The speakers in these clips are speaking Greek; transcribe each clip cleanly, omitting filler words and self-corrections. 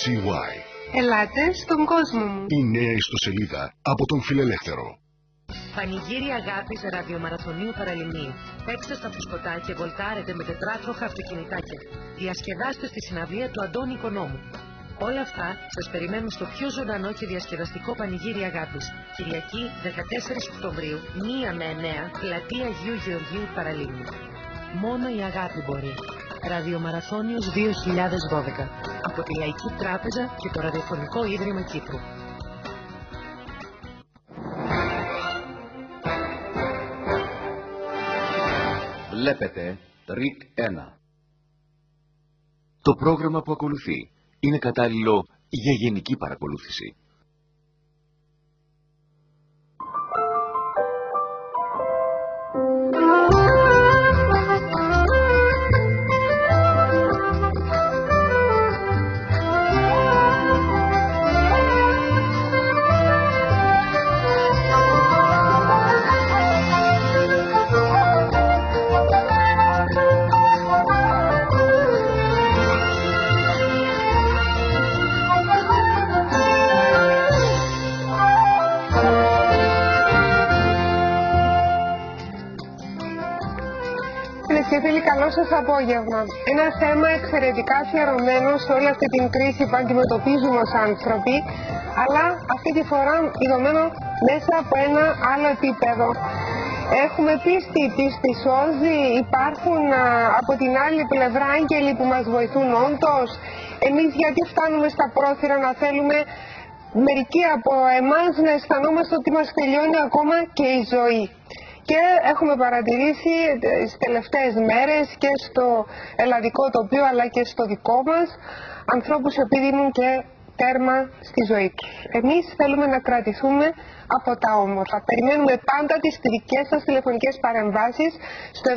CY. Ελάτε στον κόσμο μου. Η νέα ιστοσελίδα από τον Φιλελεύθερο. Πανηγύρι αγάπης ραδιομαραθωνίου Παραλιμνίου. Παίξτε στα φουσκωτά και βολτάρετε με τετράτροχα αυτοκινητάκια. Διασκεδάστε στη συναυλία του Αντώνη Οικονόμου. Όλα αυτά σας περιμένουν στο πιο ζωντανό και διασκεδαστικό Πανηγύρι αγάπης. Κυριακή 14 Οκτωβρίου, 1 με 9, πλατεία Αγίου Γεωργίου Παραλίμνου. Μόνο η αγάπη μπορεί. Ραδιομαραθώνιος 2012. Από τη Λαϊκή Τράπεζα και το Ραδιοφωνικό Ίδρυμα Κύπρου. Βλέπετε ΡΙΚ 1. Το πρόγραμμα που ακολουθεί είναι κατάλληλο για γενική παρακολούθηση. Και φίλοι, καλό σας απόγευμα. Ένα θέμα εξαιρετικά αφιερωμένο σε όλη αυτή την κρίση που αντιμετωπίζουμε ως άνθρωποι, αλλά αυτή τη φορά ειδωμένο μέσα από ένα άλλο επίπεδο. Έχουμε πίστη, η πίστη σώζει, υπάρχουν από την άλλη πλευρά άγγελοι που μας βοηθούν όντως. Εμείς γιατί φτάνουμε στα πρόθυρα να θέλουμε μερικοί από εμάς να αισθανόμαστε ότι μας τελειώνει ακόμα και η ζωή. Και έχουμε παρατηρήσει τις τελευταίες μέρες και στο ελλαδικό τοπίο αλλά και στο δικό μας ανθρώπους που δίνουν και τέρμα στη ζωή τους. Εμείς θέλουμε να κρατηθούμε από τα όμορφα. Περιμένουμε πάντα τις δικές σας τηλεφωνικές παρεμβάσεις στο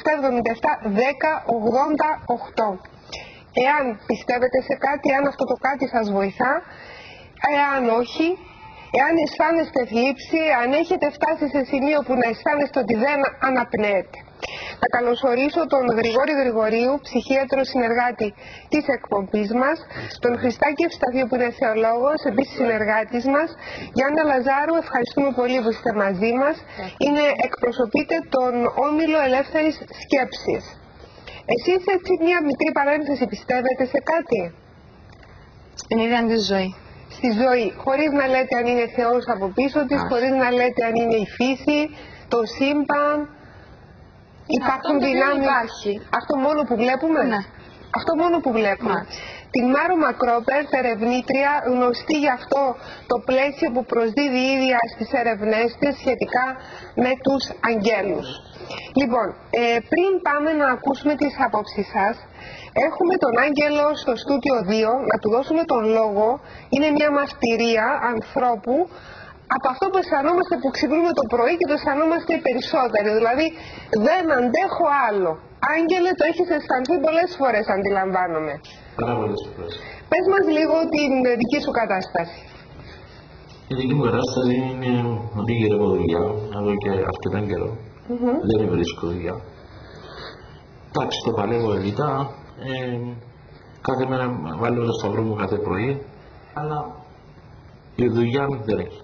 77-77-10-88. Εάν πιστεύετε σε κάτι, εάν αυτό το κάτι σας βοηθά, εάν όχι, εάν αισθάνεστε θλίψη, αν έχετε φτάσει σε σημείο που να αισθάνεστε ότι δεν αναπνέετε. Θα καλωσορίσω τον Γρηγόρη Γρηγορίου, ψυχίατρο συνεργάτη της εκπομπής μας, τον Χριστάκη Ευσταθίου που είναι θεολόγος, επίσης συνεργάτης μας, Γιάννα Λαζάρου, ευχαριστούμε πολύ που είστε μαζί μας, εκπροσωπείτε τον Όμιλο Ελεύθερης Σκέψης. Εσείς έτσι μια μικρή παρένθεση πιστεύετε σε κάτι? Στην ίδια τη ζωή. Στη ζωή, χωρίς να λέτε αν είναι Θεός από πίσω της, χωρίς να λέτε αν είναι η φύση, το σύμπαν, υπάρχουν δυνάμεις. Υπάρχει. Αυτό μόνο που βλέπουμε. Ναι. Αυτό μόνο που βλέπουμε. Την Μάρο Μακρόπερ, ερευνήτρια, γνωστή για αυτό το πλαίσιο που προσδίδει η ίδια στις ερευνές της σχετικά με τους αγγέλους. Λοιπόν, πριν πάμε να ακούσουμε τις απόψεις σας, έχουμε τον Άγγελο στο στούντιο 2, να του δώσουμε τον λόγο. Είναι μια μαρτυρία ανθρώπου από αυτό που αισθανόμαστε που ξυπνούμε το πρωί και το αισθανόμαστε οι περισσότεροι. Δηλαδή, δεν αντέχω άλλο. Άγγελε, το έχεις αισθανθεί πολλές φορές, αντιλαμβάνομαι. Πάρα πολλές φορές. Πες μας λίγο την δική σου κατάσταση. Η δική μου κατάσταση είναι ότι γυρεύω δουλειά, εδώ και αρκετά καιρό. Δεν βρίσκω δουλειά. Εντάξει, το παλεύω ελιτά. Κάθε μέρα βάλω το σταυρό μου κάθε πρωί, αλλά η δουλειά δεν έχει.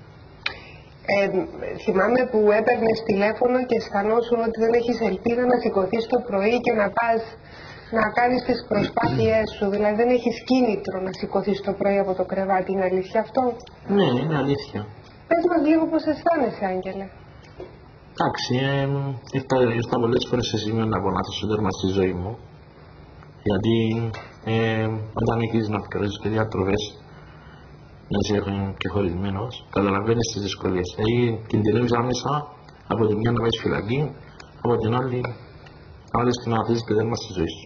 Θυμάμαι που έπαιρνες τηλέφωνο και αισθανόσουν ότι δεν έχεις ελπίδα να σηκωθείς το πρωί και να πας να κάνεις τις προσπάθειές σου. Δηλαδή δεν έχεις κίνητρο να σηκωθείς το πρωί από το κρεβάτι. Είναι αλήθεια αυτό? Ναι, είναι αλήθεια. Πες μας λίγο πώς αισθάνεσαι, Άγγελε. Εντάξει, ήρθα πολλές φορές σε σημείο να πονάσω στο τέρμα στη ζωή μου. Γιατί όταν έχεις να αφιερώσεις και διατροφές, να είσαι και χωρισμένος, καταλαβαίνεις τις δυσκολίες. Δηλαδή κινδυνεύεις άμεσα από τη μια να πάει φυλακή, από την άλλη να βάλεις και να αφήσεις και τέρμα στη ζωή σου.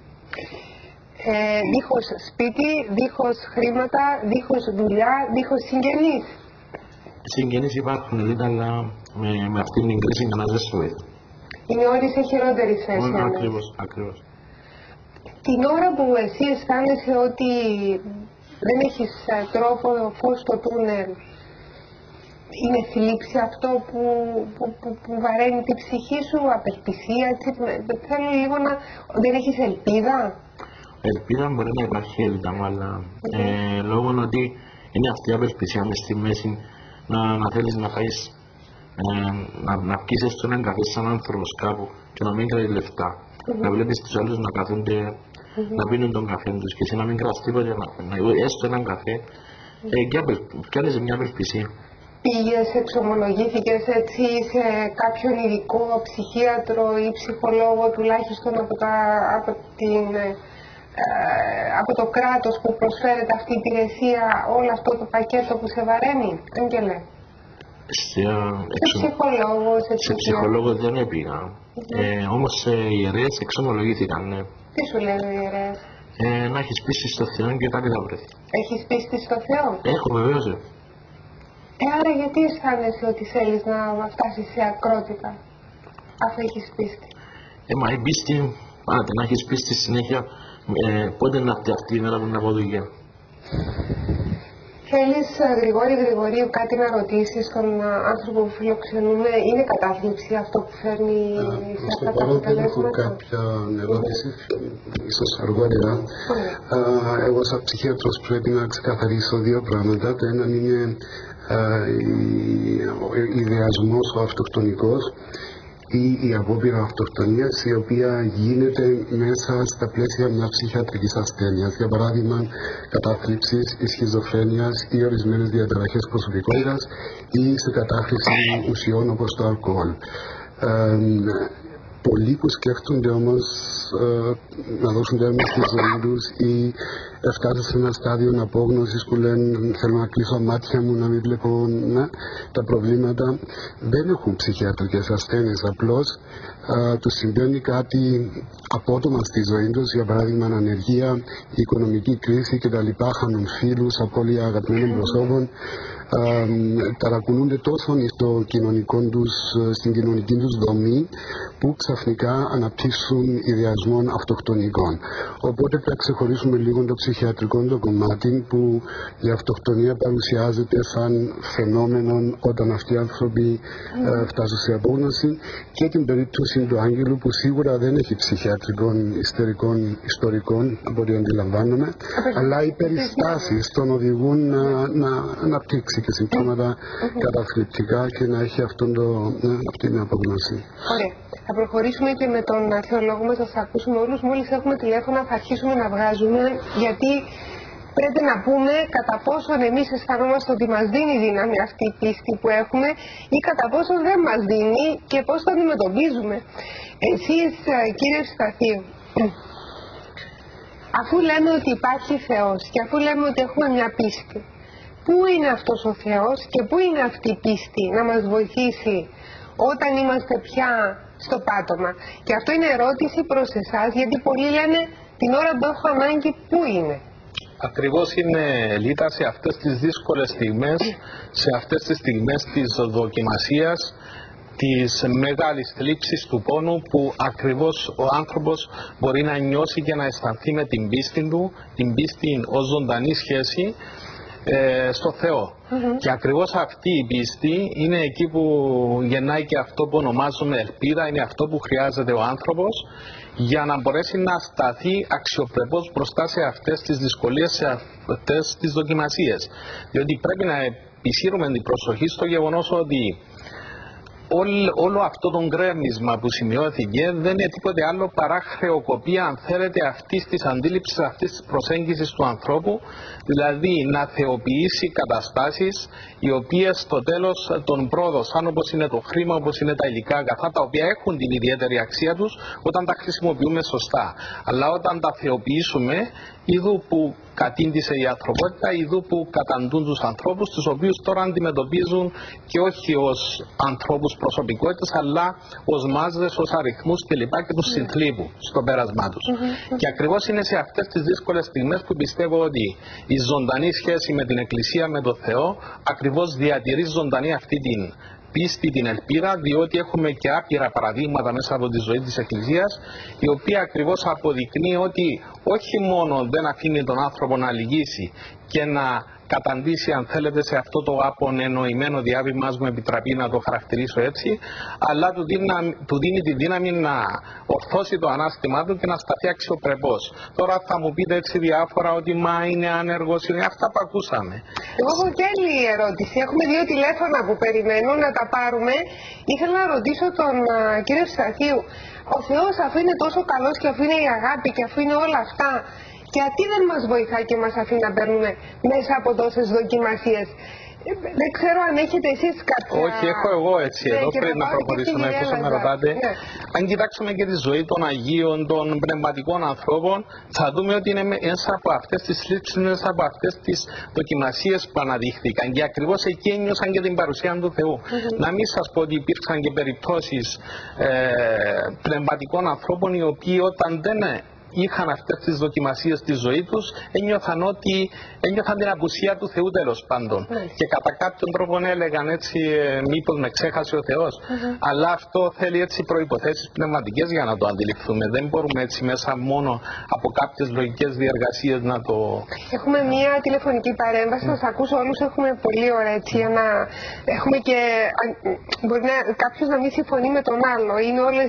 Δίχως σπίτι, δίχως χρήματα, δίχως δουλειά, δίχως συγγενείς. Συγγενείς υπάρχουν, αλλά με αυτήν την κρίση κανένας δεν σου βοηθά. Είναι όλοι σε χειρότερη θέση. Ακριβώς. Την ώρα που εσύ αισθάνεσαι ότι δεν έχεις τρόπο, φως στο τούνελ, είναι θλίψη αυτό που βαραίνει την ψυχή σου, απελπισία, θέλω λίγο να... δεν έχεις ελπίδα? ελπίδα μπορεί να υπάρχει έλειτα, αλλά λόγω ότι είναι αυτή η απελπισία μες στη μέση να θέλεις να φάεις, να πεις έστω έναν καφέ σαν άνθρωπος κάπου και να μην κρατήσεις λεφτά. Να βλέπεις τους άλλους να κάθονται, να πίνουν τον καφέ τους και εσύ να μην κρατάς τίποτε, έστω έναν καφέ και πιάνεις μια απελπισία. Πήγες, εξομολογήθηκες έτσι σε κάποιον ειδικό ψυχίατρο ή ψυχολόγο τουλάχιστον από το κράτος που προσφέρεται αυτή η υπηρεσία, όλο αυτό το πακέτο που σε βαραίνει, Άγγελε? Σε ψυχολόγο δεν έπηγα, όμως οι ιερέες εξομολογήθηκαν. Ναι. Τι σου λένε οι ιερέες? Να έχεις πίστη στο Θεό και κάτι θα βρεθεί. Έχεις πίστη στο Θεό? Έχω, βεβαίως. Άρα γιατί αισθάνεσαι ότι θέλεις να φτάσεις σε ακρότητα, αφού έχεις πίστη? Μα η πίστη, να έχεις πίστη συνέχεια, πότε να έρθει αυτή η μέρα που να πω δουλειά. Θέλεις, Γρηγορίου, κάτι να ρωτήσεις τον άνθρωπο που φιλοξενούμε? Είναι κατάθλιψη αυτό που φέρνει σε αυτά τα αποτελέσματα? Έχω κάποια ερώτηση, ίσως αργότερα. Εγώ σαν ψυχίατρος πρέπει να ξεκαθαρίσω δύο πράγματα. Το ένα είναι ο ιδεασμός, ο αυτοκτονικός, ή η απόπειρα αυτοκτονίας, η οποία γίνεται μέσα στα πλαίσια μιας ψυχιατρικής ασθένειας, για παράδειγμα κατάθλιψης ή σχιζοφρένειας ή ορισμένες διαταραχές προσωπικότητας ή σε κατάχρηση ουσιών όπως το αλκοόλ. Πολλοί που σκέφτονται όμως να δώσουν τέρμα στη ζωή τους ή φτάσουν σε ένα στάδιο απόγνωσης που λένε θέλω να κλείσω μάτια μου να μην βλέπω τα προβλήματα, δεν έχουν ψυχιατρικές ασθένειες, απλώς τους συμβαίνει κάτι απότομα στη ζωή τους, για παράδειγμα ανεργία, οικονομική κρίση κτλ. Χάνουν φίλους, απώλεια αγαπημένων προσώπων, ταρακουνούνται τόσο στην κοινωνική τους δομή που ξαφνικά αναπτύσσουν ιδεασμών αυτοκτονικών. Οπότε πρέπει να ξεχωρίσουμε λίγο το ψυχιατρικό το κομμάτι, που η αυτοκτονία παρουσιάζεται σαν φαινόμενο όταν αυτοί οι άνθρωποι φτάσουν σε απόγνωση, και την περίπτωση του Άγγελου που σίγουρα δεν έχει ψυχιατρικών ιστορικών από ό,τι αντιλαμβάνομαι, αλλά οι περιστάσεις τον οδηγούν να αναπτύξει και συμπτώματα καταθλιπτικά και να έχει αυτή την απόγνωση. Ωραία. Θα προχωρήσουμε και με τον θεολόγο μας, θα σας ακούσουμε όλους. Μόλις έχουμε τηλέφωνα θα αρχίσουμε να βγάζουμε, γιατί πρέπει να πούμε κατά πόσον εμείς αισθανόμαστε ότι μας δίνει δύναμη αυτή η πίστη που έχουμε ή κατά πόσον δεν μας δίνει και πώς το αντιμετωπίζουμε. Εσείς, κύριε Ευσταθίου, αφού λέμε ότι υπάρχει Θεός και αφού λέμε ότι έχουμε μια πίστη, πού είναι αυτός ο Θεός και πού είναι αυτή η πίστη να μας βοηθήσει όταν είμαστε πια στο πάτωμα? Και αυτό είναι ερώτηση προς εσάς, γιατί πολλοί λένε την ώρα που έχω ανάγκη, πού είναι? Ακριβώς είναι, Λίτα, σε αυτές τις δύσκολες στιγμές, σε αυτές τις στιγμές της δοκιμασίας, της μεγάλης θλίψης του πόνου, που ακριβώς ο άνθρωπος μπορεί να νιώσει και να αισθανθεί με την πίστη του, την πίστη ως ζωντανή σχέση στο Θεό. Και ακριβώς αυτή η πίστη είναι εκεί που γεννάει και αυτό που ονομάζουμε ελπίδα, είναι αυτό που χρειάζεται ο άνθρωπος για να μπορέσει να σταθεί αξιοπρεπώς μπροστά σε αυτές τις δυσκολίες, σε αυτές τις δοκιμασίες. Διότι πρέπει να επισύρουμε την προσοχή στο γεγονός ότι όλο αυτό το γκρέμισμα που σημειώθηκε δεν είναι τίποτε άλλο παρά χρεοκοπία, αν θέλετε, αυτής της αντίληψης, αυτής της προσέγγισης του ανθρώπου, δηλαδή να θεοποιήσει καταστάσεις οι οποίες στο τέλος τον πρόδωσαν, όπως είναι το χρήμα, όπως είναι τα υλικά αγαθά, τα οποία έχουν την ιδιαίτερη αξία τους όταν τα χρησιμοποιούμε σωστά. Αλλά όταν τα θεοποιήσουμε, είδου που κατήντησε η ανθρωπότητα, ειδού που καταντούν τους ανθρώπους, τους οποίους τώρα αντιμετωπίζουν και όχι ως ανθρώπους προσωπικότητες, αλλά ως μάζες, ως αριθμούς κλπ. Και τους συνθλίβουν στο πέρασμά τους. Και ακριβώς είναι σε αυτές τις δύσκολες στιγμές που πιστεύω ότι η ζωντανή σχέση με την Εκκλησία, με τον Θεό, ακριβώς διατηρεί ζωντανή αυτή την πίστη, την ελπίδα, διότι έχουμε και άπειρα παραδείγματα μέσα από τη ζωή της Εκκλησίας, η οποία ακριβώς αποδεικνύει ότι όχι μόνο δεν αφήνει τον άνθρωπο να λυγίσει και να καταντήσει, αν θέλετε, σε αυτό το απονενοημένο διάβημά μου, επιτραπεί να το χαρακτηρίσω έτσι, αλλά του δίνει τη δύναμη να ορθώσει το ανάστημά του και να σταθεί αξιοπρεπώς. Τώρα θα μου πείτε έτσι διάφορα ότι μα είναι άνεργος, είναι αυτά που ακούσαμε. Εγώ έχω και άλλη ερώτηση. Έχουμε 2 τηλέφωνα που περιμένουν να τα πάρουμε. Ήθελα να ρωτήσω τον κύριο Σταθίου. Ο Θεός, αφού είναι τόσο καλός και αφού είναι η αγάπη και αφού είναι όλα αυτά, γιατί δεν μας βοηθάει και μας αφήνει να παίρνουμε μέσα από τόσες δοκιμασίες? Δεν ξέρω αν έχετε εσείς κάποια... Όχι, έχω εγώ έτσι εδώ πριν να προχωρήσουμε, εφόσον με ρωτάτε. Ναι. Αν κοιτάξουμε και τη ζωή των Αγίων, των πνευματικών ανθρώπων, θα δούμε ότι είναι μέσα από αυτές τις λήψεις, μέσα από αυτές τις δοκιμασίες που αναδείχθηκαν. Και ακριβώς εκεί ένιωσαν και την παρουσία του Θεού. Να μην σας πω ότι υπήρξαν και περιπτώσεις πνευματικών ανθρώπων οι οποίοι όταν δεν είχαν αυτές τις δοκιμασίες στη ζωή τους, ένιωθαν την απουσία του Θεού τέλος πάντων. Και κατά κάποιον τρόπο έλεγαν έτσι, μήπως με ξέχασε ο Θεός. Αλλά αυτό θέλει έτσι προϋποθέσεις πνευματικές για να το αντιληφθούμε. Δεν μπορούμε έτσι μέσα μόνο από κάποιες λογικές διεργασίες να το... Έχουμε μία τηλεφωνική παρέμβαση, θα σας ακούσω όλους, έχουμε πολύ ωραία έτσι, για να έχουμε και... Μπορεί κάποιος να μην συμφωνεί με τον άλλο, είναι όλες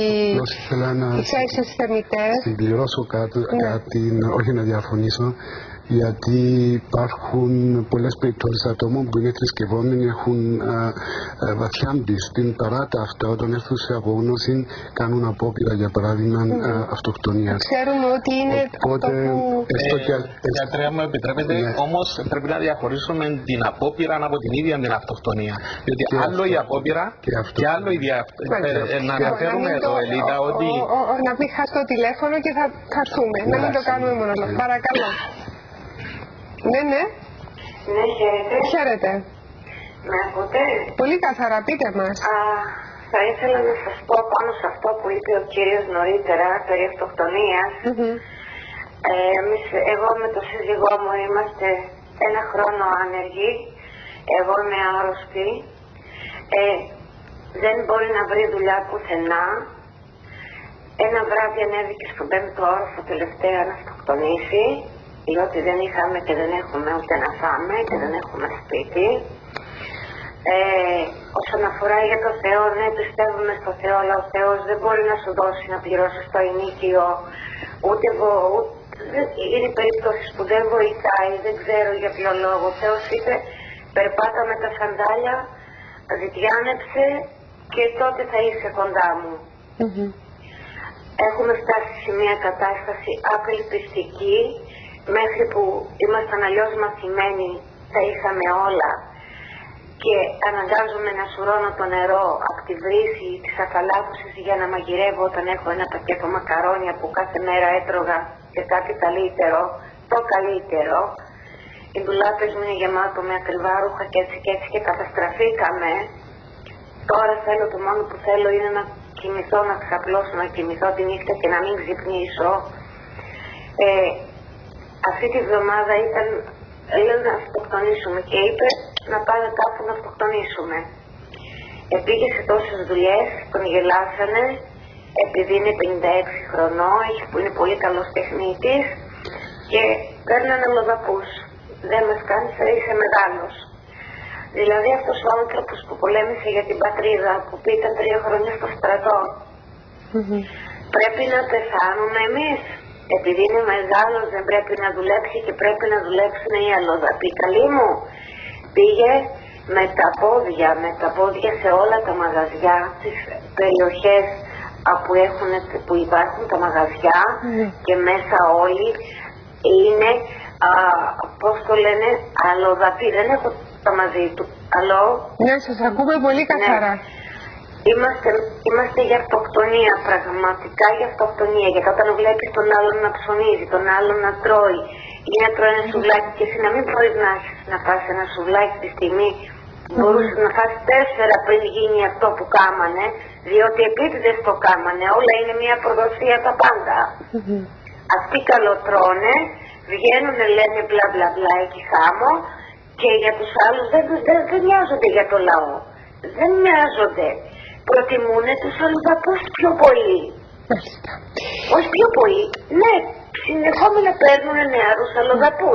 οι θέσεις θεμιτές. Κάτι, όχι να διαφωνήσω, γιατί υπάρχουν πολλές περιπτώσεις ατόμων που είναι θρησκευόμενοι, έχουν βαθιά μπιστήν, παρά τα αυτά όταν έρθουν σε απόγνωση κάνουν απόπειρα, για παράδειγμα, αυτοκτονίας. Ξέρουμε ότι είναι οπότε, αυτό που... Γιατρέα μου επιτρέπετε, όμως πρέπει να διαχωρίσουμε την απόπειρα από την ίδια την αυτοκτονία. Διότι και άλλο αυτό, η απόπειρα και άλλο η να αναφέρουμε εδώ, Ελίδα, ότι... Να μην χάσει το τηλέφωνο και θα έρθουμε, να μην το κάνουμε μόνο. Παρακαλώ. Ναι. Ναι, χαίρετε. Χαίρετε. Με ακούτε? Πολύ καθαρά, πείτε μας. Θα ήθελα να σας πω πάνω σε αυτό που είπε ο κύριος νωρίτερα περί αυτοκτονίας. Εγώ με το σύζυγό μου είμαστε 1 χρόνο άνεργοι. Εγώ είμαι άρρωστη. Δεν μπορεί να βρει δουλειά πουθενά. Ένα βράδυ ανέβηκε στον 5ο όροφο τελευταία να αυτοκτονήσει. Διότι δεν είχαμε και δεν έχουμε ούτε να φάμε και δεν έχουμε σπίτι. Όσον αφορά για το Θεό, ναι, πιστεύουμε στο Θεό, αλλά ο Θεός δεν μπορεί να σου δώσει να πληρώσεις το ενίκιο, ούτε είναι περιπτώσεις που δεν βοηθάει, δεν ξέρω για ποιο λόγο. Ο Θεός είπε, περπάτα με τα σαντάλια, διάνεψε και τότε θα είσαι κοντά μου. Έχουμε φτάσει σε μια κατάσταση απελπιστική, μέχρι που ήμασταν αλλιώς μαθημένοι, τα είχαμε όλα και αναγκάζομαι να σουρώνω το νερό από τη βρύση της αφαλάτωσης για να μαγειρεύω όταν έχω ένα πακέτο μακαρόνια που κάθε μέρα έτρωγα και κάτι καλύτερο, το καλύτερο. Οι ντουλάπες μου είναι γεμάτο με ακριβά ρούχα και έτσι και καταστραφήκαμε. Τώρα το μόνο που θέλω είναι να κοιμηθώ, να ξαπλώσω, να κοιμηθώ τη νύχτα και να μην ξυπνήσω. Αυτή τη βδομάδα λέω να αυτοκτονήσουμε και είπε να πάμε κάπου να αυτοκτονήσουμε. Πήγε σε τόσες δουλειές, τον γελάσανε, επειδή είναι 56 χρονών, που είναι πολύ καλός τεχνίτης και παίρνανε λοδαπούς. Δεν μας κάνει, θα είσαι μεγάλος. Δηλαδή αυτός ο άνθρωπος που πολέμησε για την πατρίδα, που ήταν 3 χρόνια στο στρατό, πρέπει να πεθάνουμε εμείς. Επειδή είναι μεγάλος δεν πρέπει να δουλέψει και πρέπει να δουλέψουν οι αλλοδαποί. Καλή μου, πήγε με τα πόδια σε όλα τα μαγαζιά, τις περιοχές που υπάρχουν τα μαγαζιά και μέσα όλοι είναι, πώς το λένε, αλλοδαποί. Δεν έχω τα μαζί του. Αλλό. Ναι, σας ακούμε πολύ καθαρά. Ναι. Είμαστε για αυτοκτονία, πραγματικά για αυτοκτονία. Γιατί όταν βλέπεις τον άλλον να ψωνίζει, τον άλλον να τρώει ή να τρώει ένα σουβλάκι και εσύ να μην μπορείς να φας ένα σουβλάκι τη στιγμή, μπορούσες να φας 4 πριν γίνει αυτό που κάμανε, διότι επίτηδες το κάμανε, όλα είναι μια προδοσία τα πάντα. Αυτοί καλοτρώνε, βγαίνουν, λένε μπλα μπλα μπλα εκεί χάμω και για τους άλλους δεν νοιάζονται για το λαό. Δεν νοιάζονται. Προτιμούνε τους αλλοδαπούς πιο πολύ. Όχι πιο πολύ. Ναι, συνεχόμενα παίρνουν νεαρούς αλλοδαπούς.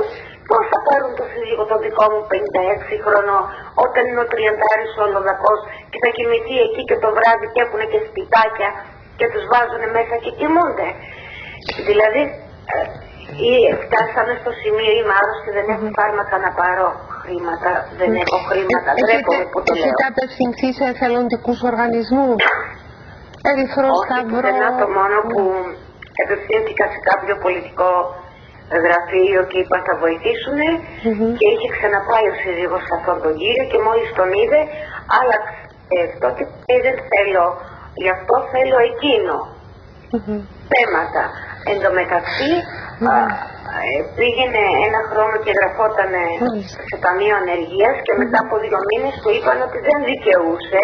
Πώς θα πάρουν το σύζυγο το δικό μου 56 χρονό, όταν είναι ο 30άρης ο Λοδακός και θα κοιμηθεί εκεί και το βράδυ και έχουν και σπιτάκια και τους βάζουν μέσα και κοιμούνται. Δηλαδή, φτάσαμε στο σημείο, είμαι άρρωστη, δεν έχω φάρμακα να πάρω χρήματα, δεν έχω χρήματα, ντρέπομαι που το λέω. Έχετε απευθυνθεί σε εθελοντικούς οργανισμούς, Ερυθρό Σταυρό? Όχι, το μόνο που απευθύνθηκα σε κάποιο πολιτικό γραφείο και είπα θα βοηθήσουν και είχε ξαναπάει ο σύζυγος σε αυτόν τον κύριο και μόλις τον είδε άλλαξε αυτό και δεν θέλω, γι' αυτό θέλω εκείνο. Θέματα. Εν τω μεταξύ πήγαινε ένα χρόνο και γραφόταν σε ταμείο ανεργίας και μετά από 2 μήνες του είπαν ότι δεν δικαιούσε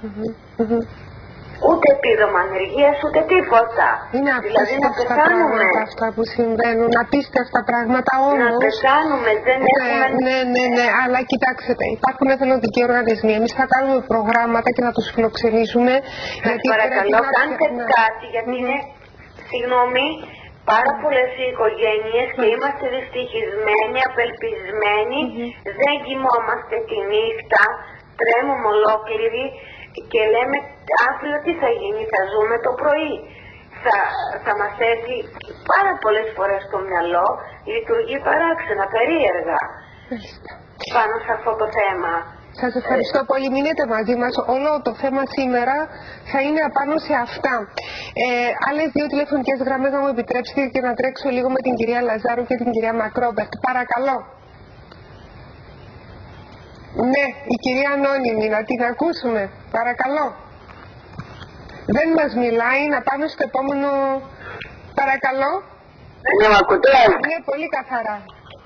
ούτε επίδομα ανεργίας ούτε τίποτα. Είναι απίστευτα πράγματα αυτά που συμβαίνουν, απίστευτα πράγματα όμως. Να πεθάνουμε, δεν έχουμε... Ναι, αλλά κοιτάξτε, υπάρχουν εθελοντικοί οργανισμοί, εμείς θα κάνουμε προγράμματα και να τους φιλοξενήσουμε. Σας παρακαλώ, κάντε κάτι, γιατί είναι, συγγνώμη, πάρα πολλές οι οικογένειες και είμαστε δυστυχισμένοι, απελπισμένοι, δεν κοιμόμαστε τη νύχτα, τρέμουμε ολόκληροι και λέμε αύριο τι θα γίνει, θα ζούμε το πρωί. Θα μας έρθει πάρα πολλές φορές στο μυαλό, λειτουργεί παράξενα, περίεργα πάνω σε αυτό το θέμα. Σας ευχαριστώ πολύ. Μείνετε μαζί μας. Όλο το θέμα σήμερα θα είναι απάνω σε αυτά. Άλλες 2 τηλεφωνικές γραμμές, να μου επιτρέψετε και να τρέξω λίγο με την κυρία Λαζάρου και την κυρία Μακρόμπερτ. Παρακαλώ. Ναι, η κυρία Ανώνυμη, να την ακούσουμε. Παρακαλώ. Δεν μας μιλάει, να πάμε στο επόμενο. Παρακαλώ. Ναι, μ' ακούτε? Ναι, πολύ καθαρά.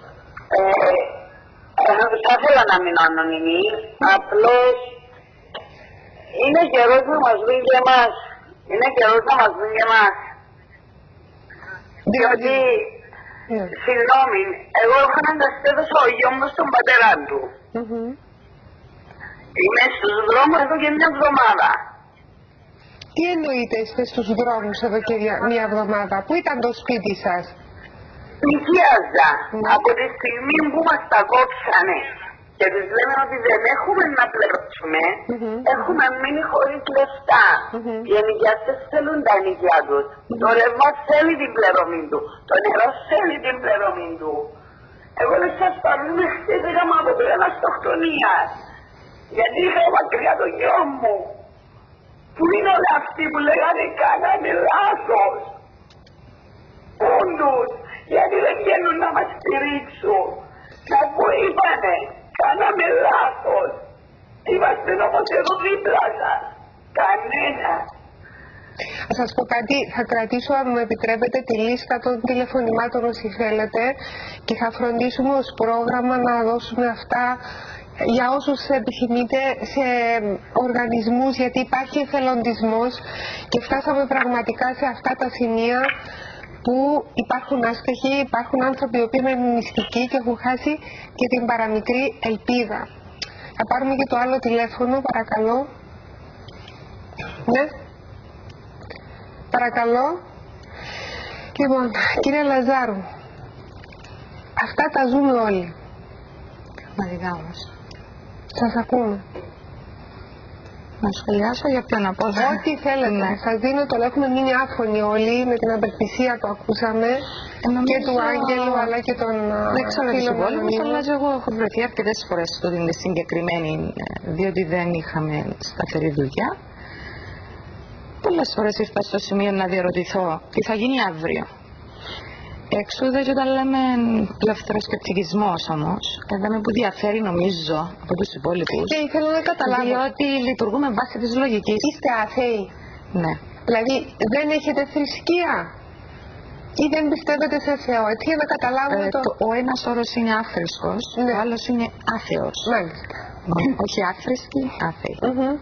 Θα ήθελα να μείνω ανώνυμη, απλώς είναι καιρός να μας βρουν και εμάς. Είναι καιρός να μας βρουν και εμάς. Διότι, συγγνώμη, εγώ έχω αναγκαστεί έδωσα ο γιο μου στον πατέρα του. Είμαι στους δρόμους εδώ και 1 εβδομάδα. Τι εννοείτε είστε στους δρόμους εδώ και 1 εβδομάδα? Πού ήταν το σπίτι σας? Νοικίαζα. Από τη στιγμή που μας τα κόψανε και τους λέμε ότι δεν έχουμε να πληρώσουμε, έχουμε μείνει χωρίς λεφτά. Οι ενοικιαστές θέλουν τα ενοικιά τους. Το ρεύμα θέλει την πληρωμή του. Το νερό θέλει την πληρωμή του. Εγώ δεν σας παρούμε χτίστηκαμε από το αναστοκτονία. Γιατί είχα μακριά το γιο μου. Πού είναι όλοι αυτοί που λέγανε κάνανε λάθος. Πούντους. Γιατί δεν βγαίνουν να μας στηρίξουν. Να που είπανε, κάναμε λάθος. Είμαστε όμως εδώ δίπλα σας. Κανένα. Θα σας πω κάτι, θα κρατήσω αν μου επιτρέπετε τη λίστα των τηλεφωνημάτων όσοι θέλετε και θα φροντίσουμε ως πρόγραμμα να δώσουμε αυτά για όσους επιθυμείτε σε οργανισμούς, γιατί υπάρχει εθελοντισμός και φτάσαμε πραγματικά σε αυτά τα σημεία που υπάρχουν άστοχοι, υπάρχουν άνθρωποι οι οποίοι είναι μυστικοί και έχουν χάσει και την παραμικρή ελπίδα. Θα πάρουμε και το άλλο τηλέφωνο, παρακαλώ. Ναι. Παρακαλώ. Λοιπόν, κύριε Λαζάρου, αυτά τα ζούμε όλοι. Πραγματικά όμως. Σας ακούμε. Να σχολιάσω για ποιον από όλα? Ό,τι θέλετε. Σας δίνω το έχουμε μείνει άφωνοι όλοι με την απελπισία που ακούσαμε και του Άγγελου αλλά και των δεν ξέρω τους υπόλοιπους, αλλά εγώ έχω βρεθεί αρκετές φορές στο την συγκεκριμένη, διότι δεν είχαμε σταθερή δουλειά. Πολλές φορές ήρθα στο σημείο να διαρωτηθώ τι θα γίνει αύριο. Εξούδε και όταν λέμε ελευθεροσκεπτικισμός όμως, είδαμε που διαφέρει νομίζω από τους υπόλοιπους. Και ήθελα να καταλάβω. Διότι λειτουργούμε βάσει της λογικής. Είστε άθεοι. Ναι. Δηλαδή δεν έχετε θρησκεία ή δεν πιστεύετε σε Θεό, έτσι για να καταλάβουμε Ο ένας όρος είναι άφρισκος, ο άλλος είναι άθεος. Μάλιστα. Όχι άφρισκοι, άθεοι.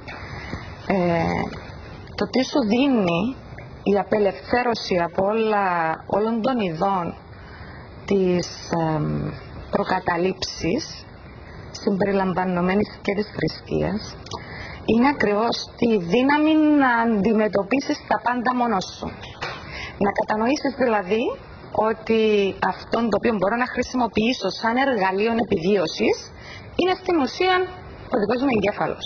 Το τι σου δίνει η απελευθέρωση από όλων των ειδών της προκαταλήψης συμπεριλαμβανομένης και της θρησκείας είναι ακριβώς τη δύναμη να αντιμετωπίσεις τα πάντα μόνος σου. Να κατανοήσεις δηλαδή ότι αυτό το οποίο μπορώ να χρησιμοποιήσω σαν εργαλείο επιβίωσης είναι στην ουσία ο δικός μου εγκέφαλος.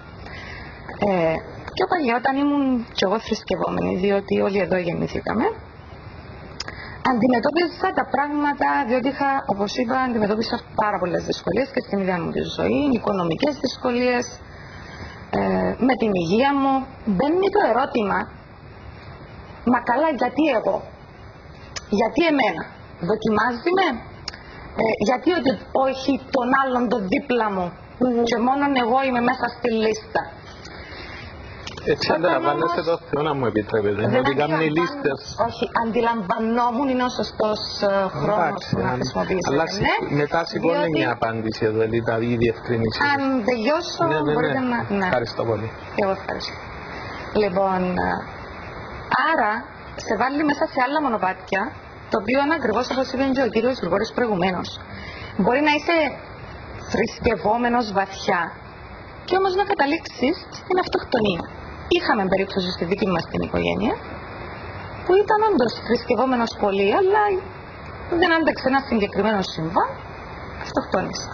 Πιο παλιά, όταν ήμουν κι εγώ θρησκευόμενη, διότι όλοι εδώ γεννηθήκαμε, αντιμετώπιζα τα πράγματα, διότι είχα, όπως είπα, αντιμετώπισα πάρα πολλές δυσκολίες και στην ίδια μου τη ζωή, οικονομικές δυσκολίες, με την υγεία μου. Μπαίνει το ερώτημα, μα καλά, γιατί εγώ, γιατί εμένα, δοκιμάζει με, γιατί όχι τον άλλον το δίπλα μου και μόνο εγώ είμαι μέσα στη λίστα. Έτσι αντιλαμβάνεσαι το Θεό, να μου επιτρέπετε, ότι κάνουν λίστες. Όχι, αντιλαμβανόμουν, είναι ο σωστός χρόνος που να χρησιμοποιήσω. Αλλά μετά σηκώνει μια απάντηση εδώ, δηλαδή η διευκρίνηση. Αν τελειώσω, μπορείτε να... Ευχαριστώ πολύ. Και εγώ ευχαριστώ. Λοιπόν, άρα σε βάλει μέσα σε άλλα μονοπάτια, το οποίο είναι ακριβώς όπως είπε και ο κύριος Γρηγόρης προηγουμένως. Μπορεί να είσαι θρησκευόμενος βαθιά και όμως να καταλήξεις στην αυτοκτονία. Είχαμε περίπτωση στη δική μας την οικογένεια που ήταν όντως θρησκευόμενος πολύ, αλλά δεν άντεξε ένα συγκεκριμένο συμβάν, αυτοκτόνησε.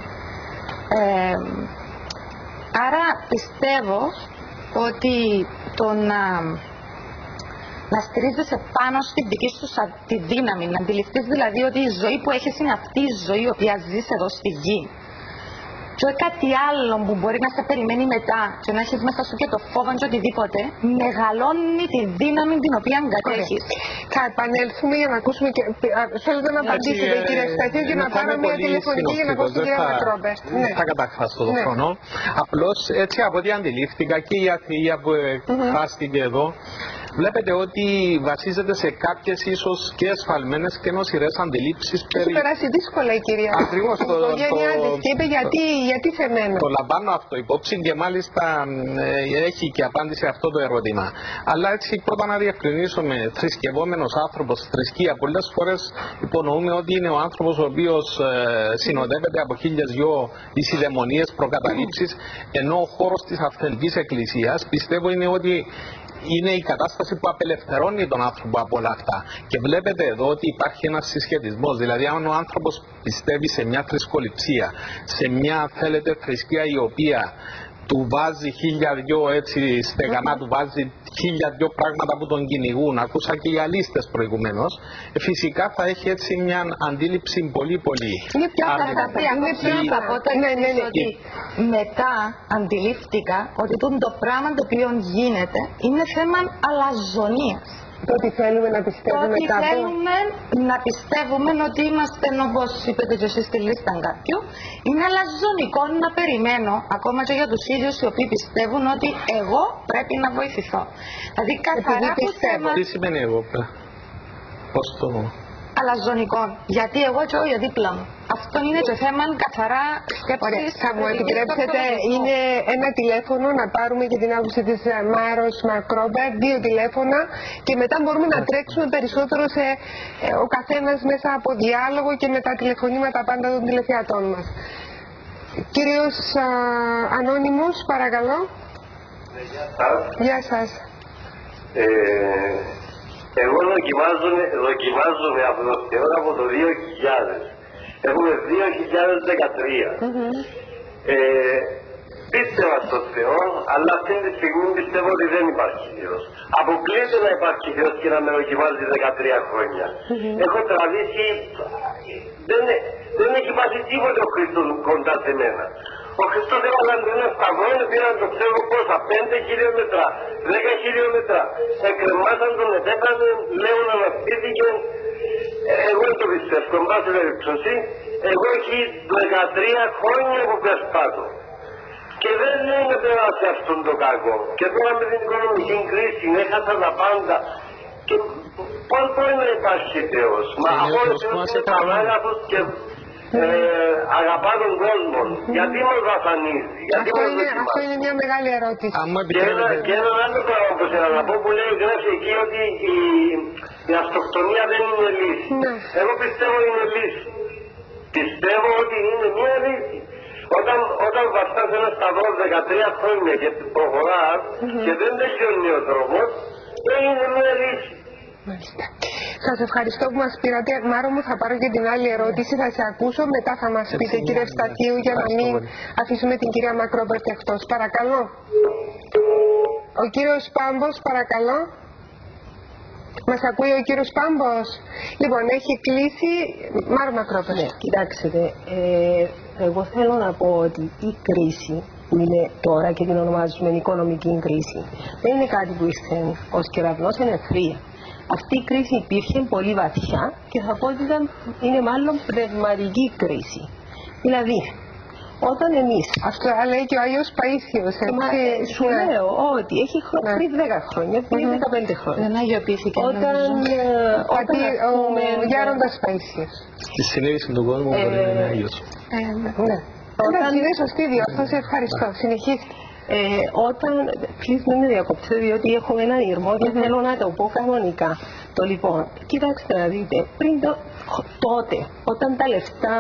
Άρα πιστεύω ότι το να στηρίζεσαι πάνω στην δική σου τη δύναμη, να αντιληφθείς δηλαδή ότι η ζωή που έχεις είναι αυτή η ζωή η οποία ζεις εδώ στη γη. Και κάτι άλλο που μπορεί να σε περιμένει μετά και να έχεις μέσα σου και το φόβο και οτιδήποτε, μεγαλώνει τη δύναμη την οποία κατέχεις. Θα επανέλθουμε για να ακούσουμε και... Θέλετε να απαντήσετε κύριε Σταθίου και να πάρω μια τηλεφωνική για να πω στην κυρία Μακρόπε. Θα καταχάσω τον χρόνο. Απλώς έτσι από ό,τι αντιλήφθηκα και η αθλία που εκφράστηκε εδώ, βλέπετε ότι βασίζεται σε κάποιες ίσως και εσφαλμένες και νοσηρές αντιλήψεις περί... Έχει περάσει δύσκολα η κυρία. Ακριβώς το και είπε γιατί σε μένα. Το λαμβάνω αυτό υπόψη και μάλιστα έχει και απάντηση αυτό το ερώτημα. Αλλά έτσι πρώτα να διευκρινίσουμε, θρησκευόμενος άνθρωπος, θρησκεία, πολλές φορές υπονοούμε ότι είναι ο άνθρωπος ο οποίος συνοδεύεται από χίλιες δυο ισιδαιμονίες, προκαταλήψεις, ενώ ο χώρος της αυθεντικής εκκλησίας πιστεύω είναι ότι είναι η κατάσταση που απελευθερώνει τον άνθρωπο από όλα αυτά. Και βλέπετε εδώ ότι υπάρχει ένας συσχετισμός. Δηλαδή, αν ο άνθρωπος πιστεύει σε μια θρησκοληψία, σε μια θέλετε θρησκεία η οποία του βάζει χίλια δυο έτσι στεγανά, του βάζει χίλια δυο πράγματα που τον κυνηγούν, ακούσα και οι αλίστες προηγουμένως, φυσικά θα έχει έτσι μια αντίληψη πολύ είναι πιο από το ότι μετά αντιλήφθηκα ότι το πράγμα το οποίο γίνεται είναι θέμα αλαζονίας. Το ότι θέλουμε να πιστεύουμε κάπου. Ότι θέλουμε να πιστεύουμε ότι είμαστε, όπως είπετε και εσείς στη λίστα κάποιου, είναι αλαζονικό να περιμένω, ακόμα και για τους ίδιους οι οποίοι πιστεύουν ότι εγώ πρέπει να βοηθηθώ. Δηλαδή καθαρά πιστεύω. Τι σημαίνει εγώ, πώς το... αλαζονικό, γιατί εγώ και όλοι δίπλα μου. Αυτό είναι το θέμα καθαρά σκέψης. Θα μου επιτρέψετε, είναι ένα τηλέφωνο να πάρουμε και την άποψη της Μάρος Μακρόπε, 2 τηλέφωνα και μετά μπορούμε να τρέξουμε περισσότερο σε ο καθένας μέσα από διάλογο και με τα τηλεφωνήματα πάντα των τηλεθεατών μας. Κύριος Ανώνυμος, παρακαλώ. Γεια σας. Εγώ δοκιμάζομαι από το Θεό από το 2000. Έχουμε 2013. Πίστευα στον Θεό, αλλά αυτή τη στιγμή πιστεύω ότι δεν υπάρχει Θεός. Αποκλείται να υπάρχει Θεός και να με δοκιμάζει 13 χρόνια. Έχω τραβήσει, δεν έχει πάθει τίποτε ο Χριστός κοντά σε μένα. Ο Χριστός έβαλαν ένα σταγόνο, πήραν το ξέρω πόσα, 5 χιλιόμετρα, 10 χιλιόμετρα. Εκκρεμάσαν τον, επέκανε, λέουν αναστήθηκε. Εγώ το πιστεύω, εν πάση περιπτώσει, εγώ έχει 13 χρόνια που περπάτω. Και δεν είναι περάσει αυτόν το κακό. Και τώρα με την οικονομική κρίση, έχασα τα πάντα. Και πώς μπορεί να υπάρχει Θεός? Μα από όλες είναι πανάγαθος και αγαπά τον κόσμο. Γιατί μας βασανίζει? Αυτό είναι μια μεγάλη ερώτηση. Και ένα άλλο πράγμα που θέλω να πω που λέει γράφει εκεί ότι η αυτοκτονία δεν είναι λύση. Εγώ πιστεύω είναι λύση. Πιστεύω ότι είναι μια λύση. Όταν βαστάς ένα σταυρό 13 χρόνια και προχωράς και δεν τελειώνει ο δρόμος, δεν είναι μια λύση. Μάλιστα. Σας ευχαριστώ που μας πήρατε. Μάρο μου, θα πάρω και την άλλη ερώτηση, θα σε ακούσω, μετά θα μας πείτε κύριε Ευσταθίου, για να μην αφήσουμε την κυρία Μακρόπερτ εκτός. Παρακαλώ. Ο κύριος Πάμπος, παρακαλώ. Μας ακούει ο κύριος Πάμπος? Λοιπόν, έχει κλείσει. Μάρο Μακρόπερτ. Ναι, κοιτάξτε, εγώ θέλω να πω ότι η κρίση που είναι τώρα και την ονομάζουμε οικονομική κρίση δεν είναι κάτι που ήρθε ως κεραυνός εν ευθεία. Αυτή η κρίση υπήρχε πολύ βαθιά και θα πω ότι είναι μάλλον πνευματική κρίση. Δηλαδή, όταν εμείς... Αυτό λέει και ο Άγιος Παΐσιος, έτσι. Σου λέω ότι έχει πριν 10 χρόνια, πριν 15 χρόνια. Δεν αγιοποιήθηκε. Όταν ο Γέροντας Παΐσιος. Στη συνείδηση του κόσμου μπορεί να είναι Άγιος. Ναι. Όταν είναι σωστή διόρθωση, ευχαριστώ. Συνεχίστε. Όταν please μην με διακόψετε, διότι έχουμε έναν ήρμο και θέλω να το πω κανονικά. Το λοιπόν, κοιτάξτε να δείτε, πριν τότε, όταν τα λεφτά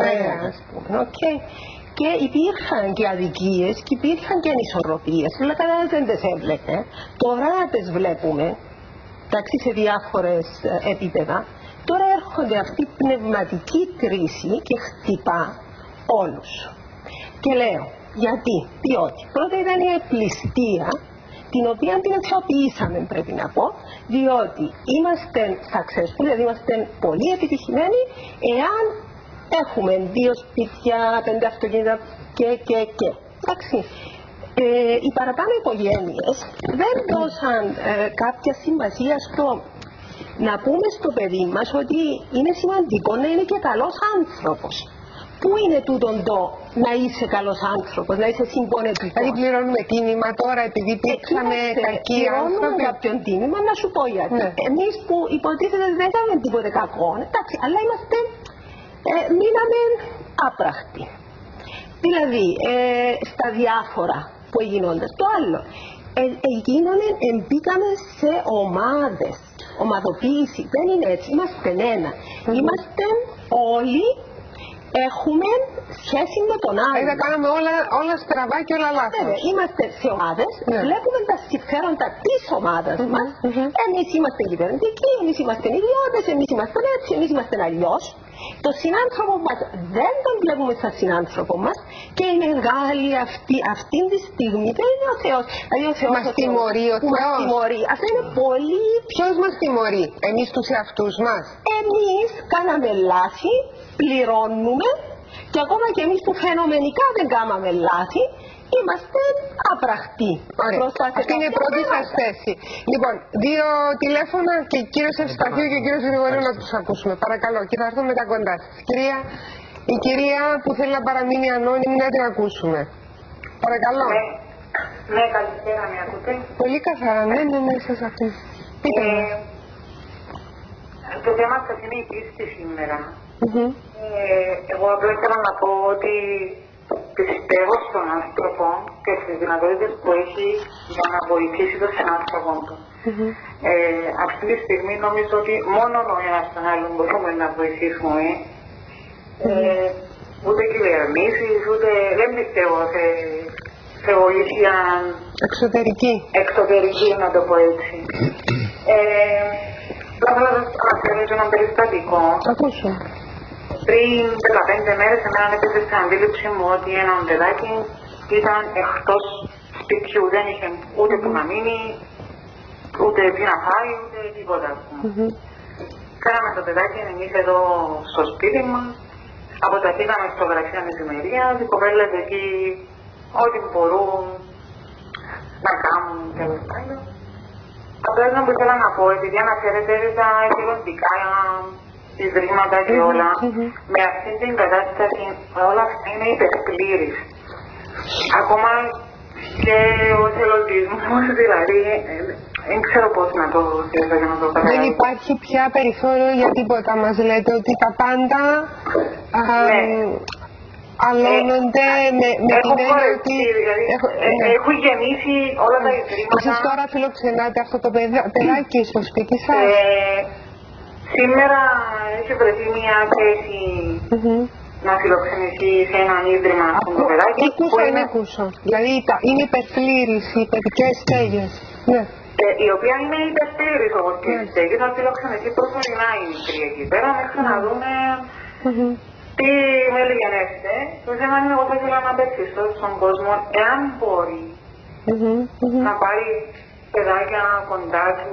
και υπήρχαν και αδικίες και υπήρχαν και ανισορροπίες, αλλά κανένας δεν τις έβλεπε. Τώρα τις βλέπουμε, εντάξει, σε διάφορες επίπεδα. Τώρα έρχονται αυτή η πνευματική κρίση και χτυπά όλους. Και λέω, γιατί? Διότι πρώτα ήταν η επληστία, την οποία την αξιοποιήσαμε, πρέπει να πω, διότι είμαστε successful, δηλαδή είμαστε πολύ επιτυχημένοι εάν έχουμε 2 σπίτια, 5 αυτοκίνητα και. Εντάξει. Οι παραπάνω οικογένειες δεν δώσαν κάποια σημασία στο να πούμε στο παιδί μας ότι είναι σημαντικό να είναι και καλός άνθρωπος. Πού είναι τούτον το να είσαι καλός άνθρωπος, να είσαι συμπονετικός? Δηλαδή πληρώνουμε τίμημα τώρα επειδή υπήρξαμε κακοί άνθρωποι. Πληρώνουμε κάποιον τίμημα, να σου πω γιατί. Ναι. Εμείς που υποτίθεται δεν κάνουμε τίποτε κακό, εντάξει, αλλά μείναμε άπραχτοι. Δηλαδή, στα διάφορα που γίνονται. Το άλλο, μπήκαμε σε ομάδες. Ομαδοποίηση δεν είναι έτσι, είμαστε ένα. Είμαστε όλοι, έχουμε σχέση με τον άλλο. Δηλαδή κάναμε όλα στραβά και όλα λάθος. Είμαστε σε ομάδες, βλέπουμε τα συμφέροντα της ομάδας μας. Εμείς είμαστε κυβερνητικοί, εμείς είμαστε ιδιώτες, εμείς είμαστε έτσι, εμείς είμαστε αλλιώς. Το συνάνθρωπο μας δεν τον βλέπουμε σαν συνάνθρωπο μας και η μεγάλη αυτή τη στιγμή δεν είναι ο Θεός. Δηλαδή ο Θεός μας τιμωρεί, ο Θεός. Μας τιμωρεί. Αυτό είναι πολύ... Ποιος μας τιμωρεί? Εμείς τους εαυτούς μας. Εμείς κάναμε λάθη, πληρώνουμε και ακόμα και εμείς που φαινομενικά δεν κάναμε λάθη, είμαστε άπραχτοι. Αυτή είναι η πρώτη σας θέση. Λοιπόν, 2 τηλέφωνα και ο κύριος Ευσταθίου και ο κύριος Γρηγορίου να τους ακούσουμε. Παρακαλώ, και θα έρθω μετά κοντά σας. Η κυρία που θέλει να παραμείνει ανώνυμη να την ακούσουμε. Παρακαλώ. Ναι, καλησπέρα, με ακούτε? Πολύ καθαρά, ναι, σας ακούω. Πείτε μου. Το θέμα σας είναι η πίστη σήμερα. Εγώ απλά ήθελα να πω ότι πιστεύω στον άνθρωπο και στις δυνατότητες που έχει για να βοηθήσει τον συνάνθρωπο του. Αυτή τη στιγμή νομίζω ότι μόνο ο ένας τον άλλον μπορούμε να βοηθήσουμε. Ούτε κυβερνήσεις, ούτε δεν πιστεύω σε βοήθεια εξωτερική, να το πω έτσι. Θα ήθελα να σας αναφέρω ένα περιστατικό. Ακούσω. Πριν 15 μέρες εμένα έπαιζε στην αντίληψη μου ότι ένα παιδάκι ήταν εκτός σπιτιού, δεν είχε ούτε που να μείνει, ούτε τι να φάει, ούτε τίποτα. Κάναμε το παιδάκι εμείς εδώ στο σπίτι μας, αποταθήκαμε στο γραφείο μεσημερίας, οι κοπέλες εκεί ό,τι μπορούν να κάνουν τέλος πάντων. Απλά που ήθελα να πω, επειδή αναφέρετε τα εθελοντικά ιδρύματα και όλα, με αυτή την κατάσταση όλα αυτά είναι υπερπλήρης. Ακόμα και ο εθελοντισμός, δηλαδή, δεν ξέρω πώς να το θέσω για να το καταλάβω. Δεν υπάρχει πια περιθώριο για τίποτα, μας λέτε ότι τα πάντα αλώνονται με την έννοια ότι... Έχουν γεννήσει όλα τα ιδρύματα. Εσείς τώρα φιλοξενάτε αυτό το παιδάκι στο σπίτι σας? Σήμερα έχει βρεθεί μια θέση να φιλοξενηθεί σε έναν ίδρυμα αυτό το παιδάκι. Ακούσω. Δηλαδή είναι υπερπλήρης οι παιδικές στέγες. Ναι. η οποία είναι υπερτήρης όπως και θα φιλοξενηθεί προσωρινά η μικρή εκεί πέρα μέχρι να δούμε τι μέλη γενέστε. Το θέμα είναι εγώ θα ήθελα να απευθυνθώ στον κόσμο εάν μπορεί να πάρει παιδάκια κοντά του,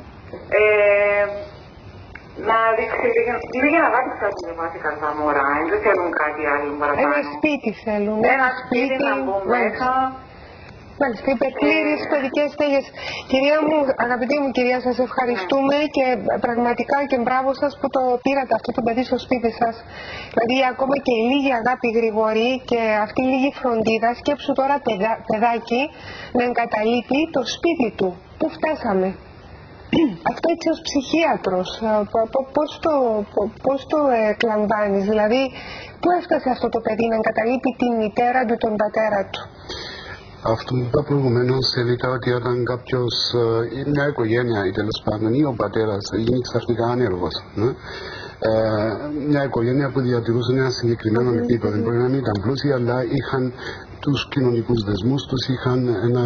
να δείξει λίγη αγάπη στα κοινωνικά τα μωρά, δεν θέλουν κάτι άλλο παραπάνω. Ένα σπίτι θέλουν. Ένα σπίτι να μπουν μέσα. Μάλιστα, υπερπλήρης παιδικές στέγες. Κυρία μου, αγαπητή μου κυρία, σας ευχαριστούμε και πραγματικά και μπράβο σας που το πήρατε αυτό το παιδί στο σπίτι σας. Δηλαδή, ακόμα και η λίγη αγάπη γρηγορή και αυτή η λίγη φροντίδα, σκέψου τώρα παιδάκι να εγκαταλείπει το σπίτι του. Πού φτάσαμε. Αυτό έτσι ως ψυχίατρος, πώς το εκλαμβάνεις, δηλαδή πού έφτασε αυτό το παιδί να εγκαταλείπει την μητέρα του, τον πατέρα του. Αυτό που είπα προηγουμένως, Ελίτα, ότι όταν κάποιος, μια οικογένεια ή τέλος πάντων ή ο πατέρας γίνει ξαφνικά άνεργος, μια οικογένεια που διατηρούσε ένα συγκεκριμένο επίπεδο, μπορεί να μην ήταν πλούσιοι, αλλά είχαν τους κοινωνικούς δεσμούς τους, είχαν έναν,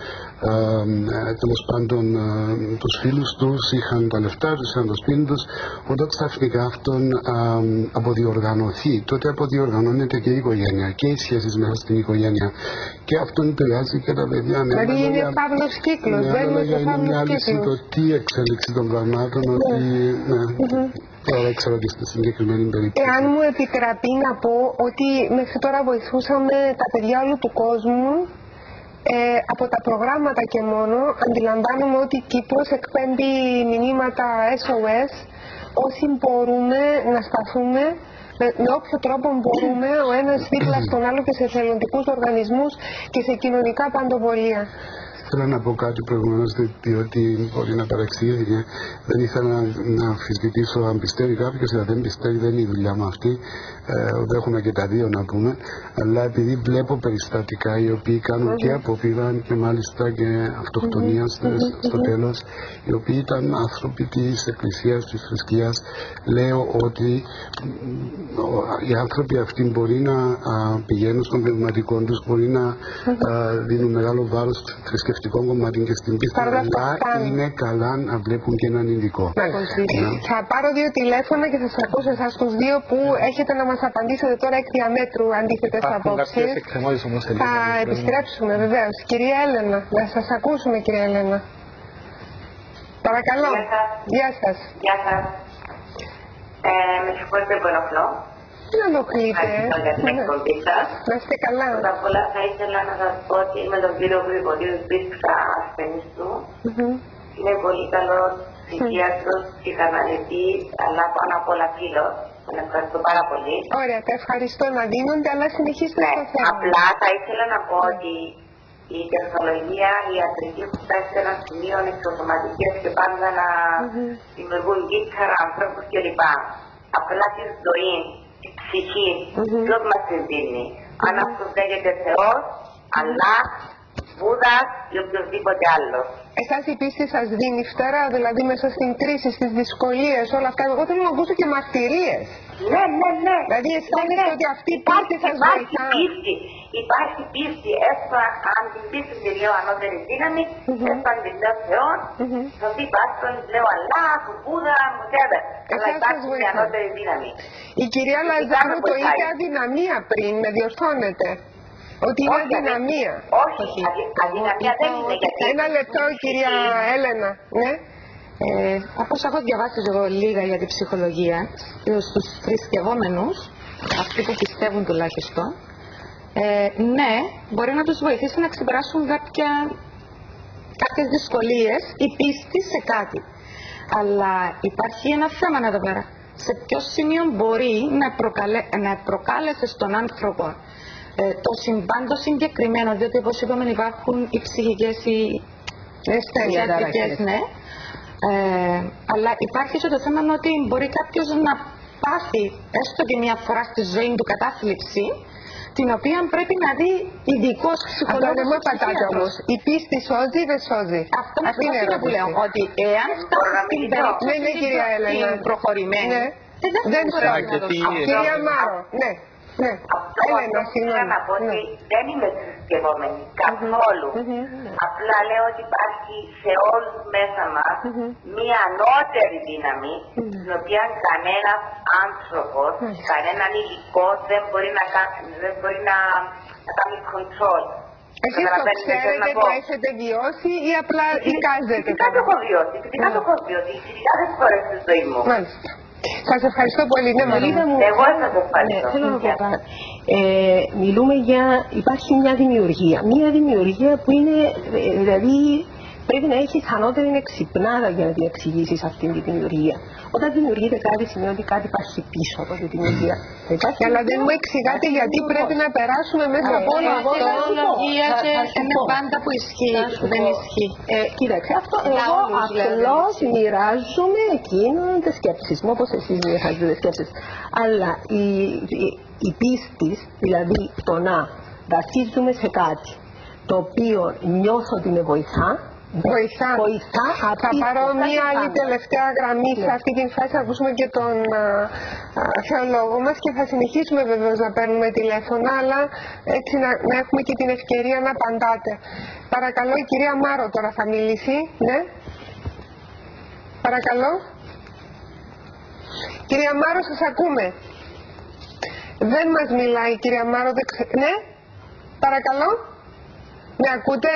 τέλος πάντων, τους φίλους τους, είχαν τα λεφτά τους, είχαν το σπίτι τους. Όταν ξαφνικά αυτόν αποδιοργανωθεί, τότε αποδιοργανώνεται και η οικογένεια και οι σχέσεις μέσα στην οικογένεια. Και αυτόν επηρεάζει και τα παιδιά. Δηλαδή είναι φαύλος κύκλος, δεν είναι φαύλος κύκλος. Τι εξέλιξη των πραγμάτων, ότι τώρα ξέρω και στη συγκεκριμένη περίπτωση. Εάν μου επιτραπεί να πω ότι μέχρι τώρα βοηθούσαμε τα παιδιά όλου του κόσμου, από τα προγράμματα και μόνο αντιλαμβάνομαι ότι η Κύπρος εκπέμπει μηνύματα SOS. Όσοι μπορούμε να σταθούμε με όποιο τρόπο μπορούμε ο ένας δίπλα στον άλλο και σε εθελοντικούς οργανισμούς και σε κοινωνικά παντοβολία. Θέλω να πω κάτι προηγουμένως, διότι μπορεί να παρεξηγήθηκε. Δεν ήθελα να αμφισβητήσω αν πιστεύει κάποιος ή αν δεν πιστεύει, δεν είναι η δουλειά μου αυτή. Έχουμε και τα δύο να πούμε. Αλλά επειδή βλέπω περιστατικά οι οποίοι κάνουν και απόπειρα και μάλιστα και αυτοκτονία στο τέλος, οι οποίοι ήταν άνθρωποι της Εκκλησίας, της θρησκείας, λέω ότι οι άνθρωποι αυτοί μπορεί να πηγαίνουν στον πνευματικό τους, μπορεί να δίνουν μεγάλο βάρος στο θρησκευτικό κομμάτι και στην πίστη, αλλά είναι καλά να βλέπουν και έναν ειδικό. Θα πάρω δύο τηλέφωνα και θα σας ακούσω εσάς τους δύο που έχετε να μας απαντήσετε τώρα εκ διαμέτρου αντίθετες απόψεις. Θα επιστρέψουμε βεβαίως. Κυρία Έλενα, να σας ακούσουμε κυρία Έλενα. Παρακαλώ. Γεια σας. Γεια σας. Με συγχωρείτε που ενοχλώ. Τι να ενοχλείτε. Να είστε καλά. Πρώτα απ' όλα θα ήθελα να σας πω ότι με τον κύριο Γρηγορίου υπήρξα ασθενής του. Είναι πολύ καλός ψυχίατρος, ψυχαναλυτής, αλλά πάνω απ' όλα φίλος. Τον ευχαριστώ πάρα πολύ. Ωραία, τα ευχαριστώ να δίνονται, αλλά συνεχίστε στο θέμα. Απλά θα ήθελα να πω ότι η τεχνολογία, η ιατρική που φτάσει σε ένα σημείο, εξωσωματικές και πάντα να δημιουργούν κύτταρα, ανθρώπους κλπ. Απλά τη ζωή, τη ψυχή, ποιος μας τη δίνει. Αν αυτός λέγεται Θεός, Αλλά, Βούδας ή οποιοδήποτε άλλο. Εσάς η πίστη σας δίνει φτερά, δηλαδή μέσα στην κρίση, στις δυσκολίες, όλα αυτά. Εγώ θέλω να ακούσω και μαρτυρίες. Ναι. Δηλαδή αισθάνεστε ότι αυτή η πίστη σας βοηθά. Υπάρχει πίστη, έστω αν την πίστη τη λέω ανώτερη δύναμη, έστω αν την λέω Θεόν, θα πει πάστον, λέω Αλλά, του Βούδα, whatever. Αλλά υπάρχει μια ανώτερη δύναμη. Η κυρία Λαζάρου το είπε αδυναμία πριν, με διορθώνετε. Ότι είναι αδυναμία. Όχι, αδυναμία δεν είναι. Ένα λεπτό, κυρία Έλενα. Ναι. Από όσα έχω διαβάσει εγώ λίγα για την ψυχολογία, στους θρησκευόμενους, αυτοί που πιστεύουν τουλάχιστον, ναι, μπορεί να τους βοηθήσει να ξεπεράσουν κάποιες δυσκολίες ή πίστη σε κάτι. Αλλά υπάρχει ένα θέμα εδώ πέρα. Σε ποιο σημείο μπορεί να προκάλεσε στον άνθρωπο το συμβάν το συγκεκριμένο, διότι όπως είπαμε υπάρχουν οι ψυχικές, οι ιατρικές, ναι. Αλλά υπάρχει και το θέμα ότι μπορεί κάποιος να πάθει έστω και μια φορά στη ζωή του κατάθλιψη, την οποία πρέπει να δει ειδικός ψυχολόγος. Αυτό δεν μου πατάτε όμως. Η πίστη σώζει ή δεν σώζει? Αυτό είναι που λέω. Ότι εάν φτάσει στην περίπτωση την προχωρημένη, δεν σώζει. Κυρία Μάρο, ναι. Έλενα, συγγνώμη. Να πω ότι δεν είμαι εξειδικευόμενοι καθόλου. Απλά λέω ότι υπάρχει σε όλους μέσα μας μία ανώτερη δύναμη, την οποία κανένας άνθρωπος, κανέναν υλικό δεν μπορεί να κάνει control. Εσείς το ξέρετε, το έχετε βιώσει ή απλά εικάζετε? Φυσικά το έχω βιώσει, φυσικά χιλιάδες φορές στη ζωή μου. Μάλιστα. Σας ευχαριστώ πολύ. Ναι, Μαρίλα μου. Εγώ σας ευχαριστώ. Θέλω να πω κάτι. Μιλούμε για, υπάρχει μια δημιουργία. Μια δημιουργία που είναι, δηλαδή, πρέπει να έχεις ανώτερη εξυπνάδα για να την εξηγήσεις αυτήν τη δημιουργία. Όταν δημιουργείται κάτι, σημαίνει ότι κάτι υπάρχει πίσω από τη δημιουργία. Αλλά δεν μου εξηγάτε γιατί πρέπει να περάσουμε μέσα από όλα αυτά. Είναι πάντα που ισχύει, δεν ισχύει. Κοίταξε, αυτό εγώ απλώς μοιράζομαι εκείνον τις σκέψεις μου, όπως εσείς μοιράζετε τις σκέψεις. Αλλά η πίστη, δηλαδή το να βασίζουμε σε κάτι το οποίο νιώθω ότι με βοηθά, Θα πάρω μία άλλη τελευταία γραμμή σε αυτή την φάση, να ακούσουμε και τον θεολόγο μας και θα συνεχίσουμε βεβαίως να παίρνουμε τηλέφωνα, αλλά έτσι να έχουμε και την ευκαιρία να απαντάτε. Παρακαλώ, η κυρία Μάρο τώρα θα μιλήσει. Ναι. Παρακαλώ. Κυρία Μάρο, σας ακούμε. Δεν μας μιλάει η κυρία Μάρο. Ναι. Παρακαλώ. Με ακούτε?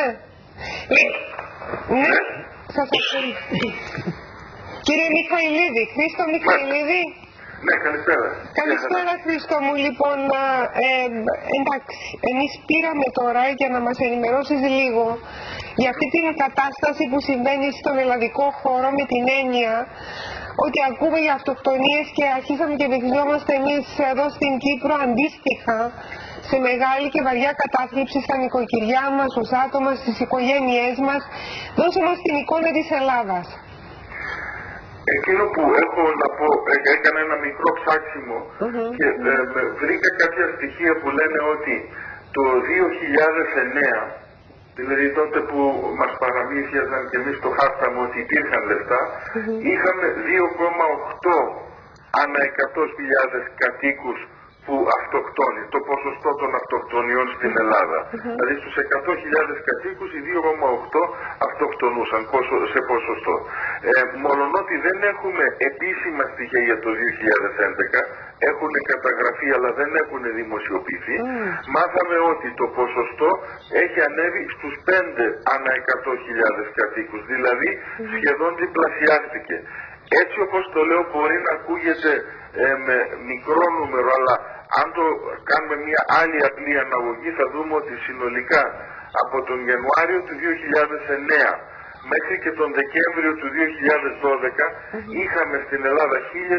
Ναι, σας ακούμε. Κύριε Μιχαηλίδη, Χρήστο Μιχαηλίδη. Ναι, καλησπέρα. Καλησπέρα, Χρήστο μου. Λοιπόν, εντάξει, εμείς πήραμε τώρα για να μας ενημερώσεις λίγο για αυτή την κατάσταση που συμβαίνει στον ελλαδικό χώρο, με την έννοια ότι ακούμε για αυτοκτονίες και αρχίσαμε και δεχιζόμαστε εμείς εδώ στην Κύπρο αντίστοιχα σε μεγάλη και βαριά κατάθλιψη στα νοικοκυριά μας, στους άτομα, στις οικογένειές μας. Δώσε μας την εικόνα της Ελλάδας. Εκείνο που έχω να πω, έκανα ένα μικρό ψάξιμο και βρήκα κάποια στοιχεία που λένε ότι το 2009, δηλαδή τότε που μας παραμύθιαζαν και εμείς το χάσαμε ότι υπήρχαν λεφτά, είχαμε 2,8 ανά 100.000 κατοίκους που αυτοκτόνει, το ποσοστό των αυτοκτονιών στην Ελλάδα. Δηλαδή στους 100.000 κατοίκους οι 2,8 αυτοκτονούσαν σε ποσοστό. Μολονότι δεν έχουμε επίσημα στοιχεία για το 2011, έχουν καταγραφεί αλλά δεν έχουν δημοσιοποιηθεί, μάθαμε ότι το ποσοστό έχει ανέβει στους 5 ανά 100.000 κατοίκους, δηλαδή σχεδόν διπλασιάστηκε. Έτσι όπως το λέω μπορεί να ακούγεται με μικρό νούμερο, αλλά αν το κάνουμε μια άλλη απλή αναγωγή θα δούμε ότι συνολικά από τον Ιανουάριο του 2009 μέχρι και τον Δεκέμβριο του 2012 είχαμε στην Ελλάδα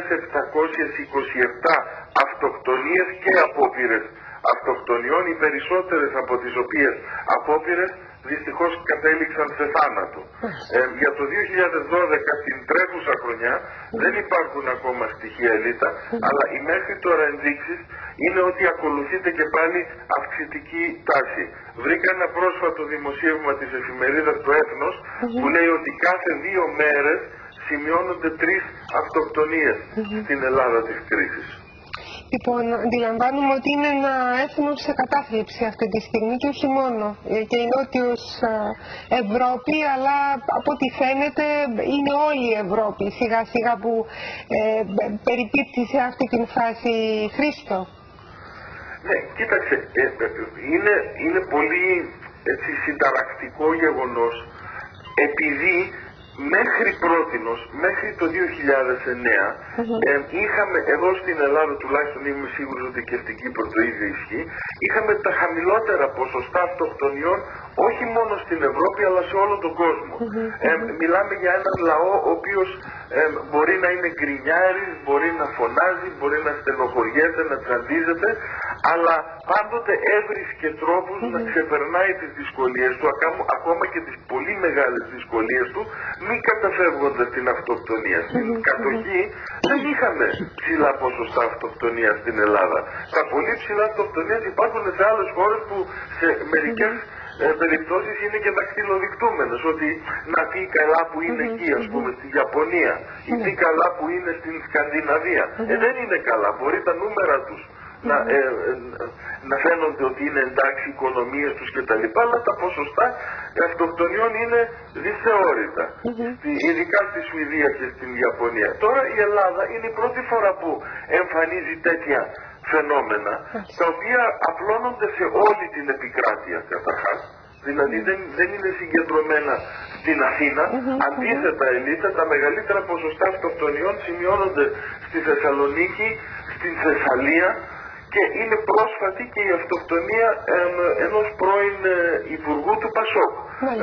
1.727 αυτοκτονίες και απόπειρες αυτοκτονιών, οι περισσότερες από τις οποίες απόπειρες δυστυχώς κατέληξαν σε θάνατο. Για το 2012, την τρέχουσα χρονιά, δεν υπάρχουν ακόμα στοιχεία ελίτα, αλλά οι μέχρι τώρα ενδείξεις είναι ότι ακολουθείται και πάλι αυξητική τάση. Βρήκα ένα πρόσφατο δημοσίευμα της εφημερίδας Το Έθνος που λέει ότι κάθε 2 μέρες σημειώνονται 3 αυτοκτονίες στην Ελλάδα της κρίσης. Λοιπόν, αντιλαμβάνουμε ότι είναι ένα έθνος σε κατάθλιψη αυτή τη στιγμή και όχι μόνο. Και η Νότιος Ευρώπη, αλλά από ό,τι φαίνεται είναι όλη η Ευρώπη σιγά σιγά που περιπίπτει σε αυτή την φάση. Χρήστο. Ναι, κοίταξε, είναι πολύ έτσι, συνταρακτικό γεγονός, επειδή μέχρι πρότινος, μέχρι το 2009, είχαμε εδώ στην Ελλάδα, τουλάχιστον είμαι σίγουρος ότι και στην Κύπρο το ίδιο ισχύει, είχαμε τα χαμηλότερα ποσοστά αυτοκτονιών όχι μόνο στην Ευρώπη αλλά σε όλο τον κόσμο. Μιλάμε για έναν λαό ο οποίος μπορεί να είναι γκρινιάρης, μπορεί να φωνάζει, μπορεί να στενοχωριέται, να τσαντίζεται, αλλά πάντοτε έβρισκε τρόπους να ξεπερνάει τις δυσκολίες του, ακόμα και τις πολύ μεγάλες δυσκολίες του, μη καταφεύγοντας την αυτοκτονία. Στην κατοχή δεν είχαμε ψηλά ποσοστά αυτοκτονία στην Ελλάδα. Τα πολύ ψηλά αυτοκτονίες υπάρχουν σε άλλες χώρες που σε μερικές περιπτώσεις είναι και δακτυλοδεικτούμενες, ότι να τι καλά που είναι εκεί, ας πούμε στη Ιαπωνία, ή τι καλά που είναι στην Σκανδιναβία. Δεν είναι καλά, μπορεί τα νούμερα τους να φαίνονται ότι είναι εντάξει οι οικονομίες τους κτλ. Αλλά τα ποσοστά αυτοκτονιών είναι δυσθεώρητα. Ειδικά στη Σουηδία και στην Ιαπωνία. Τώρα η Ελλάδα είναι η πρώτη φορά που εμφανίζει τέτοια φαινόμενα, τα οποία απλώνονται σε όλη την επικράτεια καταρχάς. Δηλαδή δεν είναι συγκεντρωμένα στην Αθήνα. Αντίθετα, Ελίτα, τα μεγαλύτερα ποσοστά αυτοκτονιών σημειώνονται στη Θεσσαλονίκη, στην Θεσσαλία, και είναι πρόσφατη και η αυτοκτονία ενός πρώην υπουργού του Πασόκ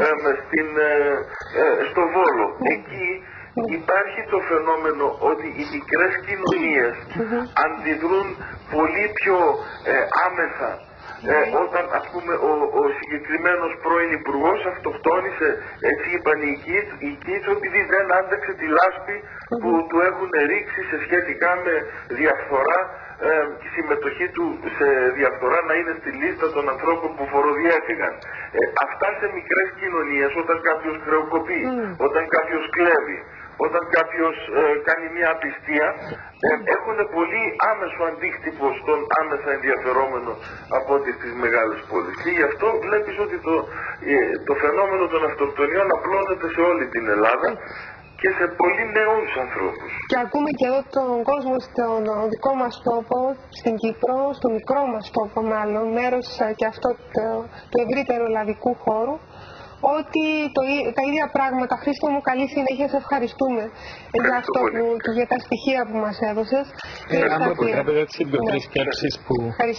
στο Βόλο. Εκεί υπάρχει το φαινόμενο ότι οι μικρές κοινωνίες αντιδρούν πολύ πιο άμεσα. Όταν, ας πούμε, ο συγκεκριμένος πρώην υπουργός αυτοκτόνησε, έτσι είπαν οι οικοί του, επειδή δεν άντεξε τη λάσπη που του έχουν ρίξει σε σχετικά με διαφθορά, τη συμμετοχή του σε διαφθορά, να είναι στη λίστα των ανθρώπων που φοροδιέφυγαν. Αυτά σε μικρές κοινωνίες, όταν κάποιος χρεοκοπεί, όταν κάποιος κλέβει, όταν κάποιος κάνει μια απιστία, έχουν πολύ άμεσο αντίκτυπο στον άμεσα ενδιαφερόμενο από ό,τι στις μεγάλες πόλεις. Και γι' αυτό βλέπεις ότι το φαινόμενο των αυτοκτονιών απλώνεται σε όλη την Ελλάδα και σε πολύ νέους ανθρώπους. Και ακούμε και εδώ τον κόσμο στον δικό μας τόπο, στην Κύπρο, στο μικρό μας τόπο μάλλον, μέρος και αυτό του ευρύτερου ελλαδικού χώρου, ότι τα ίδια πράγματα. Χρήστο μου, καλή συνέχεια, σε ευχαριστούμε για αυτό και για τα στοιχεία που μας έδωσες. Αν μου επιτρέπετε έτσι δύο-τρεις σκέψεις που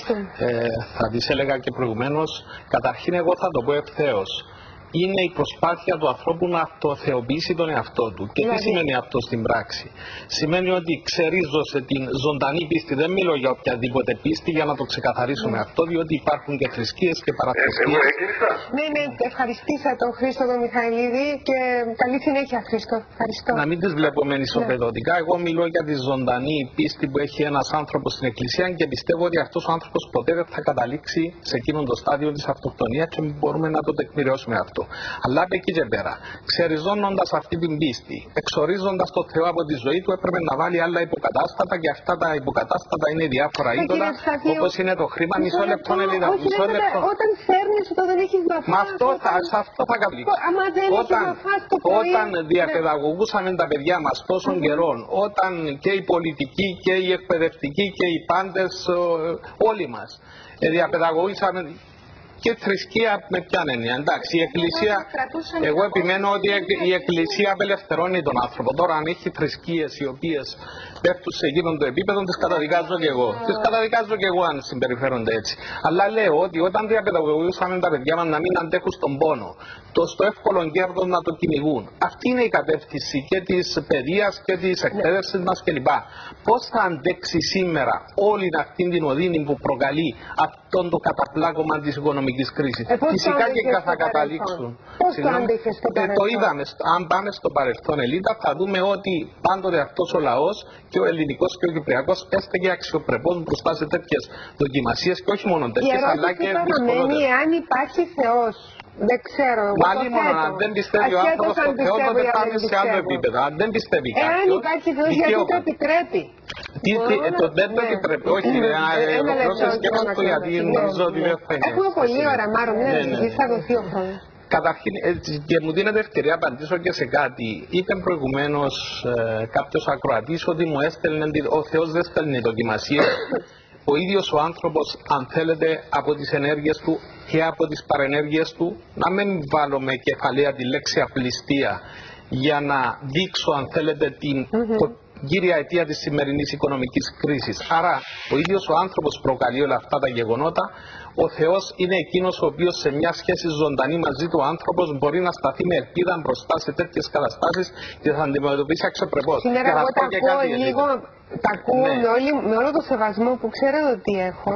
θα τις έλεγα και προηγουμένως. Καταρχήν, εγώ θα το πω ευθέως. Είναι η προσπάθεια του ανθρώπου να αυτοθεοποιήσει τον εαυτό του. Και τι σημαίνει αυτό στην πράξη? Σημαίνει ότι ξερίζω σε την ζωντανή πίστη. Δεν μιλώ για οποιαδήποτε πίστη, για να το ξεκαθαρίσουμε αυτό, διότι υπάρχουν και θρησκείες και παραθρησκείες. Ναι, ευχαριστήσα τον Χρήστο τον Μιχαηλίδη και καλή συνέχεια, Χρήστο. Ευχαριστώ. Να μην τις βλέπουμε ισοπεδωτικά. Εγώ μιλώ για τη ζωντανή πίστη που έχει ένας άνθρωπος στην Εκκλησία και πιστεύω ότι αυτός ο άνθρωπος ποτέ δεν θα καταλήξει σε εκείνον το στάδιο της αυτοκτονίας και μπορούμε να το τεκμηριώσουμε αυτό. Αλλά από εκεί και πέρα, ξεριζώνοντας αυτή την πίστη, εξορίζοντας το Θεό από τη ζωή του, έπρεπε να βάλει άλλα υποκατάστατα, και αυτά τα υποκατάστατα είναι διάφορα είδωλα, όπως είναι το χρήμα. Μισό λεπτό, Ελίδα. Όταν φέρνεις όταν δεν έχεις να φας. Μα σε αυτό θα καταλήξω. Όταν διαπαιδαγωγούσαμε τα παιδιά μας τόσων καιρών, όταν και οι πολιτικοί και οι εκπαιδευτικοί και οι πάντες, όλοι μας διαπαιδαγωγήσαμε. Και θρησκεία με ποια έννοια? Εντάξει, η Εκκλησία, εγώ επιμένω ότι η Εκκλησία απελευθερώνει τον άνθρωπο. Τώρα, αν έχει θρησκείες οι οποίες πέφτουν σε εκείνον το επίπεδο, τις καταδικάζω και εγώ. Τις καταδικάζω και εγώ αν συμπεριφέρονται έτσι. Αλλά λέω ότι όταν διαπαιδαγωγούσαμε τα παιδιά μας να μην αντέχουν στον πόνο, στο εύκολο κέρδος να το κυνηγούν. Αυτή είναι η κατεύθυνση και της παιδείας και της εκπαίδευσης μας κλπ. Πώς θα αντέξει σήμερα όλη αυτή την οδύνη που προκαλεί αυτόν το καταπλάκωμα της οικονομικής κρίσης? Φυσικά και θα καταλήξουν. Το είδαμε. Αν πάμε στο παρελθόν, Ελίτα, θα δούμε ότι πάντοτε αυτός ο λαός, και ο ελληνικός και ο κυπριακός, έστεκε αξιοπρεπώς μπροστά σε τέτοιες δοκιμασίες, και όχι μόνο τέτοιες, αλλά και δυσκολότερες. Αν υπάρχει Θεός, δεν ξέρω. Μάλλον μόνο αν δεν πιστεύει ο άνθρωπος στον Θεό, τότε πάμε σε άλλο επίπεδο. Αν δεν πιστεύει κάποιος, εάν υπάρχει Θεός, γιατί το επιτρέπει? Δεν το επιτρέπει. Όχι, εγώ σκέφτομαι γιατί νομίζω ότι δεν θα είναι. Έχουμε πολλή ώρα, Μάρο, θα δοθεί ο χρόνος. Καταρχήν, και μου δίνεται ευκαιρία να απαντήσω και σε κάτι. Είπε προηγουμένως κάποιος ακροατής ότι μου έστελνε, ο Θεός δεν στέλνει δοκιμασίες. Ο ίδιος ο άνθρωπος, αν θέλετε, από τις ενέργειες του και από τις παρενέργειες του, να μην βάλω με κεφαλαία τη λέξη απληστία, για να δείξω, αν θέλετε, την κύρια αιτία της σημερινής οικονομικής κρίσης. Άρα, ο ίδιος ο άνθρωπος προκαλεί όλα αυτά τα γεγονότα. Ο Θεός είναι εκείνος ο οποίος σε μια σχέση ζωντανή μαζί του άνθρωπος μπορεί να σταθεί με ελπίδα μπροστά σε τέτοιες καταστάσεις και θα αντιμετωπίσει αξιοπρεπώς. Σήμερα εγώ τα ακούω λίγο, τα ακούω με όλο το σεβασμό που ξέρετε ότι έχω.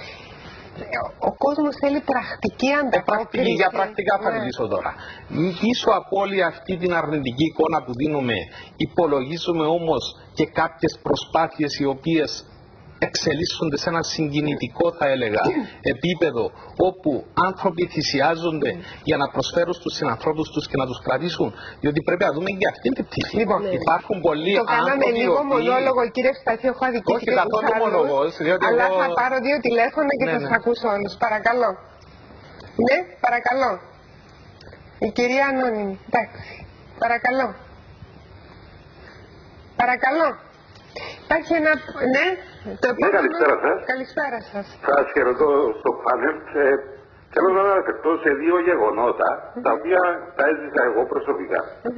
Ο κόσμος θέλει πρακτική ανταπόκριση. Για πρακτικά θα μιλήσω τώρα. Πίσω από όλη αυτή την αρνητική εικόνα που δίνουμε, υπολογίζουμε όμως και κάποιες προσπάθειες οι οποίες εξελίσσονται σε ένα συγκινητικό, θα έλεγα, επίπεδο, όπου άνθρωποι θυσιάζονται για να προσφέρουν στους συνανθρώπους τους και να τους κρατήσουν. Διότι πρέπει να δούμε και αυτή την πτυχή. Λοιπόν, υπάρχουν πολλοί άνθρωποι. Το κάναμε λίγο μονόλογο, κύριε Σταθή, έχω αδικήσει και τους άλλους, αλλά θα πάρω 2 τηλέφωνα και θα σας ακούσω όλους. Παρακαλώ. Ναι, παρακαλώ. Η κυρία Ανώνυμη, εντάξει. Παρακαλώ. Παρακαλώ. Υπάρχει ένα... Ναι, το επόμενο... Καλησπέρα σας. Καλησπέρα σας. Σας χαιρετώ στο πάνελ. Θέλω να αναφερθώ σε 2 γεγονότα, τα οποία τα έζησα εγώ προσωπικά.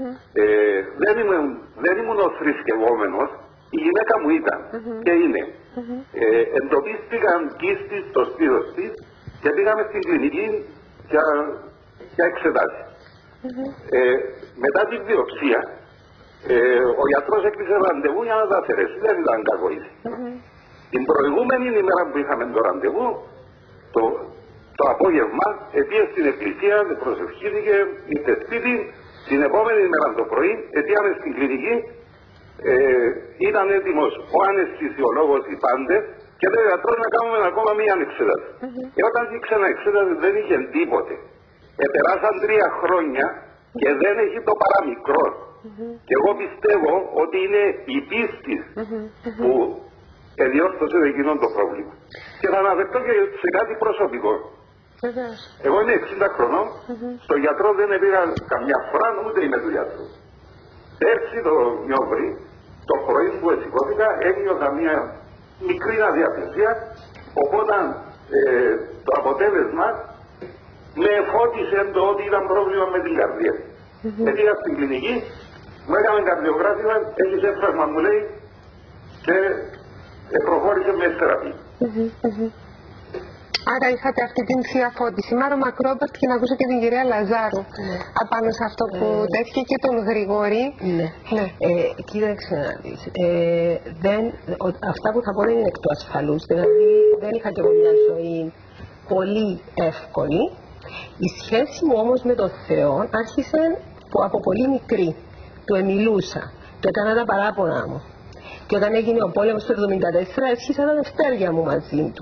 Δεν ήμουν ο θρησκευόμενος, η γυναίκα μου ήταν και είναι. Εντοπίστηκαν κίστης στο στήθος της και πήγαμε στην κλινική για εξετάσεις. Μετά την βιοψία, ο γιατρός έκλεισε ραντεβού για να τα αφαιρέσει, δεν ήταν κακοήθη. Την προηγούμενη ημέρα που είχαμε το ραντεβού, το απόγευμα, πήγε στην εκκλησία, προσευχήθηκε, ήρθε σπίτι, την επόμενη ημέρα το πρωί, πήγαμε στην κλινική, ήταν έτοιμος ο αναισθησιολόγος, οι πάντες, και λέει ο γιατρός να κάνουμε ακόμα μία εξέταση. Όταν ήξερα εξέταση δεν είχε τίποτε. Περάσαν 3 χρόνια και δεν έχει το παραμικρό. Και εγώ πιστεύω ότι είναι η πίστη που διόρθωσε εκείνο το πρόβλημα. Και θα αναφερθώ και σε κάτι προσωπικό. Εγώ είμαι 60 χρονών, στο γιατρό δεν πήγα καμιά φορά, ούτε είμαι του γιατρού. Πέρσι το Νιόβρη, το πρωί που σηκώθηκα, ένιωθα μια μικρή αδιαπλησία, οπότε το αποτέλεσμα με φώτισε το ότι ήταν πρόβλημα με την καρδία. Πήγα στην κλινική, μου έκαμε καρδιογράφημα, έχει έμφρασμα μου λέει και προχώρησε με θεραπεία. Άρα είχατε αυτή την θεία φώτιση. Μάρο Μακρόπερτ, και να ακούσω και την κυρία Λαζάρου απάνω σε αυτό που τέθηκε και τον Γρηγόρη. Κοίταξε να δεις. Αυτά που θα πω δεν είναι εκ του ασφαλούς. Δηλαδή δεν είχα και εγώ μια ζωή πολύ εύκολη. Η σχέση μου όμως με τον Θεό άρχισε από πολύ μικρή. Του εμιλούσα, του έκανα τα παράπονα μου. Και όταν έγινε ο πόλεμος το 1974, έσχισα τα δευτέρια μου μαζί του.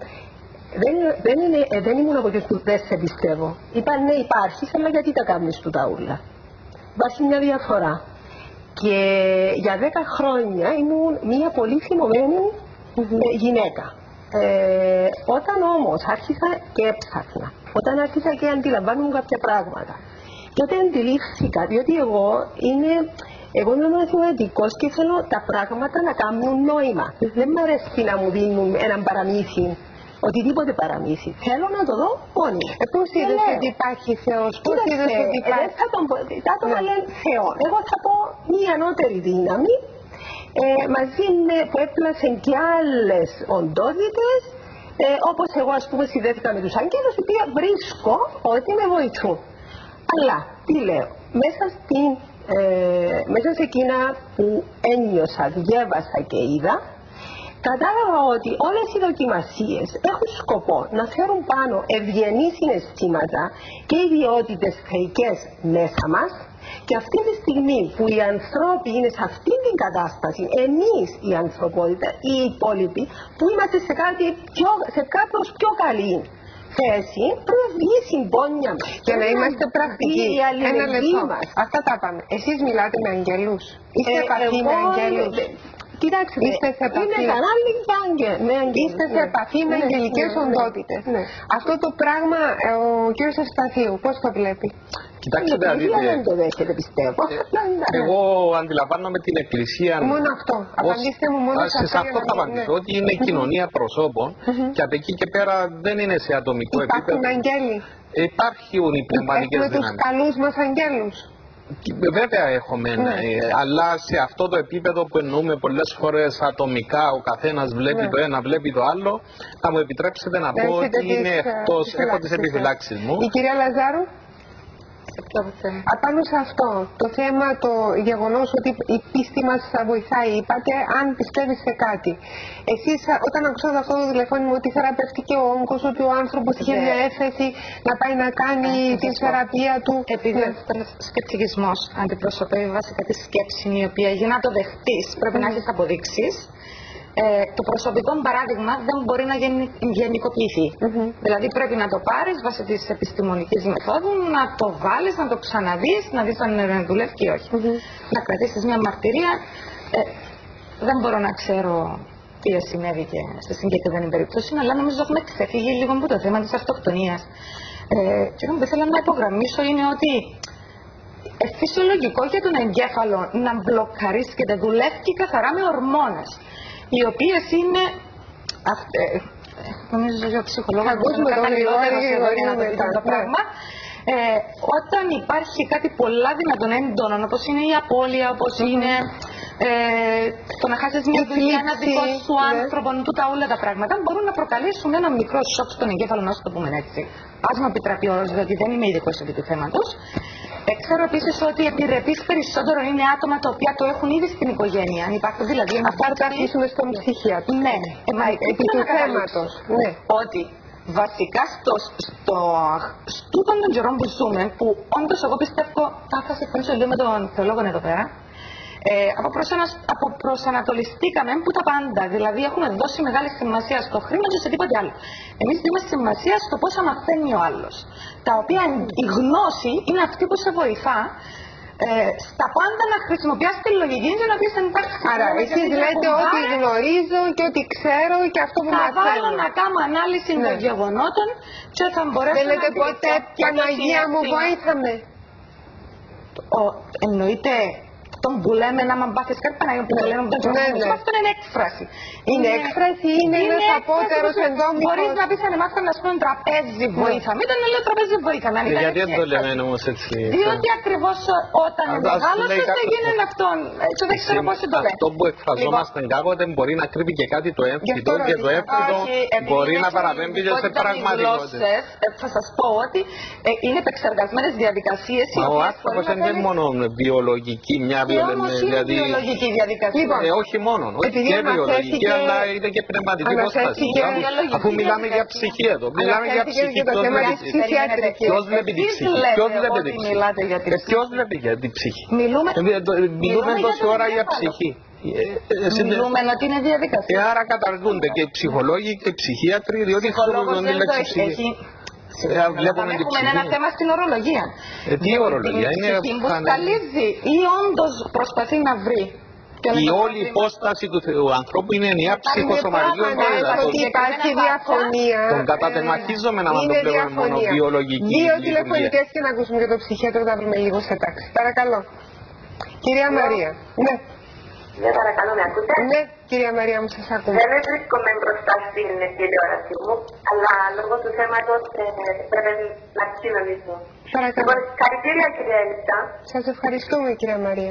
Δεν ήμουν από τους που δεν σε πιστεύω. Είπα ναι, υπάρχεις, αλλά γιατί τα κάνεις του τα ούλα. Υπάρχει μια διαφορά. Και για 10 χρόνια ήμουν μια πολύ θυμωμένη γυναίκα. Όταν όμως άρχισα και έψαχνα, όταν άρχισα και αντιλαμβάνομαι κάποια πράγματα, τότε αντιλήφθηκα, διότι εγώ είμαι μαθηματικός και θέλω τα πράγματα να κάνουν νόημα. Δεν μ' αρέσει να μου δίνουν έναν παραμύθι, οτιδήποτε παραμύθι. Θέλω να το δω μόνη. Πώς είδες ότι υπάρχει Θεός, πώς είδες ότι υπάρχει... Τα άτομα λένε Θεό. Εγώ θα πω μια ανώτερη δύναμη, μαζί με που έπλασαν και άλλες οντότητες, όπως εγώ ας πούμε συνδέθηκα με τους αγγέλους, οι οποίοι βρίσκω ότι με βοηθούν. Αλλά, τι λέω, μέσα σε εκείνα που ένιωσα, διέβασα και είδα, κατάλαβα ότι όλες οι δοκιμασίες έχουν σκοπό να φέρουν πάνω ευγενή συναισθήματα και ιδιότητες θεϊκές μέσα μας, και αυτή τη στιγμή που οι ανθρώποι είναι σε αυτή την κατάσταση, εμείς η ανθρωπότητα, οι υπόλοιποι, που είμαστε σε κάπως πιο καλή θέση, πρέπει να βγει η συμπόνια μας. Και να είμαστε πρακτικοί. Ένα λεπτό. Αυτά τα πάμε. Εσείς μιλάτε με αγγελούς. Είστε επαφή με αγγελούς. Κοιτάξτε, είστε σε επαφή. Είναι κανάλι με αγγέλους. Είστε σε επαφή με αγγελικές οντότητες. Αυτό το πράγμα ο κύριος Ευσταθίου πώς το βλέπει? Κοιτάξτε, δεν το δέχεται, πιστεύω. Εγώ αντιλαμβάνομαι την Εκκλησία. Μόνο αυτό. Απαντήστε μου μόνο σε αυτό. Σε αυτό θα απαντήσω. Ότι είναι κοινωνία προσώπων και από εκεί και πέρα δεν είναι σε ατομικό επίπεδο. Υπάρχουν αγγέλοι. Υπάρχουν οι πνευματικές δυνάμεις. Έχουμε τους καλούς μας αγγέλους. Βέβαια έχουμε, αλλά σε αυτό το επίπεδο που εννοούμε πολλές φορές ατομικά, ο καθένας βλέπει το ένα, βλέπει το άλλο, θα μου επιτρέψετε να πω ότι είναι εκτός, έχω τις επιφυλάξεις μου. Η κυρία Λαζάρου. Απάνω σε αυτό, το θέμα, το γεγονός ότι η πίστη μας βοηθάει, είπατε, αν πιστεύεις σε κάτι. Εσείς όταν ακούσατε αυτό το τηλεφώνημα ότι θεραπεύτηκε ο όγκος, ότι ο άνθρωπος είχε μια έφεση να πάει να κάνει τη θεραπεία του. Επειδή ο σκεπτικισμός αντιπροσωπεύει βασικά τη σκέψη η οποία για να το δεχτείς πρέπει να έχεις αποδείξεις. το προσωπικό παράδειγμα δεν μπορεί να γενικοποιηθεί. Δηλαδή πρέπει να το πάρεις βάσει της επιστημονικής μεθόδου, να το βάλεις, να το ξαναδείς, να δεις αν δουλεύει ή όχι. Να κρατήσεις μια μαρτυρία. Δεν μπορώ να ξέρω τι συνέβη και στη συγκεκριμένη περίπτωση, αλλά νομίζω έχουμε ξεφύγει λίγο από το θέμα της αυτοκτονίας. Και αυτό που ήθελα να υπογραμμίσω είναι ότι φυσιολογικό για τον εγκέφαλο να μπλοκαρίσκεται, δουλεύει καθαρά με ορμόνες, οι οποίες είναι νομίζω για ψυχολόγο το πράγμα. Όταν υπάρχει κάτι πολλά δυνατόν έντονο, όπως είναι η απώλεια, όπως είναι το να χάσεις μια δουλειά, ένα δικό σου άνθρωπο, τούτα όλα τα πράγματα μπορούν να προκαλέσουν ένα μικρό σοκ στον εγκέφαλο, να το πούμε έτσι. Ας μου επιτραπεί όρος, διότι δεν είμαι ειδικός επί του θέματος. Ξέρω επίσης ότι επιρρεπείς περισσότερο είναι άτομα τα οποία το έχουν ήδη στην οικογένεια. Αν υπάρχουν δηλαδή. Αυτά θα τα αφήσουμε στον ψυχιατρό. Ναι, επί του θέματος. Ότι βασικά στον καιρό που ζούμε, που όντως εγώ πιστεύω, θα συμφωνήσω λίγο με τον θεολόγο εδώ πέρα, αποπροσανατολιστήκαμε που τα πάντα. Δηλαδή έχουμε δώσει μεγάλη σημασία στο χρήμα και σε τίποτε άλλο. Εμείς δίνουμε σημασία στο πώς μαθαίνει ο άλλος. Τα οποία η γνώση είναι αυτή που σε βοηθά στα πάντα να χρησιμοποιάς τη λογική για να πεις εντάξει. Άρα εσείς λέτε ότι γνωρίζω και ότι ξέρω και αυτό που μαθαίνω. Θα βάλω να κάνω ανάλυση των γεγονότων και θα μπορέσω δεν λέτε ποτέ Παναγία μου βοήθαμε. Εννοείται τον που λέμε να μ' πάθεις κάτι Παναγία που το λέμε αυτό είναι έκφραση. Είναι έκφραση, είναι ένας απότερος ενδόμητος. Μπορείς να πεις αν μάθαμε να πούμε τραπέζι βοήθαμε, ήταν λέω τραπέζι βοήθαμε. Γιατί δεν το λέμε όμως έτσι. Διότι ακριβώς όταν μεγάλωσες έγινε αυτόν. Έτσι δεν ξέρω πώς το λέει. Αυτό που εκφραζόμαστε κάποτε μπορεί να κρύβει και κάτι το έμφυτο και το έμφυτο μπορεί να παραπέμπει και σε πραγματικότητα. Θα σας πω ότι είναι επεξεργασμένες διαδικασίες. Ο άνθρωπος είναι μόνο βιολογική, μια δηλαδή, βιολογική διαδικασία. Όχι μόνο, όχι και βιολογική, αλλά είναι και πνευματική υπόσταση. Αφού μιλάμε για ψυχή εδώ, μιλάμε για ψυχή. Ποιος βλέπει την ψυχή, ποιος βλέπει την ψυχή, ποιος βλέπει για την ψυχή. Μιλούμε τόση ώρα για ψυχή. Μιλούμε ότι είναι διαδικασία. Άρα καταργούνται και οι ψυχολόγοι και οι ψυχίατροι, διότι χρησιμοποιούν τη λέξη ψυχή. Έχουμε ένα θέμα στην ορολογία. Τι ορολογία, είναι που σκαλίζει ή όντως προσπαθεί να βρει. Η όλη υπόσταση του ανθρώπου είναι ενιαία ψυχοσωματική οντότητα. Ότι υπάρχει διαφωνία. Τον κατατεμαχίζομαι να το πλέον μόνο βιολογική. Δύο τηλεφωνικές και να ακούσουμε και το ψυχίατρο να βρούμε λίγο σε τάξη. Παρακαλώ. Κυρία Μαρία. Ναι. Ναι, παρακαλώ, με ακούτε. Ναι, κυρία Μαρία μου, σας ακούμε. Δεν βρίσκομαι μπροστά στην τηλεόραση μου, αλλά λόγω του θέματος πρέπει να κοινωνήσω. Παρακαλώ. Συγχαρητήρια, κυρία Ελίσσα. Σας ευχαριστούμε, κυρία Μαρία.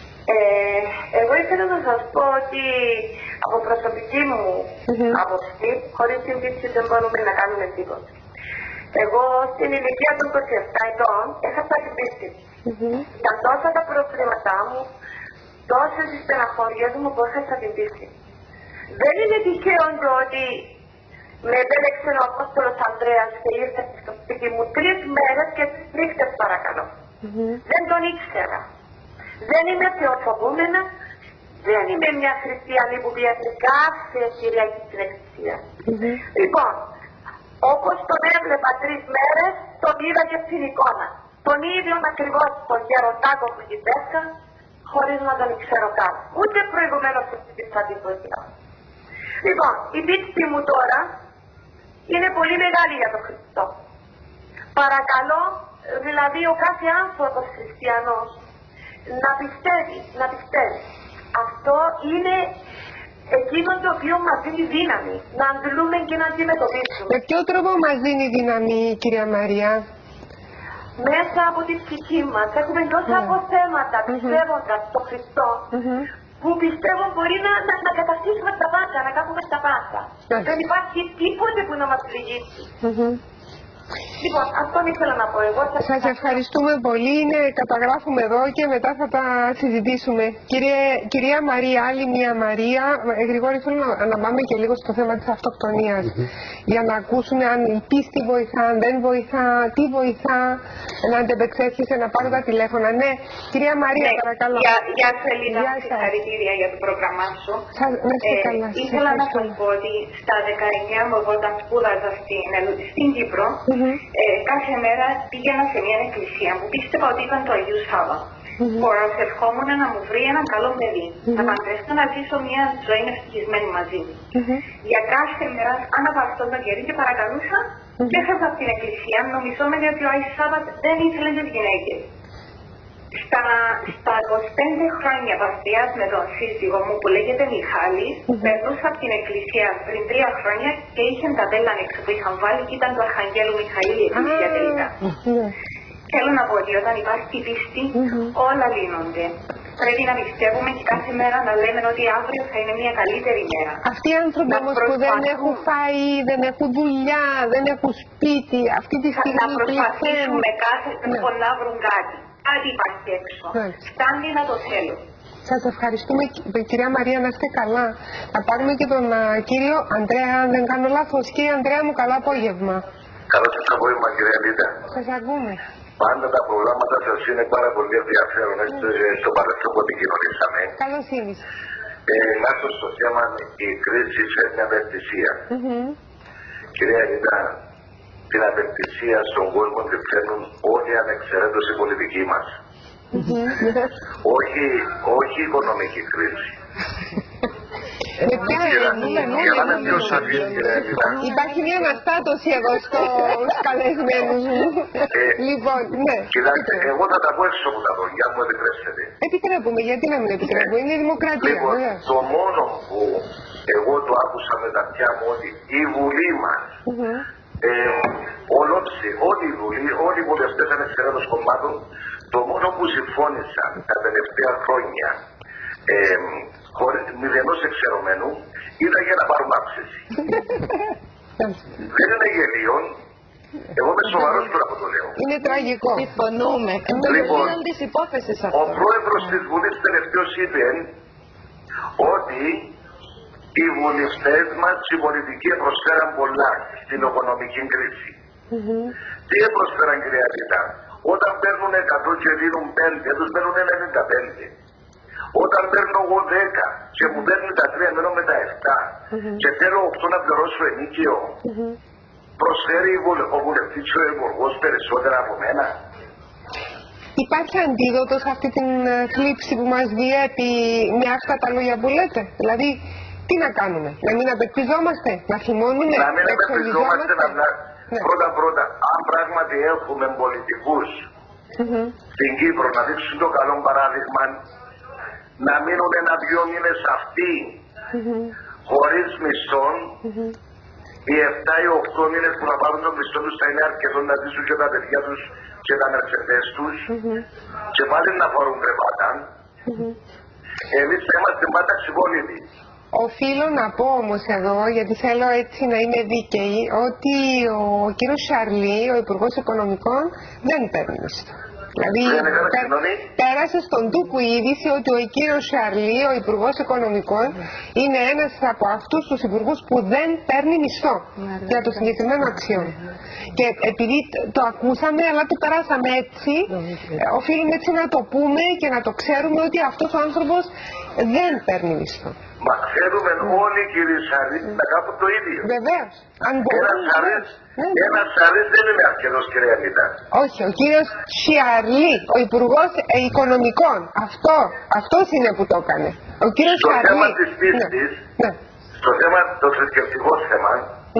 Εγώ ήθελα να σας πω ότι από προσωπική μου άποψη, χωρίς την πίστη δεν μπορούμε να κάνουμε τίποτα. Εγώ στην ηλικία των 27 ετών έχασα την πίστη. Ήταν τόσα τα προβλήματά μου, τόσες οι στεναχώριες μου που έχασα την πίστη. Δεν είναι τυχαίο το ότι με επέλεξε ο Απόστολος Ανδρέας και ήρθε στο σπίτι μου 3 μέρες και 3 νύχτες παρακαλώ. Δεν τον ήξερα. Δεν είμαι θεοφοβούμενα, δεν είμαι μια χριστιανή που πιέζει κάθε Κυριακή στην εκκλησία. Λοιπόν, όπως τον έβλεπα 3 μέρες, τον είδα και στην εικόνα. Τον ίδιο ακριβώς τον γεροντάκο που γητεύκα, χωρίς να τον ξέρω καν. Ούτε προηγουμένως θα την βοηθάω. Λοιπόν, η πίστη μου τώρα είναι πολύ μεγάλη για τον Χριστό. Παρακαλώ, δηλαδή ο κάθε άνθρωπος χριστιανός να πιστεύει. Αυτό είναι εκείνο το οποίο μας δίνει δύναμη. Να αντιλούμε και να αντιμετωπίσουμε. Με ποιο τρόπο μας δίνει δύναμη, κυρία Μαρία? Μέσα από τη ψυχή μας. Έχουμε τόσα αποθέματα πιστεύοντας στον Χριστό, που πιστεύω μπορεί να καταστήσουμε στα πάντα, να κάνουμε στα πάντα. Δεν υπάρχει τίποτε που να μας πληγήσει. Λοιπόν, αυτό ήθελα να πω εγώ. Σας ευχαριστούμε πολύ. Καταγράφουμε εδώ και μετά θα τα συζητήσουμε. Κυρία Μαρία, άλλη μια Μαρία. Γρηγόρη, θέλω να πάμε και λίγο στο θέμα της αυτοκτονίας. Για να ακούσουμε αν η πίστη βοηθά, αν δεν βοηθά, τι βοηθά, να αντεπεξέλθεις, να πάρω τα τηλέφωνα. Ναι, κυρία Μαρία, παρακαλώ. Γεια σου, Ελίνα. Συγχαρητήρια για το πρόγραμμά σου. Ήθελα να σας πω ότι στα 19 μου, όταν σπούδαζα στην Κύπρο, κάθε μέρα πήγαινα σε μια εκκλησία που πίστευα ότι ήταν το Αγίου Σάββα. Προσευχόμουν να μου βρει έναν καλό παιδί. Να παντρευτώ, να ζήσω μια ζωή ευτυχισμένη μαζί. Για κάθε μέρα αναβαστώ το κερί και παρακαλούσα και έφευγα από την εκκλησία, νομιζόμενοι ότι ο Άγιος Σάββας δεν ήθελε τις γυναίκες. Στα 25 χρόνια παστρίας με τον σύζυγό μου που λέγεται Μιχάλης, περνούσα από την εκκλησία πριν 3 χρόνια και είχε τα τέλα έξω που είχαν βάλει και ήταν του Αρχαγγέλου Μιχαήλ η εκκλησία τελικά. Θέλω να πω ότι όταν υπάρχει πίστη, όλα λύνονται. Πρέπει να πιστεύουμε και κάθε μέρα να λέμε ότι αύριο θα είναι μια καλύτερη μέρα. Αυτοί οι άνθρωποι όμως που δεν έχουν φάει, δεν έχουν δουλειά, δεν έχουν σπίτι, αυτή τη στιγμή να προσπαθήσουμε κάθε μέρα να βρουν κάτι. Κάτι υπάρχει έξω. Φτάνει να το θέλω. Σας ευχαριστούμε, κυρία Μαρία, να είστε καλά. Θα πάρουμε και τον κύριο Ανδρέα, αν δεν κάνω λάθος. Κύριε Ανδρέα μου, καλό απόγευμα. Καλό σας απόγευμα, κυρία Λίτα. Σας ακούμε. Πάντα τα προγράμματα σας είναι πάρα πολύ ενδιαφέρον στο παρελθόν που επικοινωνήσαμε. Καλώς ήρθατε. Να έρθω στο θέμα, η κρίση φέρνει απελπισία. Κυρία Λίτα, την απελπισία στον κόσμο τη φέρνουν όλοι ανεξαιρέτως οι πολιτικοί μας. Όχι η οικονομική κρίση. Για να είμαι πιο σαφής, κυρία Λίτα. Υπάρχει μια αναστάτωση εδώ στους καλεσμένους μου. Λοιπόν, ναι. Κοιτάξτε, εγώ θα τα πω έξω από τα δόντια, αν μου επιτρέψετε. Επιτρέπουμε, γιατί να μην επιτρέπουμε, είναι δημοκρατία. Λοιπόν, το μόνο που εγώ το άκουσα με τα αυτιά μου ότι η Βουλή μας, όλοι οι βουλευτές ανεξαιρέτως κομμάτων, το μόνο που συμφώνησαν τα τελευταία χρόνια μηδενός εξαιρωμένου ήταν για να πάρουν αύξηση. Δεν είναι γελίο. Εγώ είμαι σοβαρός τώρα που το λέω. Είναι τραγικό. Συμφωνούμε. Λοιπόν, της υπόθεσης αυτό. ο πρόεδρος της Βουλής τελευταίως είπε ότι οι βουλευτές μας, οι πολιτικοί, προσφέραν πολλά στην οικονομική κρίση. Τι προσφέραν, κυρία Λίτα? Όταν παίρνουν 100 και δίνουν 5, τους παίρνουν 95. Όταν παίρνω εγώ 10 και μου παίρνει τα 3, μένω με τα 7 και θέλω 8 να πληρώσω ενίκιο, προσφέρει ο βουλευτής και ο υπουργός περισσότερα από μένα? Υπάρχει αντίδοτο σε αυτή την θλίψη που μας διέπει με αυτά τα λόγια που λέτε? Δηλαδή, τι να κάνουμε, να μην απελπιζόμαστε, να θυμώνουμε, να μην απελπιζόμαστε, πρώτα, αν πράγματι έχουμε πολιτικούς στην Κύπρο να δείξουν το καλό παράδειγμα, να μείνουν 1-2 μήνες αυτοί χωρίς μισθών, οι 7 ή 8 μήνες που θα πάρουν το μισθό τους θα είναι αρκετό να ζήσουν και τα παιδιά τους και τα μερσεντές τους και πάλι να φορούν κρεβάτα. Εμείς θα είμαστε πάντα ξυπόλυτοι. Οφείλω να πω όμως εδώ, γιατί θέλω έτσι να είμαι δίκαιη, ότι ο κύριος Σαρλί, ο Υπουργός Οικονομικών, δεν παίρνει μισθό. Δηλαδή πέρασε στον τούπο η είδηση ότι ο κύριος Σαρλί, ο Υπουργός Οικονομικών, είναι ένας από αυτούς τους υπουργούς που δεν παίρνει μισθό για το συγκεκριμένο αξιόν. Και επειδή το ακούσαμε, αλλά το περάσαμε έτσι, οφείλουμε έτσι να το πούμε και να το ξέρουμε ότι αυτός ο άνθρωπος δεν παίρνει μισθό. Μα ξέρουμε όλοι, κύριε Σαρλί, να κάνουν το ίδιο. Βεβαίως. Ένας Σαρλί δεν είναι αρκετός, κυρία Λίτα. Όχι, ο κύριος Σιαρλί, ο Υπουργός Οικονομικών. Αυτός είναι που το έκανε. Ο κύριος στο Σιαρλί. θέμα της πίστης, στο θέμα, το θρησκευτικό θέμα,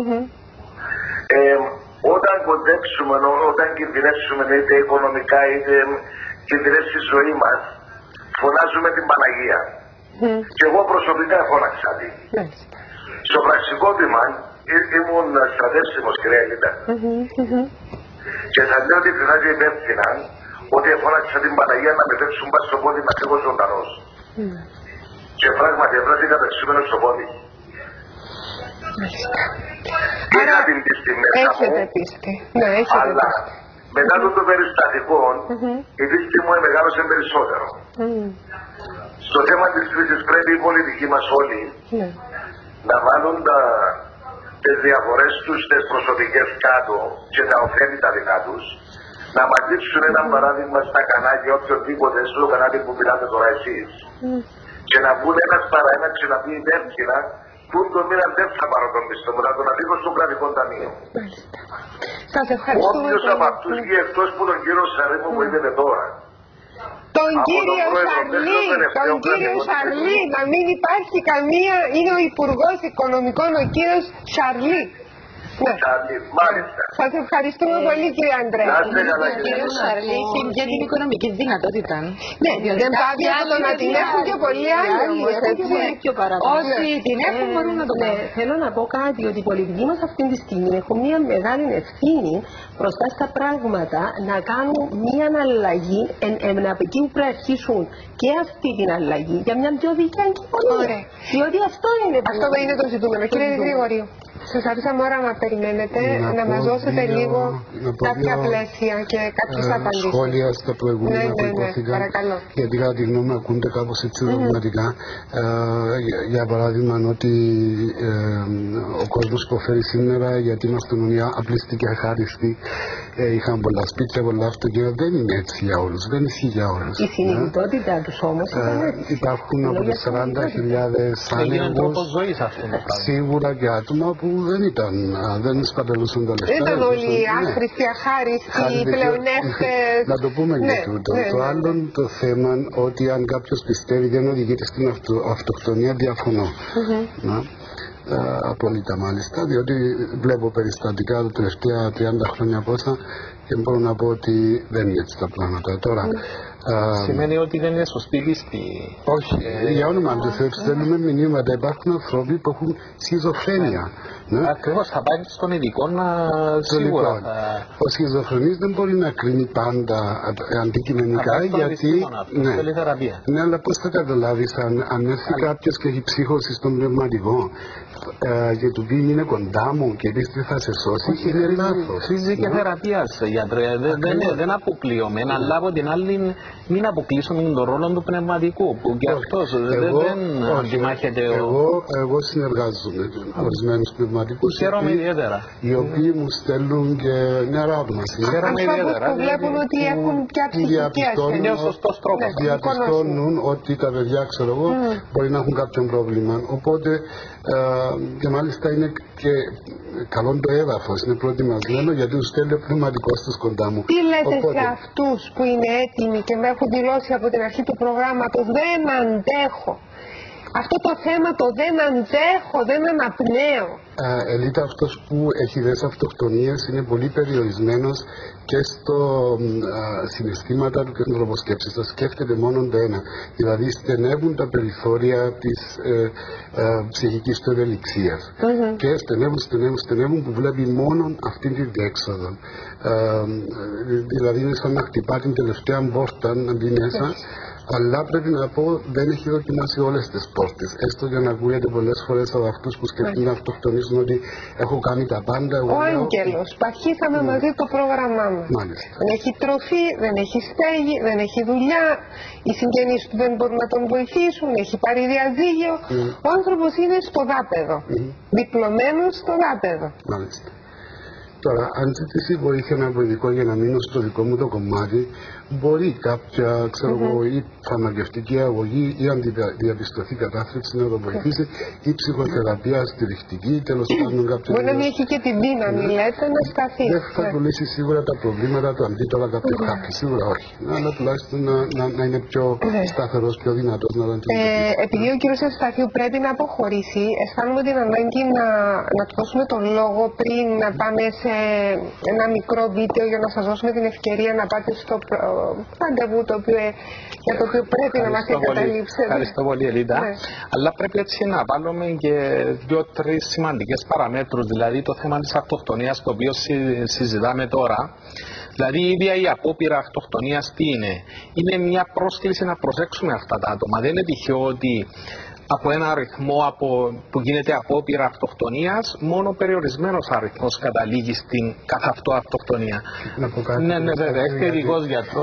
όταν κοντέψουμε, όταν κινδυνεύσουμε είτε οικονομικά είτε κινδυνεύσει η ζωή μας, φωνάζουμε την Παναγία. Και εγώ προσωπικά φώναξα τη. Στο πραξικόπημα ήμουν στρατεύσιμος, κυρία Λίτα. Και θα λέω ότι φυσικά υπεύθυνα ότι φώναξα την Παναγία να με πέψουν πάνω στο πόδι να φύγω ζωντανός. Και πράγματι βρέθηκα πεσούμενος στο πόδι. Είχα την πίστη μέσα μου. Έχετε πίστη. Ναι, έχετε αλλά πίστη. μετά το περιστατικό, η πίστη μου μεγάλωσε περισσότερο. Στο θέμα της κρίσης πρέπει οι πολιτικοί μας όλοι να βάλουν τις διαφορές τους τις προσωπικές κάτω και τα ωφέλη τα δικά τους, να μας δείξουν ένα παράδειγμα στα κανάλια, οποιοδήποτε στο κανάλι που μιλάτε τώρα εσείς, και να βγουν ένας παρά ένα και να πει υπεύθυνα που το μήνα δεν θα πάρω τον μισθό μου, να τον αδίκω στο κρατικό ταμείο. Σας ευχαριστούμε. Όποιος από αυτούς βγει εκτός που τον κύριο Σαρήμο που είδετε τώρα. Τον κύριο Σαρλί, να μην υπάρχει καμία, είναι ο Υπουργός Οικονομικών ο κύριος Σαρλί. Μάλιστα. Σας ευχαριστούμε πολύ κύριε Ανδρέα. Ο κύριος Σαρλί έχει για την οικονομική δυνατότητα. Ναι, δεν πάει από το να την έχουν και πολλοί άλλοι όμως, έτσι. Όσοι την έχουν μπορούν να το κάνουν. Θέλω να πω κάτι, ότι οι πολιτικοί μας αυτή τη στιγμή έχουν μια μεγάλη ευθύνη μπροστά στα πράγματα να κάνουν μια αλλαγή, να εκεί που αρχίσουν και αυτή την αλλαγή για μια πιο δίκαια κοινωνία. Διότι αυτό είναι το ζητούμενο. Κύριε Γρηγορίου, σας άφησαμε ώρα να περιμένετε, να μας δώσετε λίγο κάποια πλαίσια και κάποιες απαντήσεις. Σχόλια στα προηγούμενα που υπόθηκαν, γιατί κατά τη γνώμη ακούνται κάπως έτσι δογματικά. Για παράδειγμα, ότι ο κόσμος υποφέρει σήμερα γιατί είμαστε μια απλιστή και αχάριστη. Είχαν πολλά σπίτια, πολλά αυτοκίνητα. Δεν είναι έτσι για όλους, δεν ισχύει για όλους. Η συνειδητότητά τους όμως υπάρχουν από τις 40.000 άνεργους, σίγουρα και άτομα που δεν σπαταλούσαν τα λεφτά. Δεν ήταν όλοι άχρηστοι, αχάριστοι, πλεονέκτες. Να το πούμε και τούτο. Το άλλο το θέμα, ότι αν κάποιος πιστεύει δεν οδηγείται στην αυτοκτονία, διαφωνώ. Απόλυτα μάλιστα, διότι βλέπω περιστατικά τα τελευταία 30 χρόνια πόσα και μπορώ να πω ότι δεν είναι έτσι τα πράγματα. Τώρα, σημαίνει ότι δεν είναι σωστή πίστη. Όχι, για όνομα του Θεού στέλνουμε μηνύματα. Υπάρχουν άνθρωποι που έχουν σχιζοφρένεια. Ακριβώς, θα πάει στον ειδικό να σίγουρα. Ο σχιζοφρενής δεν μπορεί να κρίνει πάντα αντικειμενικά, γιατί. Ναι, αλλά πώς θα καταλάβεις αν έρθει κάποιος και έχει ψύχωση στον πνευματικό και του πει είναι κοντά μου και πει τι θα σε σώσει, είναι λάθος. Φυσική θεραπεία, γιατρέ, δεν αποκλείομαι, αλλά από την άλλη μην αποκλείσουμε τον ρόλο του πνευματικού, που και αυτός δεν αντιμάχεται. Εγώ συνεργάζομαι με ορισμένους πνευματικούς, χαίρομαι ιδιαίτερα, οι οποίοι μου στέλνουν και νερά του μας. Χαίρομαι ιδιαίτερα. Που βλέπουν ότι έχουν πια ψυχική ασθένεια. Είναι ο σωστός τρόπος. Διαπιστώνουν ότι τα παιδιά, ξέρω εγώ, μπορεί να έχουν κάποιο πρόβλημα. Οπότε και μάλιστα είναι και καλό το έδαφος, είναι προετοιμασμένο γιατί τους στέλνει ο πνευματικός τους κοντά μου. Τι λέτε σε αυτούς που είναι έτοιμοι και με έχουν δηλώσει από την αρχή του προγράμματος δεν αντέχω? Αυτό το θέμα το δεν αντέχω, δεν αναπνέω. Ελίτα, αυτός που έχει ιδέες αυτοκτονίας είναι πολύ περιορισμένος και στο συναισθήματα του και στην τροποσκέψη. Θα σκέφτεται μόνο το ένα. Δηλαδή στενεύουν τα περιθώρια της ψυχικής του ευελιξίας. Και στενεύουν που βλέπει μόνο αυτή τη διέξοδο. Δηλαδή είναι σαν να χτυπά την τελευταία πόρτα να μπει μέσα. Αλλά πρέπει να πω δεν έχει δοκιμάσει όλες τις πόρτες. Έστω για να ακούγεται πολλές φορές από αυτούς που σκεφτούν να αυτοκτονήσουν ότι έχω κάνει τα πάντα. Ο Άγγελος, αρχίσαμε μαζί το πρόγραμμά μας. Δεν έχει τροφή, δεν έχει στέγη, δεν έχει δουλειά. Οι συγγενείς του δεν μπορούν να τον βοηθήσουν, έχει πάρει διαζύγιο. Ο άνθρωπος είναι στο δάπεδο. Διπλωμένος στο δάπεδο. Μάλιστα. Τώρα, αν ζητήσει βοήθεια από ειδικό για να μείνω στο δικό μου το κομμάτι, μπορεί κάποια, ξέρω εγώ, ή φαρμακευτική αγωγή ή αν διαπιστωθεί κατάθλιψη να το βοηθήσει, ή ψυχοθεραπεία στηριχτική, τέλος πάντων κάποια. Μπορεί να μην έχει και τη δύναμη, λέτε, να σταθεί. Δεν θα του λύσει σίγουρα τα προβλήματα του, αν δει τώρα κάποιο χάπι, σίγουρα όχι. Αλλά τουλάχιστον να είναι πιο σταθερός, πιο δυνατός να τον αντιμετωπίσει. Επειδή ο κύριος Ευσταθίου πρέπει να αποχωρήσει, αισθάνομαι την ανάγκη να του δώσουμε τον λόγο πριν να πάμε σε ένα μικρό βίντεο για να σας δώσουμε την ευκαιρία να πάτε στο ραντεβού για το οποίο πρέπει να μας εγκαταλείψετε. Ευχαριστώ πολύ, Ελίτα. Αλλά πρέπει έτσι να βάλουμε και 2-3 σημαντικές παραμέτρους, δηλαδή το θέμα της αυτοκτονίας το οποίο συζητάμε τώρα. Δηλαδή η ίδια η απόπειρα αυτοκτονίας τι είναι? Είναι μια πρόσκληση να προσέξουμε αυτά τα άτομα. Δεν είναι τυχαίο ότι από ένα αριθμό που γίνεται απόπειρα αυτοκτονίας, μόνο περιορισμένος αριθμός καταλήγει στην καθ' αυτό αυτοκτονία. Να πω κάτι. Ναι, βέβαια, έχετε ειδικός γιατρό.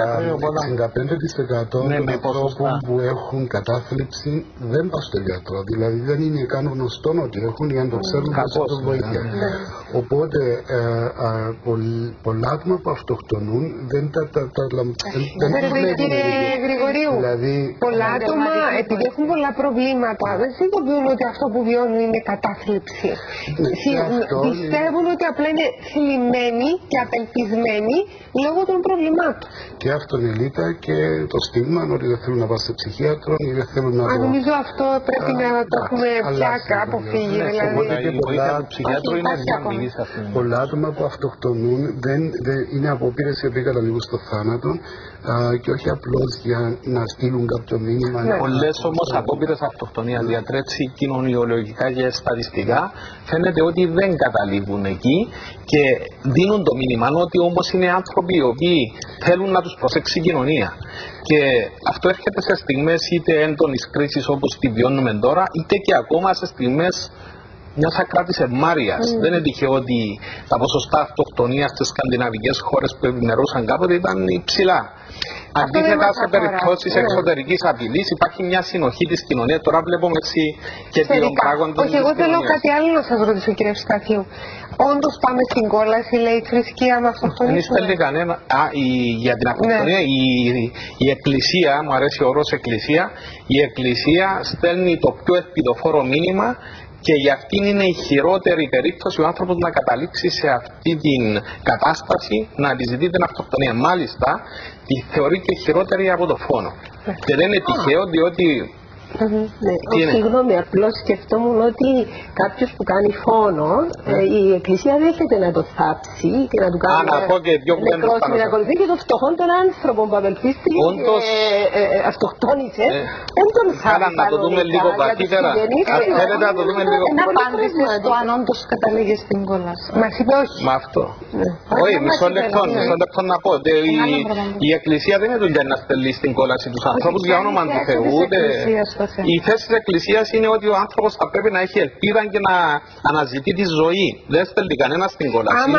65% των ανθρώπων που έχουν κατάθλιψη δεν πάνε στον γιατρό. Δηλαδή δεν είναι καν γνωστό ότι έχουν ή αν το ξέρουν δεν βοήθεια. Οπότε πολλά άτομα που αυτοκτονούν δεν τα Κύριε Γρηγορίου, πολλά άτομα επειδή έχουν πολλά προβλήματα δεν συνειδητοποιούν ότι αυτό που βιώνουν είναι κατάθλιψη. Πιστεύουν ότι απλά είναι θλιμμένοι και απελπισμένοι λόγω των προβλημάτων. Και αυτονελίτα και το στίγμα ότι δεν θέλουν να πάνε σε ψυχίατρο ή δεν θέλουν να. Νομίζω αυτό πρέπει να το έχουμε πια αποφύγει. Πολλά άτομα που αυτοκτονούν δεν είναι απόπειρες οι οποίοι καταλήγουν στο θάνατο και όχι απλώς για να στείλουν κάποιο μήνυμα. Πολλές όμως απόπειρες αυτοκτονίας διατρέψει κοινωνιολογικά και στατιστικά φαίνεται ότι δεν καταλήγουν εκεί και δίνουν το μήνυμα ότι όμως είναι άνθρωποι οι οποίοι θέλουν να τους προσέξει η κοινωνία. Και αυτό έρχεται σε στιγμές είτε έντονης κρίσης όπως τη βιώνουμε τώρα, είτε και ακόμα σε στιγμές μιας ακράτης ευμάρειας. Δεν είναι τυχαίο ότι τα ποσοστά αυτοκτονίας στις σκανδιναβικές χώρες που ευημερούσαν κάποτε ήταν υψηλά. Αντίθετα, σε περιπτώσεις εξωτερικής απειλής υπάρχει μια συνοχή της κοινωνίας. Τώρα βλέπουμε έτσι και δύο πράγματος. Όχι, εγώ θέλω κάτι άλλο να σας ρωτήσω, κύριε Ευσταθίου. Όντως πάμε στην κόλαση, λέει, η θρησκεία με αυτοκτονία. Δεν στέλνει κανένα. Για την αυτοκτονία, η Εκκλησία, μου αρέσει ο όρος Εκκλησία, η Εκκλησία στέλνει το πιο ελπιδοφόρο μήνυμα. Και για αυτήν είναι η χειρότερη περίπτωση ο άνθρωπος να καταλήξει σε αυτή την κατάσταση να αντιζητεί την αυτοκτονία. Μάλιστα, τη θεωρεί και χειρότερη από το φόνο. Και δεν είναι τυχαίο διότι. Συγγνώμη, απλώς σκεφτόμουν ότι κάποιος που κάνει φόνο, η Εκκλησία δέχεται να το θάψει και να του κάνει νεκρόσιμη ακολουθεί και το φτωχόν τον άνθρωπο που απελπίστηκε και αυτοκτόνησε, δεν τον θάψει. Άρα να το δούμε λίγο βαθύτερα. Θέλετε να το δούμε λίγο βαθύτερα. Να απάντησε στο αν όντως καταλήγει στην κόλαση. Μας είπε όχι. Με αυτό. Όχι, μισό λεπτό να πω. Η Εκκλησία δεν είναι δουλειά να στελεί στην κόλαση τους ανθρώπους για όνομα του Θεού. Η θέση της Εκκλησίας είναι ότι ο άνθρωπος θα πρέπει να έχει ελπίδα και να αναζητεί τη ζωή. Δεν στέλνει κανένα στην κόλαση. Άμα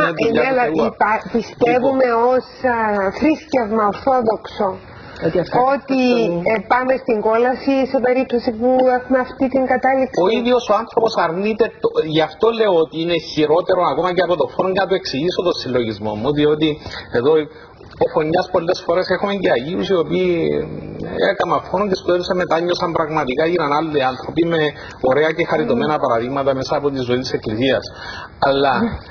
πιστεύουμε ως θρήσκευμα ορθόδοξο ότι πάμε στην κόλαση σε περίπτωση που έχουμε αυτή την κατάληξη. Ο ίδιος ο άνθρωπος αρνείται, γι' αυτό λέω ότι είναι χειρότερο ακόμα και από το φόνο, για να το εξηγήσω το συλλογισμό μου, διότι εδώ ο Φωνιάς πολλές φορές έχουμε και Αγίους οι οποίοι έκαναν φόνο και στο τέλος μετάνιωσαν πραγματικά, γίναν άλλοι άνθρωποι με ωραία και χαριτωμένα παραδείγματα μέσα από τη ζωή της Εκκλησίας. Αλλά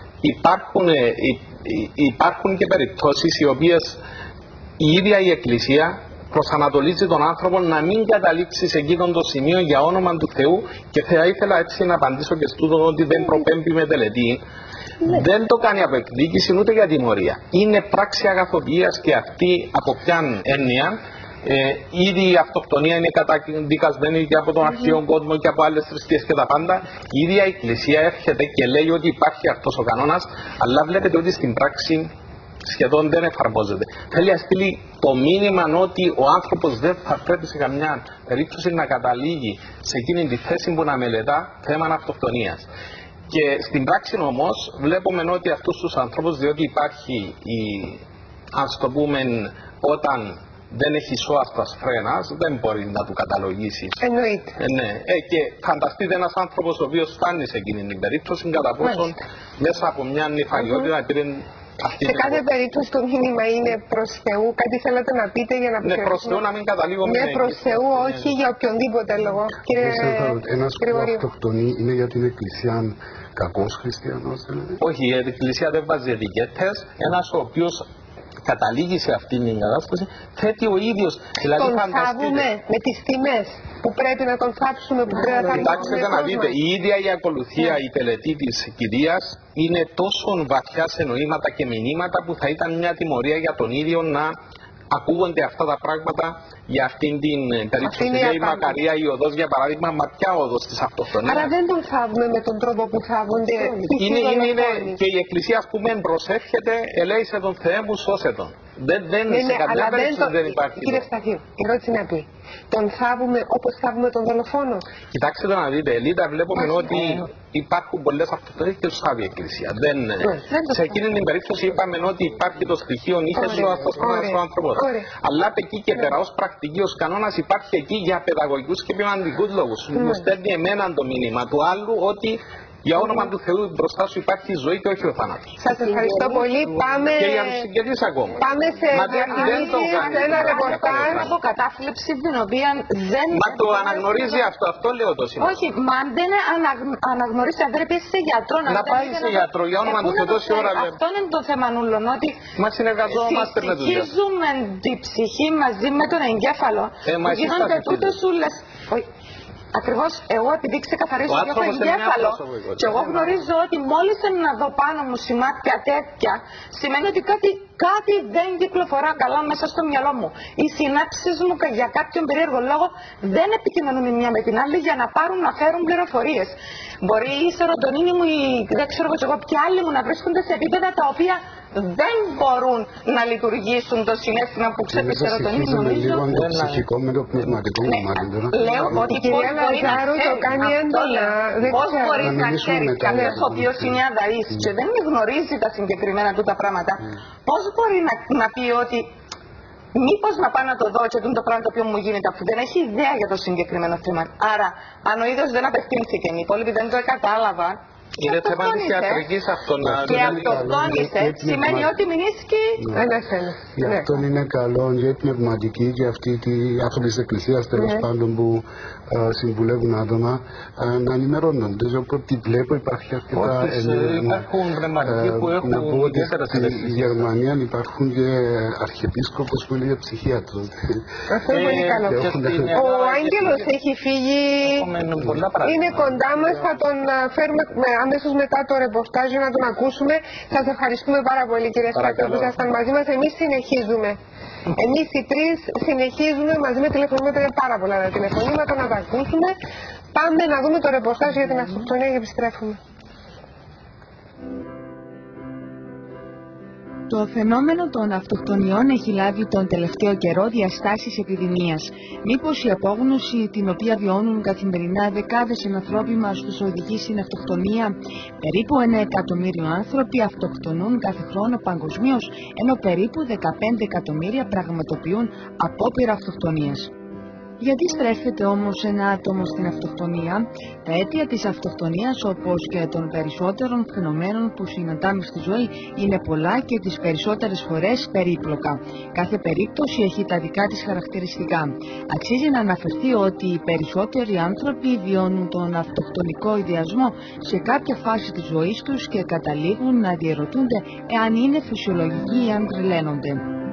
υπάρχουν και περιπτώσεις οι οποίες η ίδια η Εκκλησία προσανατολίζει τον άνθρωπο να μην καταλήξει σε εκείνον το σημείο για όνομα του Θεού, και θα ήθελα έτσι να απαντήσω και στούτο ότι δεν προπέμπει με τελετή. Δεν το κάνει από εκδίκηση ούτε για τιμωρία. Είναι πράξη αγαθοποιίας, και αυτή από ποιαν έννοια. Ήδη η αυτοκτονία είναι καταδικασμένη και από τον αρχαίο κόσμο και από άλλες θρησκείες και τα πάντα. Η ίδια η Εκκλησία έρχεται και λέει ότι υπάρχει αυτός ο κανόνας, αλλά βλέπετε ότι στην πράξη σχεδόν δεν εφαρμόζεται. Θέλει να στείλει το μήνυμα ότι ο άνθρωπος δεν θα πρέπει σε καμιά περίπτωση να καταλήγει σε εκείνη τη θέση που να μελετά θέμα αυτοκτονίας. Και στην πράξη όμως βλέπουμε ότι αυτούς τους ανθρώπους, διότι υπάρχει ας το πούμε, όταν δεν έχει σώαστας φρένας, δεν μπορεί να του καταλογίσει. Εννοείται. Ναι. Και φανταστείτε ένας άνθρωπος ο οποίος φτάνει σε εκείνη την περίπτωση, κατά πόσον μέσα από μια νηφαλιότητα πήρε. Σε κάθε περίπτωση το μήνυμα είναι προς Θεού. Κάτι θέλετε να πείτε για να Ναι, προς Θεού, να μην καταλήγουμε. Ναι, προς Θεού, όχι για οποιονδήποτε λόγο. Ένας που αυτοκτονεί είναι για την Εκκλησία κακός χριστιανός, δηλαδή? Όχι, η Εκκλησία δεν βάζει ετικέτες. Ένας ο οποίος καταλήγει σε αυτήν την κατάσταση, θέτει ο ίδιος. Δηλαδή, τον θάβουμε με τις τιμές που πρέπει να τον θάψουμε, που πρέπει να κοιτάξτε να δείτε, η ίδια η ακολουθία, η τελετή της κυρίας είναι τόσο βαθιά σε νοήματα και μηνύματα που θα ήταν μια τιμωρία για τον ίδιο να ακούγονται αυτά τα πράγματα για αυτήν την περίπτωση. Λέει η Μακαρία η οδός, για παράδειγμα, μα ποια οδός της αυτοκτονίας. Άρα δεν τον θάβουμε με τον τρόπο που θάβονται. Είναι και η Εκκλησία, ας πούμε, προσεύχεται, ελέησε τον Θεέ μου, σώσε τον. Σε καμιά περίπτωση δεν υπάρχει. Κύριε Σταθή, η ερώτηση είναι απλή. Τον θάβουμε όπως θάβουμε τον δολοφόνο? Κοιτάξτε να δείτε, Ελίτα, βλέπουμε ότι υπάρχουν πολλές αυτοκτονίες και τους θάβει η Εκκλησία. Σε εκείνη την περίπτωση είπαμε ότι υπάρχει το στοιχείο ήθεσου αυτοκτονίας του άνθρωπου. Αλλά από εκεί και πέρα, ως πρακτική, ως κανόνας, υπάρχει εκεί για παιδαγωγικούς και ποιηματικούς λόγους. Μου στέλνει εμένα το μήνυμα του άλλου ότι για όνομα του Θεού μπροστά σου υπάρχει η ζωή και όχι ο θάνατος. Σας ευχαριστώ πολύ. Πάμε... Και για τους συγγενείς ακόμα. Πάμε σε διαφημίσεις, σε ένα ρεπορτάζ. Από κατάφλεψη την οποία δεν... Μα το αναγνωρίζει αυτό λέω το σήμερα. Όχι, μα αν δεν αναγνωρίζει, αν πρέπει σε γιατρό να πάει σε γιατρό, για όνομα του Θεού τόση ώρα. Αυτό είναι το θέμα νουλών, ότι συσυχίζουμε την ψυχή μαζί με τον εγκέφαλο. Γίνονται τούτες ούλες. Ακριβώς, εγώ επειδή ξεκαθαρίζω ότι έχω εγκέφαλο και εγώ γνωρίζω ότι μόλις να δω πάνω μου σημάδια τέτοια, σημαίνει ότι κάτι δεν κυκλοφορά καλά μέσα στο μυαλό μου. Οι συνάψεις μου για κάποιον περίεργο λόγο δεν επικοινωνούν η μια με την άλλη για να πάρουν να φέρουν πληροφορίες. Μπορεί η σερωτονίνη μου ή δεν ξέρω εγώ ποιοι άλλοι μου να βρίσκονται σε επίπεδα τα οποία δεν μπορούν να λειτουργήσουν το συνέστημα που ξέρει η σερωτονίνη. Νομίζω λίγο το ψυχικό με το πνευματικό κομμάτι τώρα. Λέω ότι πώς μπορεί να ξέρει πώς μπορεί να ξέρει κάποιος ο οποίος είναι αδαής και δεν γνωρίζει τα συγκεκριμένα του τα πράγματα, πώς μπορεί να πει ότι μήπως να πάω να το δω και το πράγμα το οποίο μου γίνεται, αφού δεν έχει ιδέα για το συγκεκριμένο θέμα. Άρα, αν ο ίδιος δεν απευθύνθηκε, οι υπόλοιποι δεν το κατάλαβαν. Είναι θέμα της ιατρικής αυτονομίας. Και αυτοκτόνησε σημαίνει ότι μηνύσκει ένα θέμα. Γι' αυτό είναι καλό για την πνευματική και αυτή της Εκκλησίας τέλος πάντων που συμβουλεύουν άτομα να ενημερώνονται. Οπότε βλέπω υπάρχει αρκετά υπάρχουν πνευματικοί που έχουν ιδιαίτερα στη Γερμανία υπάρχουν και αρχιεπίσκοπος που είναι ψυχίατρος. Αυτό είναι πολύ καλό. Ο Άγγελος έχει φύγει, είναι κοντά μας, θα τον φέρουμε αμέσως μετά το ρεπορτάζ να τον ακούσουμε. Σας ευχαριστούμε πάρα πολύ κύριε Στρατό που ήσασταν μαζί μας. Εμείς συνεχίζουμε. Εμείς οι τρεις συνεχίζουμε μαζί με τηλεφωνήματα, για πάρα πολλά τα τηλεφωνήματα να τα ακούσουμε. Πάμε να δούμε το ρεπορτάζ για την αυτοκτονία και επιστρέφουμε. Το φαινόμενο των αυτοκτονιών έχει λάβει τον τελευταίο καιρό διαστάσεις επιδημίας. Μήπως η απόγνωση την οποία βιώνουν καθημερινά δεκάδες ανθρώποι μας τους οδηγεί στην αυτοκτονία? Περίπου 1 εκατομμύριο άνθρωποι αυτοκτονούν κάθε χρόνο παγκοσμίως, ενώ περίπου 15 εκατομμύρια πραγματοποιούν απόπειρα αυτοκτονίας. Γιατί στρέφεται όμως ένα άτομο στην αυτοκτονία? Τα αίτια της αυτοκτονίας, όπως και των περισσότερων φαινομένων που συναντάμε στη ζωή, είναι πολλά και τις περισσότερες φορές περίπλοκα. Κάθε περίπτωση έχει τα δικά της χαρακτηριστικά. Αξίζει να αναφερθεί ότι οι περισσότεροι άνθρωποι βιώνουν τον αυτοκτονικό ιδεασμό σε κάποια φάση της ζωής τους και καταλήγουν να διερωτούνται εάν είναι φυσιολογικοί ή αν τρελαίνονται.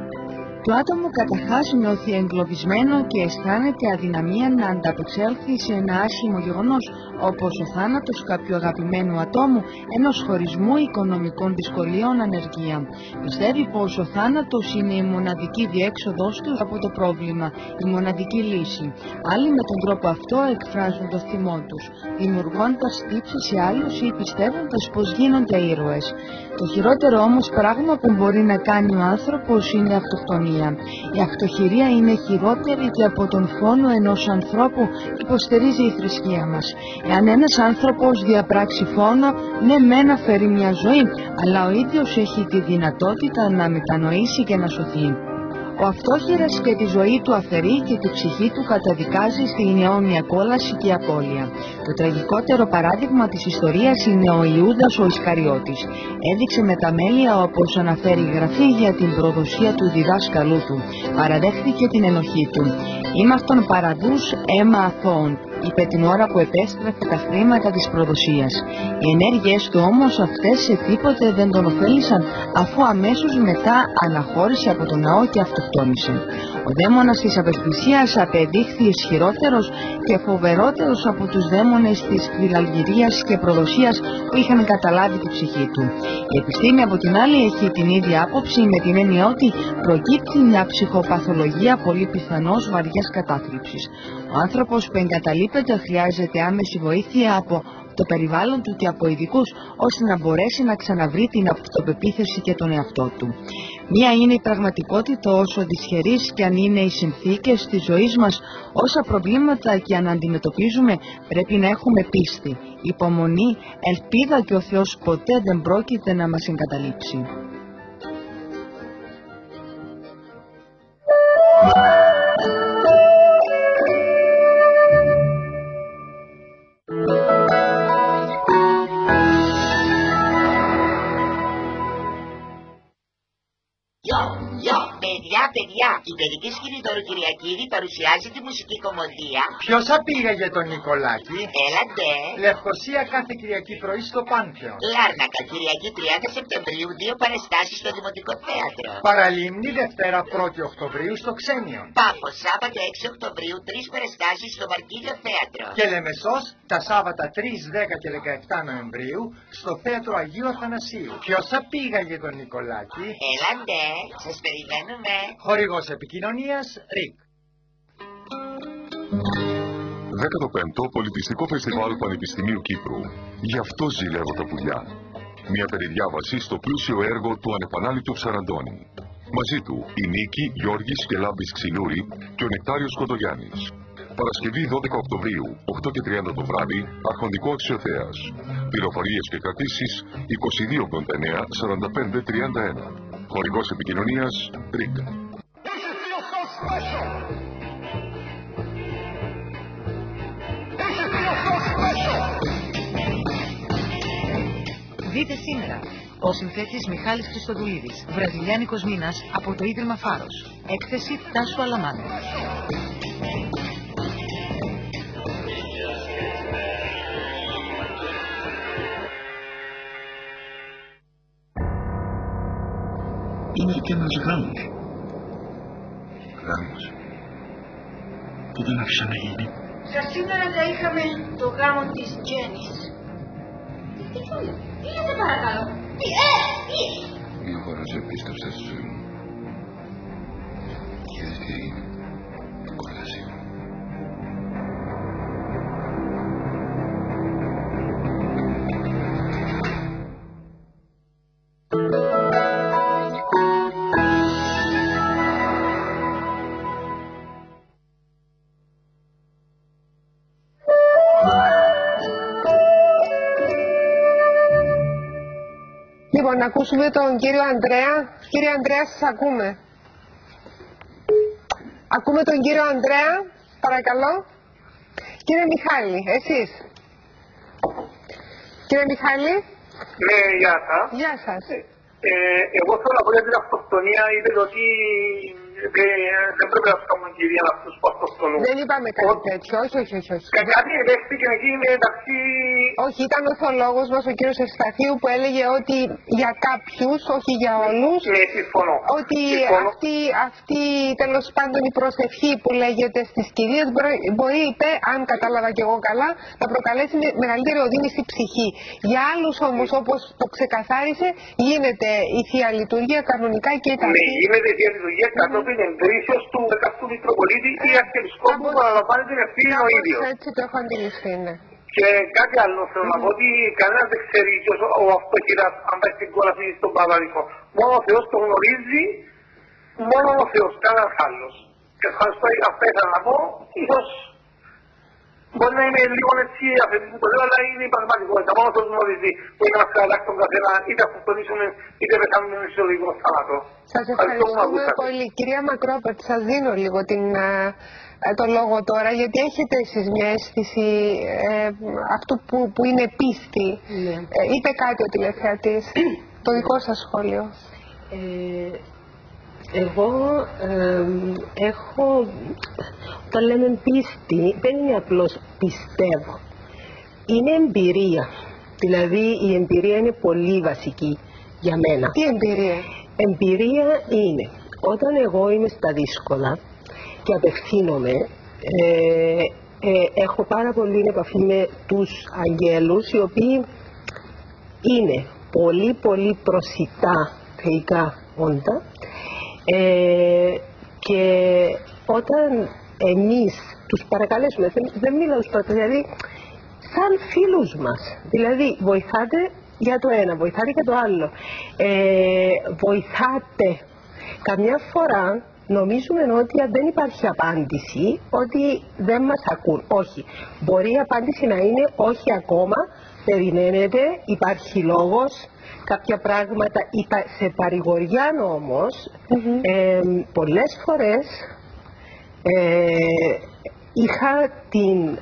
Το άτομο καταρχάς νιώθει εγκλωβισμένο και αισθάνεται αδυναμία να ανταπεξέλθει σε ένα άσχημο γεγονός, όπως ο θάνατος κάποιου αγαπημένου ατόμου, ενός χωρισμού, οικονομικών δυσκολιών, ανεργία. Πιστεύει πως ο θάνατος είναι η μοναδική διέξοδος του από το πρόβλημα, η μοναδική λύση. Άλλοι με τον τρόπο αυτό εκφράζουν το θυμό τους, δημιουργώντας τύψεις σε άλλους ή πιστεύοντας πως γίνονται ήρωες. Το χειρότερο όμως πράγμα που μπορεί να κάνει ο άνθρωπος είναι αυτοκτονία. Η αυτοχειρία είναι χειρότερη και από τον φόνο ενός ανθρώπου, υποστηρίζει η θρησκεία μας. Εάν ένας άνθρωπος διαπράξει φόνο, ναι μεν αφαιρεί μια ζωή, αλλά ο ίδιος έχει τη δυνατότητα να μετανοήσει και να σωθεί. Ο αυτόχειρας και τη ζωή του αφαιρεί και τη ψυχή του καταδικάζει στην αιώνια κόλαση και απώλεια. Το τραγικότερο παράδειγμα της ιστορίας είναι ο Ιούδας ο Ισκαριώτης. Έδειξε με τα μέλια, όπως αναφέρει η Γραφή, για την προδοσία του διδάσκαλού του. Παραδέχθηκε την ενοχή του. Ήμαρτον παραδούς αίμα αθώων, είπε την ώρα που επέστρεφε τα χρήματα της προδοσίας. Οι ενέργειες του όμως αυτές σε τίποτε δεν τον ωφέλησαν, αφού αμέσως μετά αναχώρησε από τον ναό και αυτοκτόνησε. Ο δαίμονας της απελπισίας απεδείχθη ισχυρότερος και φοβερότερος από τους δαίμονες της φιλαλγυρίας και προδοσίας που είχαν καταλάβει τη ψυχή του. Η επιστήμη από την άλλη έχει την ίδια άποψη, με την έννοια ότι προκύπτει μια ψυχοπαθολογία πολύ πιθανώς βαριάς κατάθλιψης. Ο άνθρωπος που εγκαταλείπεται χρειάζεται άμεση βοήθεια από το περιβάλλον του και από ειδικούς, ώστε να μπορέσει να ξαναβρει την αυτοπεποίθηση και τον εαυτό του. Μία είναι η πραγματικότητα, όσο δυσχερείς και αν είναι οι συνθήκες της ζωής μας, όσα προβλήματα και αν αντιμετωπίζουμε, πρέπει να έχουμε πίστη, υπομονή, ελπίδα και ο Θεός ποτέ δεν πρόκειται να μας εγκαταλείψει. Παιδιά, η παιδική σκηνή Δώρου Κυριακίδη παρουσιάζει τη μουσική κομμωδία. Ποιος θα πήγαγε τον Νικολάκη? Έλατε. Λευκοσία κάθε Κυριακή πρωί στο Πάνθεον. Λάρνακα Κυριακή 30 Σεπτεμβρίου 2 παραστάσεις στο Δημοτικό Θέατρο. Παραλίμνη Δευτέρα 1η Οκτωβρίου στο Ξένιον. Πάφος Σάββατο 6 Οκτωβρίου 3 παραστάσεις στο Βαρκίδιο Θέατρο. Και Λεμεσός τα Σάββατα 3, 10 και 17 Νοεμβρίου στο Θέατρο Αγίου Αθανασίου. Ποιος θα πήγαγε τον Νικολάκη? Έλατε, σας περιμένουμε. Χορηγός επικοινωνίας ΡΙΚ. 15ο Πολιτιστικό Φεστιβάλ Πανεπιστημίου Κύπρου. Γι' αυτό ζηλεύω τα πουλιά. Μια περιδιάβαση στο πλούσιο έργο του ανεπανάληπτου Ψαραντώνη. Μαζί του η Νίκη, Γιώργης και Λάμπης Ξυλούρη και ο Νεκτάριος Κοντογιάννης. Παρασκευή 12 Οκτωβρίου, 8 και 30 το βράδυ, Αρχοντικό Αξιοθέας. Πληροφορίες και κρατήσεις 2289 4531. Χορηγός επικοινωνίας ΡΙΚ. Δείτε σήμερα. Ο συνθέτης Μιχάλης Χριστοδουλίδης, βραζιλιάνικος μήνας από το Ίδρυμα Φάρος. Έκθεση Τάσου Αλαμάνου. Είναι και ένας γάμος. Γάμος που δεν άφησε να γίνει. Σαν σήμερα θα είχαμε το γάμο της Τζένις. Τι λέτε παρακαλώ? Τι? Μια φορά σε πίστεψα στη ζωή μου. Και είδες τι έγινε? Το κολλάζει. Λοιπόν, να ακούσουμε τον κύριο Ανδρέα. Κύριε Ανδρέα, σας ακούμε. Ακούμε τον κύριο Ανδρέα, παρακαλώ. Κύριε Μιχάλη, εσείς. Κύριε Μιχάλη. Ναι, γεια σας. Γεια σας. Εγώ θέλω να πω για την αυτοκτονία, είπετε ότι δεν πρέπει να σκάμε κυρία αυτούς που αυτοκτονούν. Δεν είπαμε κάτι τέτοιο, όχι. Κάτι δέχτηκε εκεί μεταξύ... Όχι, ήταν ο θολόγος μας, ο κύριος Ευσταθίου, που έλεγε ότι για κάποιους, όχι για όλους, ότι αυτή τέλος πάντων η προσευχή που λέγεται στις κυρίες μπορεί, είπε, αν κατάλαβα και εγώ καλά, να προκαλέσει μεγαλύτερη οδύνη στη ψυχή. Για άλλους όμως, όπως το ξεκαθάρισε, γίνεται η Θεία Λειτουργία κανονικά και η ταυτή. Ναι, γίνεται η Θεία Λειτουργία κατόπιν εγκρίσεως του δεκαστού Μητροπολίτη ή Αρχιεπισκόπου που αναλαμβάνει την ευθύνη ο ίδιος. Έτσι το έχω αντιληφθεί, ναι. Και κάτι άλλο θέλω να πω ότι κανένας δεν ξέρει ποιος ο αυτοχειράς αν πάει στην κόλαση ή στον Παπαδικό. Μόνο ο Θεός το γνωρίζει, μόνο ο Θεός, κανένας άλλος. Και ευχαριστώ, αυτά ήθελα να πω. Ίσως μπορεί να είμαι λίγο έτσι αφεντή που το λέω, αλλά είναι η πραγματικότητα. Μόνο ο Θεός γνωρίζει που είναι μας κατάξει τον καθένα, είτε αυτοκτονήσουμε είτε πεθάνουμε με φυσιολογικό θάνατο. Σας ευχαριστούμε πολύ. Κυρία Μακρόπερτ, σας δίνω λίγο το λόγο τώρα, γιατί έχετε εσείς μια αίσθηση αυτού που είναι πίστη. Ναι. Είπε κάτι ο τηλεθεατής. Το δικό σας σχόλιο. Εγώ έχω, όταν λέμε πίστη, δεν είναι απλώς πιστεύω. Είναι εμπειρία. Δηλαδή η εμπειρία είναι πολύ βασική για μένα. Τι εμπειρία? Εμπειρία είναι όταν εγώ είμαι στα δύσκολα και απευθύνομαι, έχω πάρα πολύ επαφή με τους αγγέλους, οι οποίοι είναι πολύ πολύ προσιτά θεϊκά όντα, και όταν εμείς τους παρακαλέσουμε, δεν μιλάω στους δηλαδή σαν φίλους μας, δηλαδή βοηθάτε για το ένα, βοηθάτε για το άλλο, βοηθάτε Καμιά φορά νομίζουμε ότι αν δεν υπάρχει απάντηση, ότι δεν μας ακούν. Όχι. Μπορεί η απάντηση να είναι όχι ακόμα, περιμένετε, υπάρχει λόγος, κάποια πράγματα σε παρηγοριά όμως, πολλές φορές είχα την,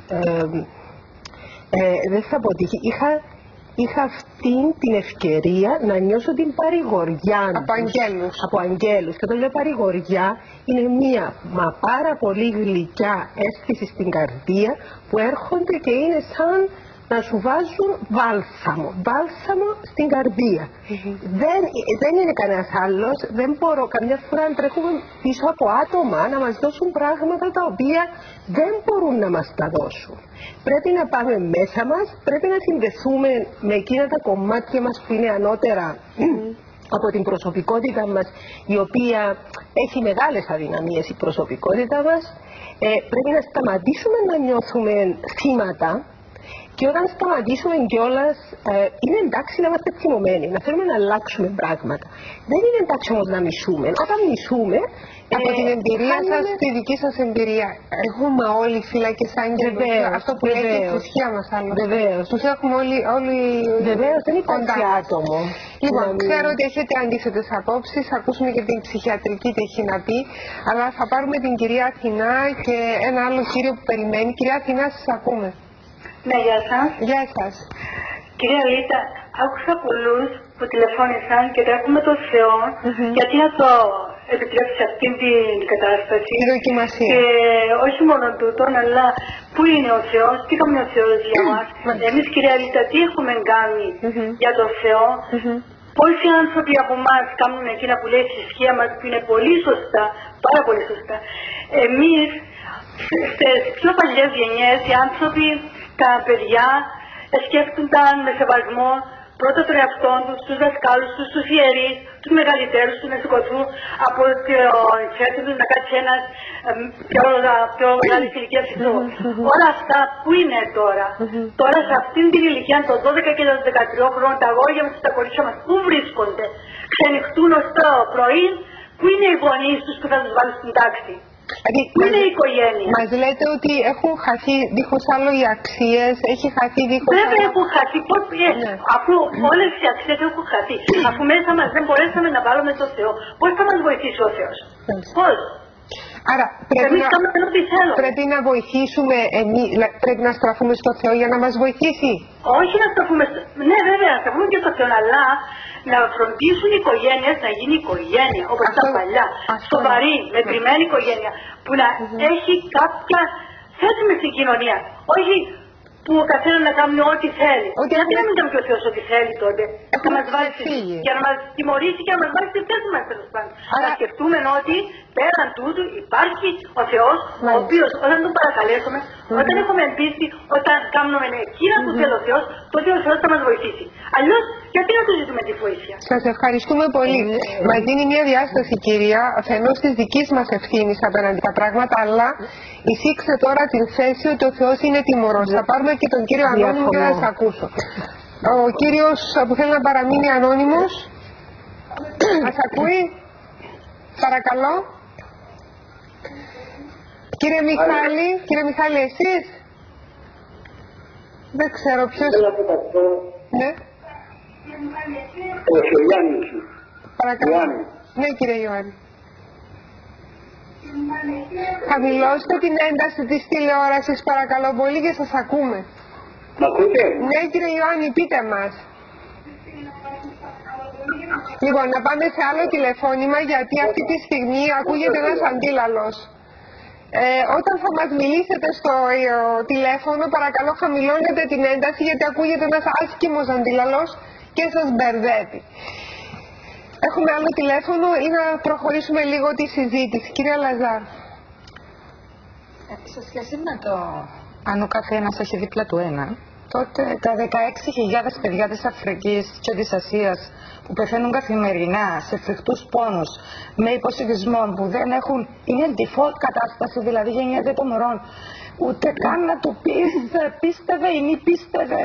δεν θα πω τύχη, είχα αυτή την ευκαιρία να νιώσω την παρηγοριά από αγγέλους. Και το λέω παρηγοριά, είναι μία πάρα πολύ γλυκιά αίσθηση στην καρδία που έρχονται και είναι σαν να σου βάζουν βάλσαμο στην καρδία. Δεν είναι κανένας άλλος, δεν μπορώ, καμιά φορά τρέχουμε πίσω από άτομα να μας δώσουν πράγματα τα οποία δεν μπορούν να μας τα δώσουν. Πρέπει να πάμε μέσα μας, πρέπει να συνδεθούμε με εκείνα τα κομμάτια μας που είναι ανώτερα από την προσωπικότητα μας, η οποία έχει μεγάλες αδυναμίες η προσωπικότητα μας. Πρέπει να σταματήσουμε να νιώθουμε θύματα. Και όταν σταματήσουμε κιόλας, είναι εντάξει να είμαστε θυμωμένοι, να θέλουμε να αλλάξουμε πράγματα. Δεν είναι εντάξει όμως να μισούμε. Όταν μισούμε. Από την εμπειρία σας, τη δική σας εμπειρία, έχουμε όλοι φύλακες άγγελους. Αυτό που λέει η θρησκεία μας άλλο. Βεβαίως. Τους έχουμε όλοι. Βεβαίως, δεν υπάρχει άτομο. Λοιπόν, ξέρω ότι έχετε αντίθετες απόψεις, θα ακούσουμε και την ψυχιατρική τι έχει να πει, αλλά θα πάρουμε την κυρία Αθηνά και ένα άλλο κύριο που περιμένει. Κυρία Αθηνά, σας ακούμε. Ναι, γεια σας. Γεια σας. Κυρία Λίτα, άκουσα πολλούς που τηλεφώνησαν και τρέχουμε τον Θεό γιατί να το επιτρέψει αυτήν την κατάσταση. Τη δοκιμασία. Και όχι μόνο τούτον, αλλά πού είναι ο Θεός, τι κάνει ο Θεός για μας. Εμείς, κυρία Λίτα, τι έχουμε κάνει για τον Θεό. Πόσοι άνθρωποι από εμάς κάνουν εκείνα που λέει η θρησκεία μας, που είναι πολύ σωστά, πάρα πολύ σωστά. Εμείς, στις πιο παλιές γενιές, οι άνθρωποι, τα παιδιά, σκέφτονταν με σεβασμό πρώτα τον εαυτό τους, τους δασκάλους τους, τους ιερείς, τους μεγαλύτερους τους, να σηκωθούν από την θέση τους, να κάτσει ένας πιο μεγάλη ηλικία ψυχού. Όλα αυτά που είναι τώρα. Τώρα σε αυτήν την ηλικία, των 12 και των 13 χρόνων, τα αγόρια μας και τα κορίτσια μας, πού βρίσκονται. Ξενυχτούν ως το πρωί, πού είναι οι γονείς τους που θα τους βάλουν στην τάξη. Πού είναι η οικογένεια. Μας λέτε ότι έχουν χαθεί δίχως άλλο οι αξίες, έχει χαθεί δίχως άλλο. Βέβαια έχουν χαθεί. Αφού όλες οι αξίες έχουν χαθεί, αφού μέσα μας δεν μπορέσαμε να βάλουμε το Θεό, πώς θα μας βοηθήσει ο Θεός. Πώς. Άρα πρέπει να βοηθήσουμε εμείς, πρέπει να στραφούμε στο Θεό για να μας βοηθήσει. Όχι να στραφούμε ναι βέβαια, να στραφούμε και στο Θεό, αλλά να φροντίσουν οι οικογένειες να γίνει οικογένεια όπως τα παλιά. Σοβαρή, μετρημένη οικογένεια που να έχει κάποια θέση μες στην κοινωνία. Όχι που ο καθένας να κάνει ό,τι θέλει. Γιατί να μην κάνει και ο Θεός ό,τι θέλει τότε. Να μας βάλει για να μας τιμωρήσει και να μας βάλει στη θέση μας τέλος πάντων. Να σκεφτούμε ότι πέραν τούτου υπάρχει ο Θεός, ο οποίος όταν τον παρακαλέσουμε, όταν έχουμε πίστη, όταν κάνουμε εκείνα που θέλει ο Θεός, τότε ο Θεός θα μας βοηθήσει. Αλλιώς, γιατί να του ζητούμε τη βοήθεια. Σας ευχαριστούμε πολύ. Μας δίνει μια διάσταση, κυρία, αφενός της δικής μας ευθύνης απέναντι τα πράγματα, αλλά εισήξε τώρα την θέση ότι ο Θεός είναι τιμωρός. Θα πάρουμε και τον κύριο Ανώνυμο και να σας ακούσω. Ο κύριος που θέλει να παραμείνει ανώνυμος, μας ακούει. Παρακαλώ. Κύριε Μιχάλη, εσείς. Δεν ξέρω ποιος. Ναι. Ο Γιάννης. Παρακαλώ. Ναι, κύριε Ιωάννη. Χαμηλώστε την ένταση της τηλεόρασης παρακαλώ πολύ και σας ακούμε. Μ' ακούτε? Ναι, κύριε Ιωάννη, πείτε μας. Λοιπόν, να πάμε σε άλλο τηλεφώνημα γιατί αυτή τη στιγμή ακούγεται ένας αντίλαλος. Όταν θα μας μιλήσετε στο τηλέφωνο, παρακαλώ χαμηλώνετε την ένταση γιατί ακούγεται ένας άσχημος αντίλαλος και σας μπερδεύει. Έχουμε άλλο τηλέφωνο ή να προχωρήσουμε λίγο τη συζήτηση. Κύριε Λαζάρ. Σε σχέση με το αν ο καθένας έχει δίπλα του ένα, τότε τα 16.000 παιδιά της Αφρικής και της Ασίας που πεθαίνουν καθημερινά σε φρικτούς πόνους με υποσυντισμό που δεν έχουν, είναι default κατάσταση, δηλαδή γεννιέται το μωρό, ούτε καν να του πεις πίστευε ή μη πίστευε,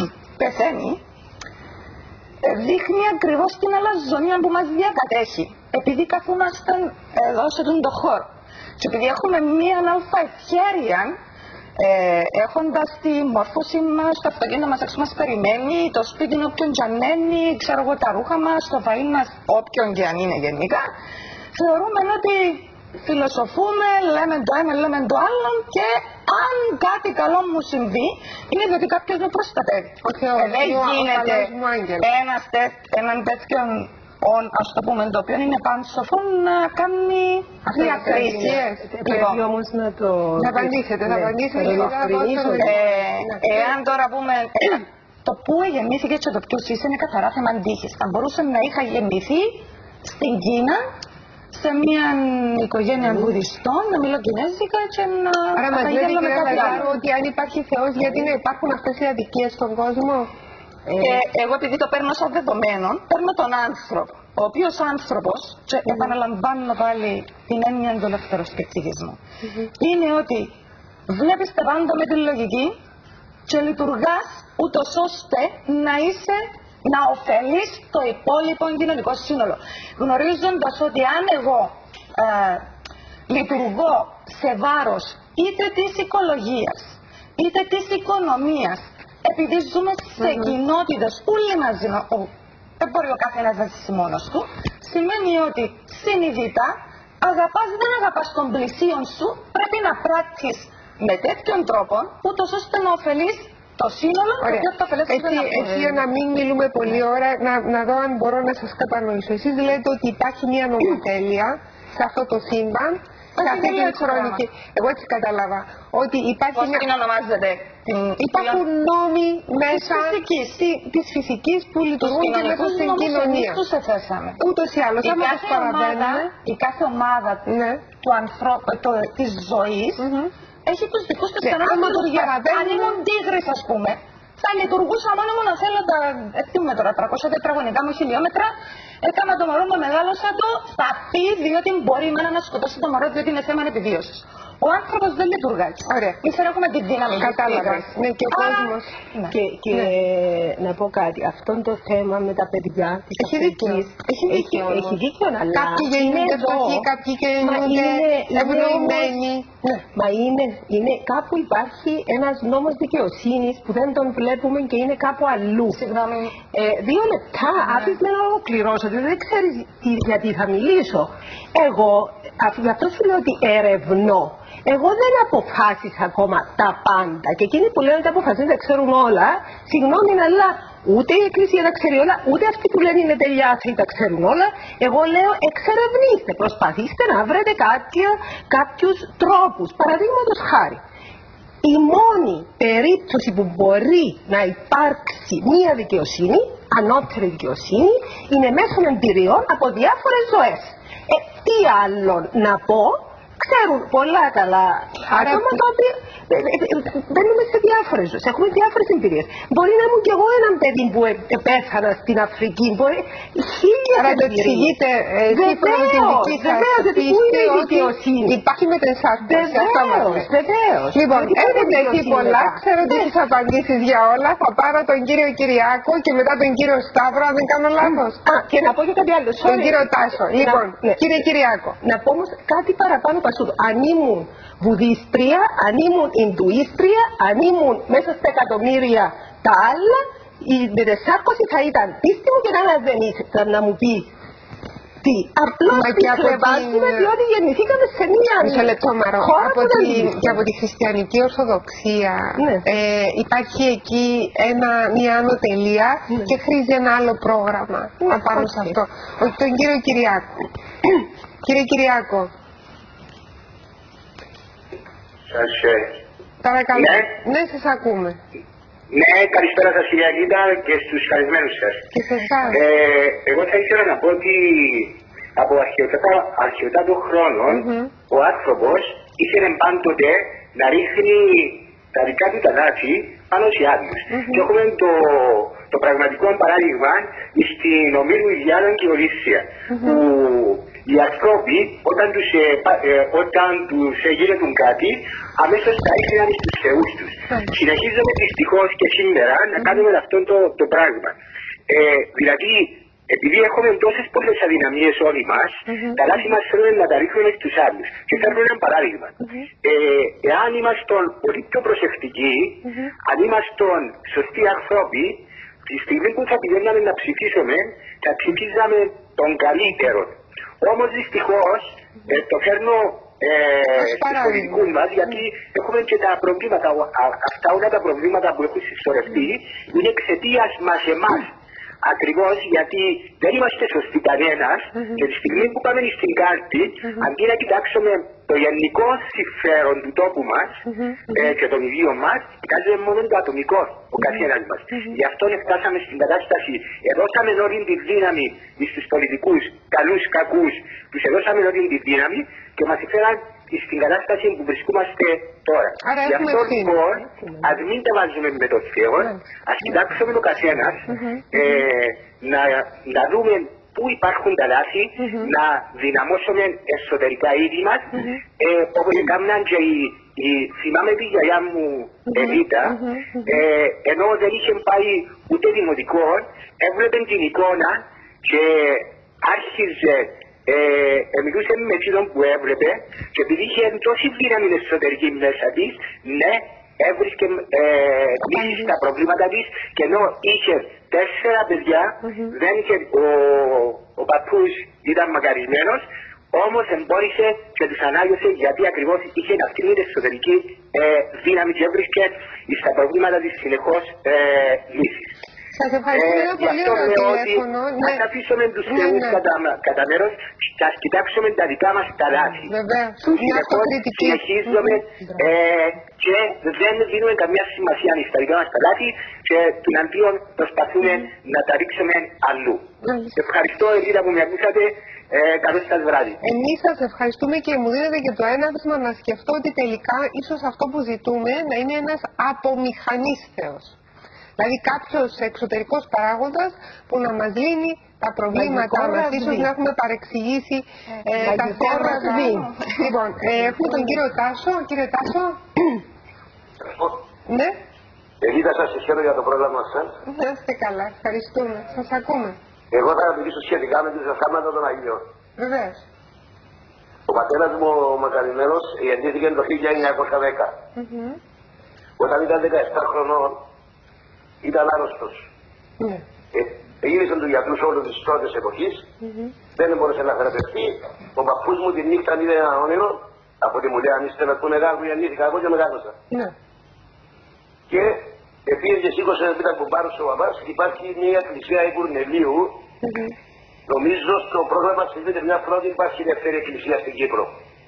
πεθαίνει, δείχνει ακριβώς την αλαζονία που μας διακατέχει. επειδή καθόμαστε εδώ σε τον χώρο και επειδή έχουμε μία αλφα ευχέρεια, έχοντας τη μόρφωση μας, το αυτοκίνητο μας έξω μας περιμένει, το σπίτι είναι όποιον και ανένει, ξέρω εγώ τα ρούχα μας, το φαΐ μας όποιον και αν είναι γενικά, θεωρούμε ότι φιλοσοφούμε, λέμε το ένα, λέμε το άλλο και αν κάτι καλό μου συμβεί είναι διότι κάποιος με προστατεύει. Δεν γίνεται έναν τέτοιον, ας το πούμε, το οποίο είναι πάνσοφο να κάνει διακρίσεις. Πρέπει όμως να το... Να απαντήσετε, εάν τώρα πούμε... Το που γεννήθηκε και το ποιος είσαι είναι καθαρά θέμα τύχης. Θα μπορούσε να είχα γεννηθεί στην Κίνα, σε μια οικογένεια βουδιστών, να μιλώ κινέζικα και να... Άρα μας λέτε κυρία Ζαγάρου ότι αν υπάρχει Θεός, γιατί να υπάρχουν αυτές οι αδικίες στον κόσμο? Εγώ επειδή το παίρνω σαν δεδομένο, παίρνω τον άνθρωπο. Ο οποίος άνθρωπος, και επαναλαμβάνω πάλι την έννοια του ελευθεροσκεπτικισμού, είναι ότι βλέπεις τα πάντα με τη λογική και λειτουργάς ούτως ώστε να είσαι, να ωφελείς το υπόλοιπο κοινωνικό σύνολο. Γνωρίζοντας ότι αν εγώ λειτουργώ σε βάρος είτε της οικολογίας, είτε της οικονομίας, επειδή ζούμε σε κοινότητες όλοι μαζί, δεν μπορεί ο καθένας να ζήσει μόνος του, σημαίνει ότι συνειδητά αγαπάς, δεν αγαπάς τον πλησίον σου, πρέπει να πράττεις με τέτοιον τρόπο, ούτως ώστε να ωφελείς το σύνολο, το οποίο θα ωφελέσει τον εαυτό. Έτσι, για να μην μιλούμε πολλή ώρα, να δω αν μπορώ να σας κατανοήσω. Εσείς λέτε ότι υπάρχει μια νομοτέλεια σε αυτό το σύμπαν, σε αυτή την χρονική. Εγώ έτσι κατάλαβα. Ότι υπάρχει πώς την ονομάζετε? Υπάρχουν νόμοι μέσα της φυσικής που λειτουργούν και μέσα στην κοινωνία. Τους εθέσαμε. Ούτως ή άλλως, άμα τους παραβαίνουμε. Η κάθε ομάδα του ανθρώπου, της ζωής, έχει τους δικούς της κανόνες λειτουργίας. Αν ήμουν τίγρης, ας πούμε, θα λειτουργούσα μόνο μου να θέλω τα, εκτιμούμε τώρα, 300 τετραγωνικά μου χιλιόμετρα, έκανα το μωρό μου, μεγάλωσα το, θα πει διότι μπορεί εμένα να σκοτώσει το μωρό, διότι είναι θέμα επιβίωσης. Ο άνθρωπος δεν λειτουργά έτσι. Ωραία. Εμείς έχουμε τη δύναμη. Κατάλαβα. Ναι, και ο κόσμος. Και να πω κάτι, αυτό το θέμα με τα παιδιά της Αφρικής έχει δίκιο, αλλά κάποιοι γεννιούνται φτωχοί, κάποιοι γεννιούνται ευνοημένοι. Μα είναι κάπου υπάρχει ένας νόμος δικαιοσύνης που δεν τον βλέπουμε και είναι κάπου αλλού. Συγγνώμη. 2 λεπτά, άφησε με να ολοκληρώσω, δεν ξέρεις γιατί θα μιλήσω. Εγώ, γι' αυτό σου λέω ότι ερευνώ. Εγώ δεν αποφάσισα ακόμα τα πάντα. Και εκείνοι που λένε ότι αποφασίζουν δεν ξέρουν όλα, συγγνώμη, αλλά ούτε η Εκκλησία τα ξέρει όλα, ούτε αυτοί που λένε είναι τελειάθροι τα ξέρουν όλα. Εγώ λέω εξερευνήστε, προσπαθήστε να βρείτε κάποιους τρόπους. Παραδείγματος χάρη, η μόνη περίπτωση που μπορεί να υπάρξει μία δικαιοσύνη, ανώτερη δικαιοσύνη, είναι μέσω εμπειριών από διάφορες ζωές. Τι άλλο να πω? Ξέρουν πολλά καλά άτομα τα οποία μπαίνουμε σε διάφορες ζωές, έχουμε διάφορες εμπειρίες. Μπορεί να ήμουν κι εγώ έναν παιδί που πέθανα στην Αφρική, μπορεί χίλιες εμπειρίες. Άρα το εξηγείτε εσείς με την δική σας πίστη ότι υπάρχει μετεσάρτηση. Βεβαίως. Λοιπόν, έχετε εκεί πολλά, ξέρω τις απαντήσεις για όλα. Θα πάρω τον κύριο Κυριάκο και μετά τον κύριο Σταύρο, αν δεν κάνω λάθος. Και να πω και κάτι άλλο. Τον κύριο Τάσο. Λοιπόν, κύριε Κυριάκο. Να πω όμως κάτι παραπάνω πασούτο. Αν ήμουν βουδίστρια, αν ήμουν Ινδουίστρια, αν ήμουν μέσα στα εκατομμύρια τα άλλα, η μετεσάρκωση θα ήταν πίστη μου και κανένας δεν ήθελε να μου πει τι. Απλώς την χλεβάζουμε διότι γεννηθήκαμε σε μία χώρα και από τη χριστιανική ορθοδοξία υπάρχει εκεί μια άνω τελεία και χρήζει ένα άλλο πρόγραμμα απάνω σε αυτό. Τον κύριο Κυριάκο. Κύριε Κυριάκο. Παρακαλώ. Ναι, σας ακούμε. Ναι, καλησπέρα σας κυρία Γίδα και στους καλεσμένους σας. Και σε εσάς. Εγώ θα ήθελα να πω ότι από αρχαιοτά των χρόνων ο άνθρωπος ήθελε πάντοτε να ρίχνει τα δικά του τα δάση πάνω σε άλλους. Και έχουμε το πραγματικό παράδειγμα στην Ομήρου Ιλιάδων και Οδύσσεια, που οι άνθρωποι όταν τους γίνεται κάτι αμέσως τα ρίχναν στους θεούς τους. Συνεχίζουμε δυστυχώς και σήμερα να κάνουμε αυτό το πράγμα. Δηλαδή επειδή έχουμε τόσες πολλές αδυναμίες όλοι μας, τα λάθη μας θέλουν να τα ρίχνουμε στους άλλους. Και φέρνω ένα παράδειγμα. Εάν ήμασταν πολύ πιο προσεκτικοί, αν ήμασταν σωστοί άνθρωποι, τη στιγμή που θα πηγαίναμε να ψηφίσουμε, θα ψηφίζαμε τον καλύτερο. Όμως δυστυχώς το φέρνω στους πολιτικούς μας, γιατί έχουμε και τα προβλήματα, αυτά όλα τα προβλήματα που έχουν συσσωρευτεί είναι εξαιτίας μας εμάς. Ακριβώς γιατί δεν είμαστε σωστοί κανένας και τη στιγμή που πάμε στην κάρτη, αντί να κοιτάξουμε το γενικό συμφέρον του τόπου μας και των ιδίων μας, κοιτάζουμε μόνο το ατομικό, ο καθένας μας. Γι' αυτό φτάσαμε στην κατάσταση, εδώσαμε όλη τη δύναμη στους πολιτικούς, καλούς, κακούς, τους εδώσαμε όλη τη δύναμη και μας έφεραν στην κατάσταση που βρισκόμαστε τώρα. Γι' αυτό λοιπόν, ας μην τα βάζουμε με το Θεό, ας κοιτάξουμε το καθένας, να δούμε πού υπάρχουν τα λάθη, να δυναμώσουμε εσωτερικά ήδη μας, όπως έκαναν και θυμάμαι τη γιαγιά μου Εβίτα, ενώ δεν είχε πάει ούτε δημοτικό, έβλεπε την εικόνα και άρχιζε μιλούσε με εκείνον που έβλεπε και επειδή είχε τόση δύναμη εσωτερική μέσα της, ναι, έβρισκε λύσεις στα προβλήματα της και ενώ είχε 4 παιδιά, δεν είχε, ο παππούς ήταν μακαρισμένος, όμως εμπόρισε και τους ανάγιωσε γιατί ακριβώς είχε αυτή την εσωτερική δύναμη και έβρισκε στα προβλήματα της συνεχώς λύσεις. Σας ευχαριστώ πολύ για το τηλέφωνο. Ας αφήσουμε τους θεούς κατά μέρος και ας κοιτάξουμε τα δικά μας τα λάθη. Που συνεχώς συνεχίζουμε και δεν δίνουμε καμία σημασία στα δικά μας τα λάθη και την αντίον προσπαθούμε να τα ρίξουμε αλλού. Ευχαριστώ Ελίδα που με ακούσατε. Καλό σας βράδυ. Εμείς σας ευχαριστούμε και μου δίνετε και το έναυσμα να σκεφτώ ότι τελικά ίσως αυτό που ζητούμε να είναι ένας απομηχανής Θεός. Δηλαδή κάποιος εξωτερικός παράγοντας που να μας λύνει τα προβλήματά μας. Ίσως να έχουμε παρεξηγήσει τα θέματα. Λοιπόν, έχουμε τον κύριο Τάσο. Κύριε Τάσο. Ναι. Ελίδα, σας συγχαίρω για το πρόγραμμα σας. Να είστε καλά. Ευχαριστούμε. Σας ακούμε. Εγώ θα μιλήσω σχετικά με τους θαύματα των Αγίων. Βεβαίως. Ο πατέρας μου ο Μακαρισμένος γεννήθηκε το 1910. Όταν ήταν 17 χρονών ήταν άρρωστος. Γύρισαν του γιατρούς όλους της πρώτης εποχής, δεν μπορούσε να θεραπευτεί. Ο παππούς μου τη νύχτα είδε ένα όνειρο, από τη μου λέει αν είστε να πούνε μεγάλο που γεννήθηκα εγώ και μεγάλωσα. Και επίσης και σήκωσε να πήταν κουμπάρος ο παπάς, υπάρχει μια εκκλησία η Κουρνελίου. Νομίζω στο πρόγραμμα συζητείται μια πρώτη υπάρχει δεύτερη εκκλησία στην Κύπρο.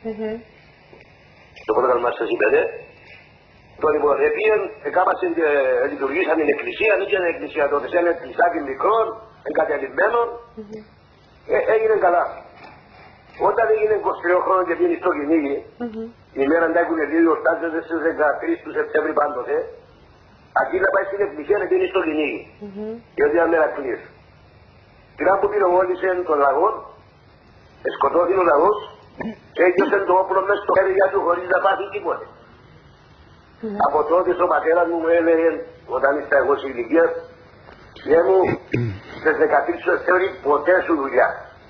Το πρόγραμμα σας είπατε. Το λοιπόν, εκάμασαν και λειτουργήσαν την εκκλησία, δεν ήταν εκκλησία τότε, σε ένα εκκλησάκι μικρό, εγκατελειμμένων, έγινε καλά. Όταν έγινε 23 χρόνια και πήγαινε στο κυνήγι, η μέρα τα έχουν δύο γιορτάζεται στις 13 του Σεπτέμβρη πάντοτε, aquí να πάει στην εκκλησία να πήγαινε στο κυνήγι, γιατί ήταν μερακλής. Την που πυροβόλησε τον λαγό, σκοτώθηκε ο λαγός, έγιωσε το όπλο μέσα στο χέρι του χωρίς να πάθει τίποτε. Από τότε ο πατέρας μου έλεγε, όταν ήρθα εγώ σε ηλικία, και μου στις 13 του Σεπτέμβρη ποτέ σου δουλειά.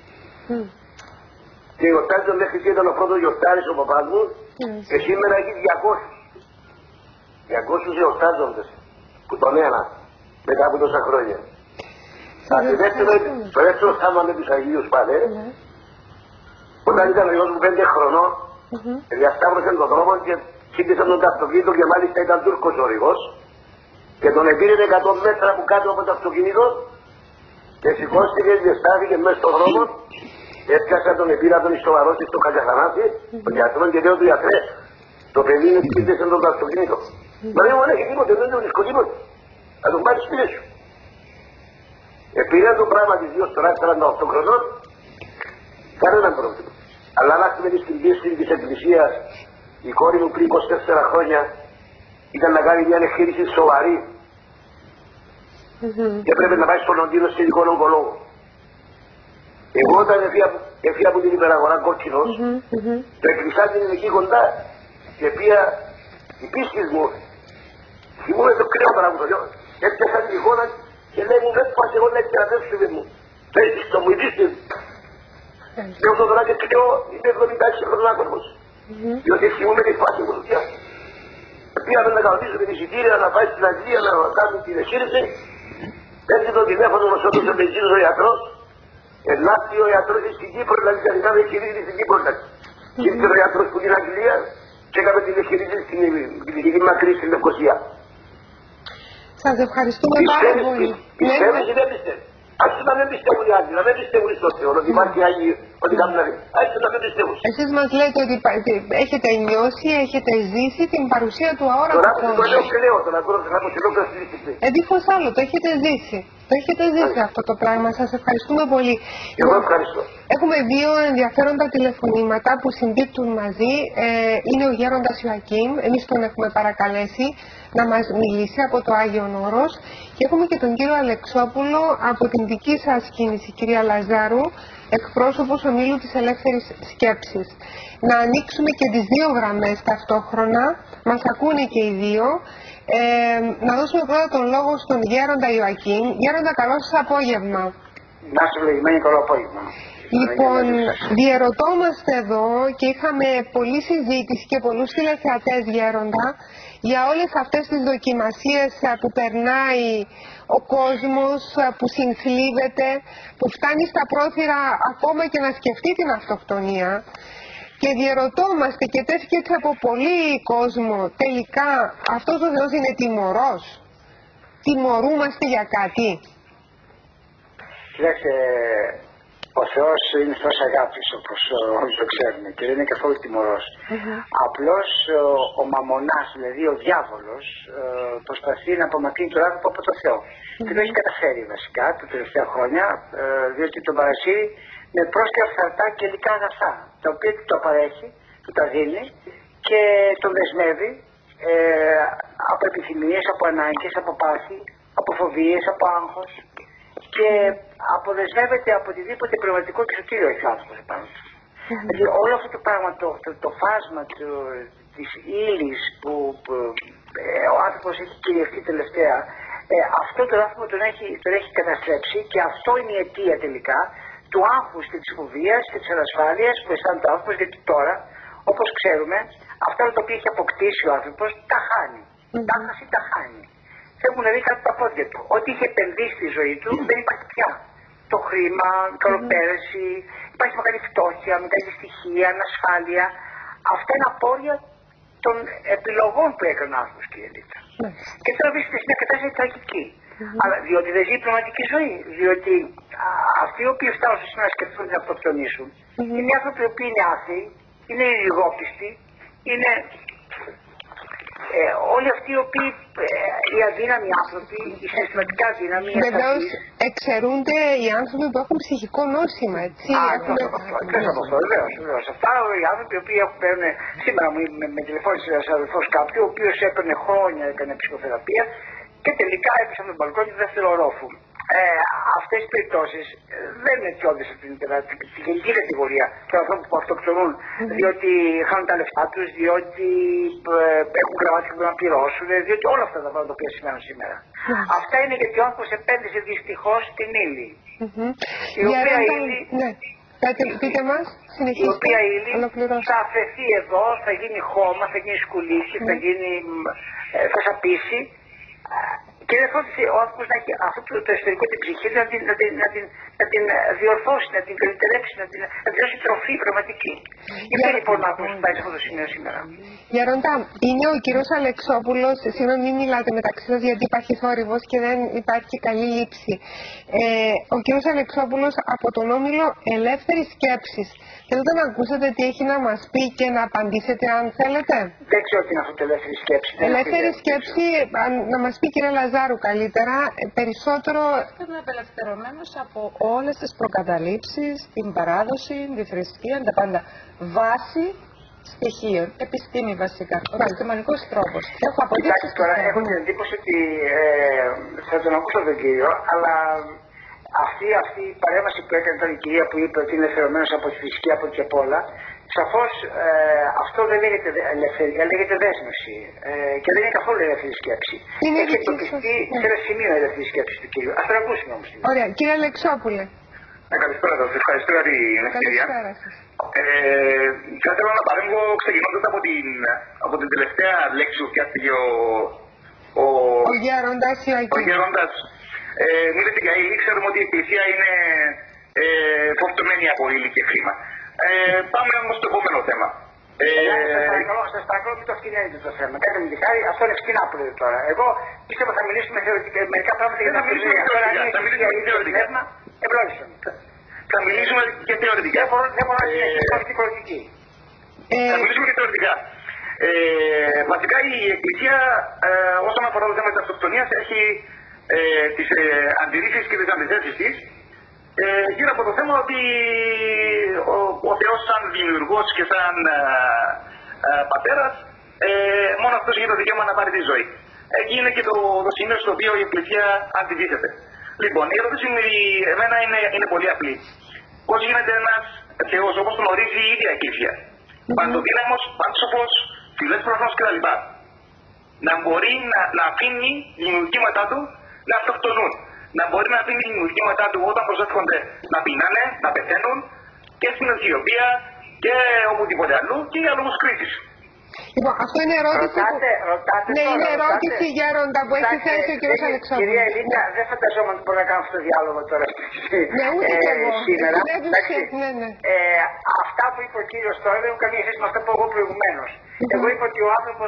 Και γιορτάζει τον μέχρι και ήταν ο πρώτος γιορτάρης ο παπάς μου και σήμερα έχει 200 γιορτάζοντες που τον ένα μετά από τόσα χρόνια. Το δεύτερο θαύμα με τους Αγίους πάλι, όταν ήταν ο γιος μου 5 χρονών, διασταύρωσαν τον δρόμο και σύντησαν τον αυτοκίνητο και μάλιστα ήταν Τούρκος ο οδηγός και τον επήρε 100 μέτρα από κάτω από το αυτοκίνητο και σηκώστηκε και στάθηκε μέσα στον δρόμο. Έπιασα τον επήρα τον ιστοβαρώστη στο Χατζαχανάφι, τον γιατρό και λέω του γιατρέ, το παιδί είναι σύντησε τον αυτοκίνητο. Μα δεν μου έχει τίποτε, δεν του βρίσκω τίποτε. Θα τον πάρει σπίτι σου. Επήρε το πράγμα της 2 τώρα 48 χρονών, κανέναν πρόβλημα. Αλλά να έχουμε στην πίστη της Εκκλησίας, η κόρη μου πριν 24 χρόνια ήταν να κάνει μια εγχείρηση σοβαρή και έπρεπε να πάει στον Λονδίνο σε ειδικό ογκολόγο. Εγώ όταν έφυγα από την υπεραγορά Κόκκινος, το εκκλησάκι είναι εκεί κοντά και πια η πίστη μου θυμούμαι το κρύο παραγωγό. Έπιασα την εικόνα και λέει μου δεν πας εγώ να εκτερατεύσουμε μου. Θέλεις το βοηθήσετε. Και όσο τώρα και πιο είναι 76 χρονών άνθρωπος. Διότι θυμούμε τη φάση μου δουλειά. Πήγαμε να καθορίσουμε την εισιτήρια, να πάει στην Αγγλία, να κάνει την εγχείρηση. Έτσι το τηλέφωνο μας όντως εμπεζίνος ο ιατρός. Ελάτε ο ιατρός στην Κύπρο, δηλαδή καθημερινά με χειρίζεται στην Κύπρο. Και ήρθε ο ιατρός που είναι Αγγλία και έκαμε την εγχείρηση στην κλινική μακρύ στην Λευκοσία. Σας ευχαριστούμε πάρα πολύ. Πιστεύεις ή δεν πιστεύεις? Άρχισε να μην πιστεύουν οι άλλοι, να μην πιστεύουν στο Θεό, ότι υπάρχει Άγιοι, ότι κάνουν να δει. Άρχισε να μην πιστεύουν. Εσείς μας λέτε ότι έχετε νιώσει, έχετε ζήσει την παρουσία του αόρατου κόσμου. Τώρα το λέω και λέω, τώρα θα το συλλόγω στη λύση. Δίχως άλλο, το έχετε ζήσει. Το έχετε ζήσει αυτό το πράγμα. Σας ευχαριστούμε πολύ. Εγώ ευχαριστώ. Έχουμε δύο ενδιαφέροντα τηλεφωνήματα που συμπίπτουν μαζί. Είναι ο Γέροντας Ιωακήμ, εμείς τον έχουμε παρακαλέσει να μας μιλήσει από το Άγιον Όρος. Και έχουμε και τον κύριο Αλεξόπουλο από την δική σας κίνηση, κυρία Λαζάρου, εκπρόσωπος ομίλου της Ελεύθερης Σκέψης. Να ανοίξουμε και τις δύο γραμμές ταυτόχρονα, μας ακούνε και οι δύο. Να δώσουμε πρώτα τον λόγο στον Γέροντα Ιωακήμ. Γέροντα, καλό σας απόγευμα. Να είστε ευλογημένοι, καλό απόγευμα. Λοιπόν, διερωτώμαστε εδώ και είχαμε πολλή συζήτηση και πολλούς τηλεθεατές, Γέροντα, για όλες αυτές τις δοκιμασίες που περνάει ο κόσμος, που συνθλίβεται, που φτάνει στα πρόθυρα ακόμα και να σκεφτεί την αυτοκτονία. Και διερωτώμαστε και τέθηκε έτσι από πολύ κόσμο, τελικά αυτός ο Θεός είναι τιμωρός? Τιμωρούμαστε για κάτι? Κοιτάξτε, ο Θεός είναι Θεός αγάπης, όπως όλοι το ξέρουμε, και δεν είναι καθόλου τιμωρός. Απλώς ο μαμονάς, δηλαδή ο διάβολος, προσπαθεί να απομακρύνει τον άνθρωπο από το Θεό. Και το έχει καταφέρει βασικά τα τελευταία χρόνια, διότι τον παρασύρει με πρόσκλια φθαρτά και υλικά αγαθά, τα οποία το παρέχει, του τα δίνει και τον δεσμεύει από επιθυμίες, από ανάγκες, από πάθη, από φοβίες, από άγχος και αποδεσμεύεται από οτιδήποτε πνευματικό και σωτήριο έχει ο άνθρωπος επάνω του. Δηλαδή όλο αυτό το πράγμα, το φάσμα της ύλης που ο άνθρωπος έχει κυριευτεί τελευταία, αυτό τον άνθρωπο τον έχει καταστρέψει και αυτό είναι η αιτία τελικά του άγχους και της φοβίας και της ανασφάλειας που αισθάνεται ο άνθρωπος, γιατί τώρα, όπως ξέρουμε, αυτά τα οποία έχει αποκτήσει ο άνθρωπος τα χάνει. Τα χάσει, τα χάνει. Θέλουν να δει κάτω τα πόδια του. Ό,τι είχε επενδύσει στη ζωή του δεν υπάρχει πια. Το χρήμα, η καλοπέραση, υπάρχει μεγάλη φτώχεια, μεγάλη στοιχεία, ανασφάλεια. Αυτά είναι απόρρια των επιλογών που έκανε ο άνθρωπος, κύριε Λίτα. Και τώρα βρίσκεται σε μια κατάσταση τραγική. Αλλά διότι δεν ζει πνευματική ζωή. Διότι αυτοί οι οποίοι φτάνουν σήμερα να σκεφτούν να αυτοκτονήσουν είναι οι άνθρωποι που είναι άθεοι, είναι λιγόπιστοι, είναι όλοι αυτοί οι οποίοι, οι αδύναμοι άνθρωποι, οι συναισθηματικά αδύναμοι. Βεβαίως εξαιρούνται οι άνθρωποι που έχουν ψυχικό νόσημα, έτσι. Εκτός από αυτό, βεβαίως. Αυτά οι άνθρωποι οι οποίοι παίρνουν. Σήμερα με τηλεφώνησε ένας αδελφός κάποιου, ο οποίος έπαιρνε χρόνια, έκανε ψυχοθεραπεία και τελικά έπεσε από τον μπαλκόνι του δεύτερου ορόφου. Αυτές οι περιπτώσεις δεν είναι τσιόντες από την γενική κατηγορία των ανθρώπων που αυτοκτονούν, διότι χάνουν τα λεφτά τους, διότι έχουν γραμμάτια που μπορούν να πληρώσουν, διότι όλα αυτά τα πράγματα τα οποία σημαίνουν σήμερα. Αυτά είναι γιατί ο άνθρωπος επένδυσε δυστυχώς στην ύλη. Η οποία ύλη. Πείτε μας, η οποία ύλη θα αφαιθεί εδώ, θα γίνει χώμα, θα γίνει σκουλίκι, θα σαπίσει. Και δεν φρόντισε ο άνθρωπος να έχει αυτό το εσωτερικό την ψυχή να την διορθώσει, να την καλυτερέψει, να την δώσει τροφή πραγματική. Γιατί λοιπόν ο άνθρωπος πάει σε αυτό το σημείο σήμερα. Γέροντα, είναι ο κύριος Αλεξόπουλος, συγγνώμη μην μιλάτε μεταξύ σας γιατί υπάρχει θόρυβος και δεν υπάρχει καλή λήψη. Ο κύριος Αλεξόπουλος από τον Όμιλο Ελεύθερης Σκέψης. Θέλετε να ακούσετε τι έχει να μας πει και να απαντήσετε αν θέλετε? Δεν ξέρω τι είναι αυτό το ελεύθερη σκέψη. Ελεύθερη σκέψη, να μας πει κύριε Λαζάρου καλύτερα, περισσότερο. Είμαι απελευθερωμένος από όλες τις προκαταλήψεις, την παράδοση, τη θρησκεία, τα πάντα. Βάση στοιχείων, επιστήμη βασικά, ο επιστημονικός τρόπος. Έχω αποδείξει τώρα, έχω την εντύπωση ότι θα τον ακούσω τον κύριο, αλλά αυτή η παρέμβαση που έκανε τώρα η κυρία που είπε ότι είναι ελευθερωμένος από τη θρησκεία, από ό,τι απ' όλα, σαφώς αυτό δεν λέγεται ελευθερία, λέγεται δέσμευση. Και δεν είναι καθόλου ελεύθερη σκέψη. Έχει εντοπιστεί σε ένα σημείο η ελεύθερη σκέψη του κύριου. Ας τον ακούσουμε όμως. Ωραία. Κύριε Αλεξόπουλε. Καλησπέρα σας. Ευχαριστώ για την ευκαιρία. Θα ήθελα να παρέμβω ξεκινώντας από την τελευταία λέξη που πιάστηκε ο Γέροντας Ιωακήμ. Ο Γέροντας. Μίλησε για ύλη. Ξέρουμε ότι η Εκκλησία είναι φορτωμένη από ύλη και χρήμα. Πάμε όμως στο επόμενο θέμα. Σας παρακαλώ μην το σκηνιάζετε το θέμα. Κάντε μου τη χάρη, αυτό είναι σκηνά που λέτε τώρα. Εγώ πιστεύω θα μιλήσουμε θεωρητικά, μερικά πράγματα για την Εκκλησία. Θα μιλήσουμε και θεωρητικά. Θα μιλήσουμε και θεωρητικά. Δεν μπορώ να συνεχίσω στην πολιτική. Θα μιλήσουμε και θεωρητικά. Βασικά η Εκκλησία όσον αφορά το θέμα της αυτοκτονίας έχει τις αντιρρήσεις και τις αντιθέσεις της γύρω από το θέμα ότι ο Θεός σαν δημιουργός και σαν πατέρας μόνο αυτός έχει το δικαίωμα να πάρει τη ζωή. Εκεί είναι και το σημείο στο οποίο η Εκκλησία αντιτίθεται. Λοιπόν, η ερώτηση εμένα είναι πολύ απλή. Πώς γίνεται ένας Θεός όπως τον ορίζει η ίδια Εκκλησία, παντοδύναμος, πάνσοφος, φιλέσπροφος κτλ. Να μπορεί να αφήνει δημιουργήματα του να αυτοκτονούν. Να μπορεί να αφήνει δημιουργήματα του όταν προσεύχονται να πεινάνε, να πεθαίνουν και στην Αιθιοπία και οπουδήποτε αλλού και για λόγους κρίσης. Λοιπόν, αυτό είναι ερώτηση ναι, είναι ερώτηση Γέροντα που έχει θέσει ο κ. Αλεξόπουλος. Κυρία Ελίνα, δεν φανταζόμουν ότι μπορώ να κάνω αυτό το διάλογο τώρα ναι, ούτε και εγώ. Σήμερα. Ναι. Αυτά που είπε ο κύριος τώρα δεν έχουν καμία σχέση με αυτά που εγώ προηγουμένως. Εγώ είπα ότι ο άνθρωπος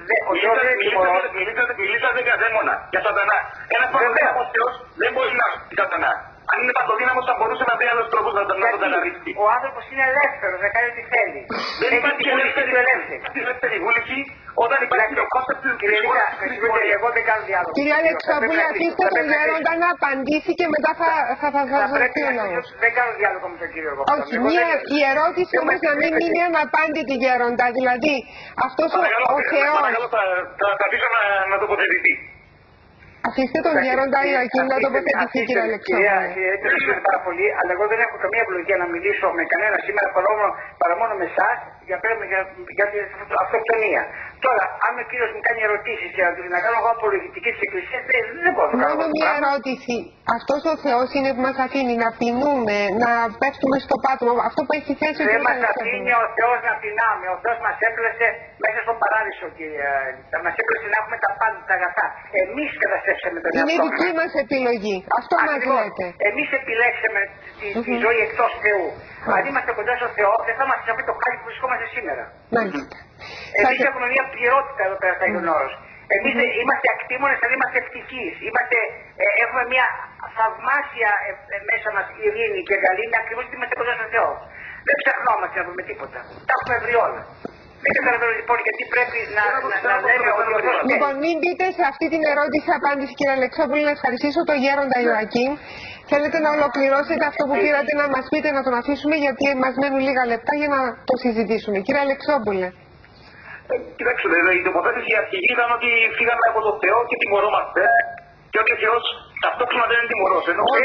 μιλήσατε για δαίμονα, για σατανά. Ένας παντοδύναμος Θεός δεν μπορεί να πει σατανά. Αν είναι παντοδύναμος θα μπορούσε να βρει άλλους τρόπους να τον αναρρύψει. Ο άνθρωπος είναι ελεύθερος, να κάνει ό,τι θέλει. Δεν υπάρχει ελεύθερη βούληση όταν υπάρχει το κόνσεπτ του εγώ δεν κάνω διάλογο. Κύριε Αλεξόπουλε, αφήστε τον Γέροντα να απαντήσει και μετά θα σας δώσει ο λόγος. Δεν κάνω διάλογο με τον κύριο. Όχι, η ερώτηση όμως να μην είναι αναπάντητη Γέροντα. Δηλαδή, αυτός ο Θεός... Θα αφήσω να τοποθετηθεί. Αφήστε τον Γέροντα Ιωακήμ να τοποθετηθεί, κύριε Αλεξόπουλε. Ευχαριστώ πάρα πολύ, αλλά εγώ δεν έχω καμία ευλογία να μιλήσω με κανένα σήμερα παρά μόνο με εσάς για την αυτοκτονία. Τώρα, αν ο κύριος μου κάνει ερωτήσεις και να κάνω εγώ απολογητική της Εκκλησίας, δεν μπορώ να κάνω. Μόνο μια ερώτηση. Αυτός ο Θεός είναι που μας αφήνει να πεινούμε, να πέφτουμε στο πάτωμα. Αυτό που έχει θέσει ο κύριος Αλεξόπουλος. Δεν μας αφήνει ο Θεός να πεινάμε. Ο Θεός μας έπλεσε μέσα στον παράδεισο, κύριε. Μας έπλεσε να έχουμε τα πάντα τα αγαθά. Εμείς καταστρέψαμε τον εαυτό μας. Είναι δική μας επιλογή. Αυτό μας λέτε. Εμείς επιλέξαμε τη ζωή εκτός Θεού. Αν είμαστε κοντά στο Θεό, δεν θα μας αφήνει το χάρη που βρισκόμαστε σήμερα. Εμείς έχουμε μια πληρότητα εδώ πέρα στα Ιδονόρος. Εμείς είμαστε ακτήμονες, δηλαδή είμαστε ευτυχείς. Έχουμε μια θαυμάσια μέσα μας ειρήνη και γαλήνη, ακριβώς γιατί είμαστε κοντά στο Θεό. Δεν ψαχνόμαστε να βρούμε τίποτα. Τα έχουμε βρει όλα. Δεν καταλαβαίνω λοιπόν γιατί πρέπει να λέμε ότι ο Θεός... Λοιπόν, μην μπείτε σε αυτή την ερώτηση-απάντηση, κύριε Αλεξόπουλε. Να ευχαριστήσω τον Γέροντα Ιωακήμ. Θέλετε να ολοκληρώσετε αυτό που πήρατε να μας πείτε, να τον αφήσουμε, γιατί μας μένουν λίγα λεπτά για να το συζητήσουμε. Κύριε Αλεξόπουλε. Κοιτάξτε, η τοποθέτηση αρχική ήταν ότι φύγαμε από τον Θεό και τιμωρόμαστε. Και ότι ο Θεός ταυτόχρονα δεν είναι τιμωρός.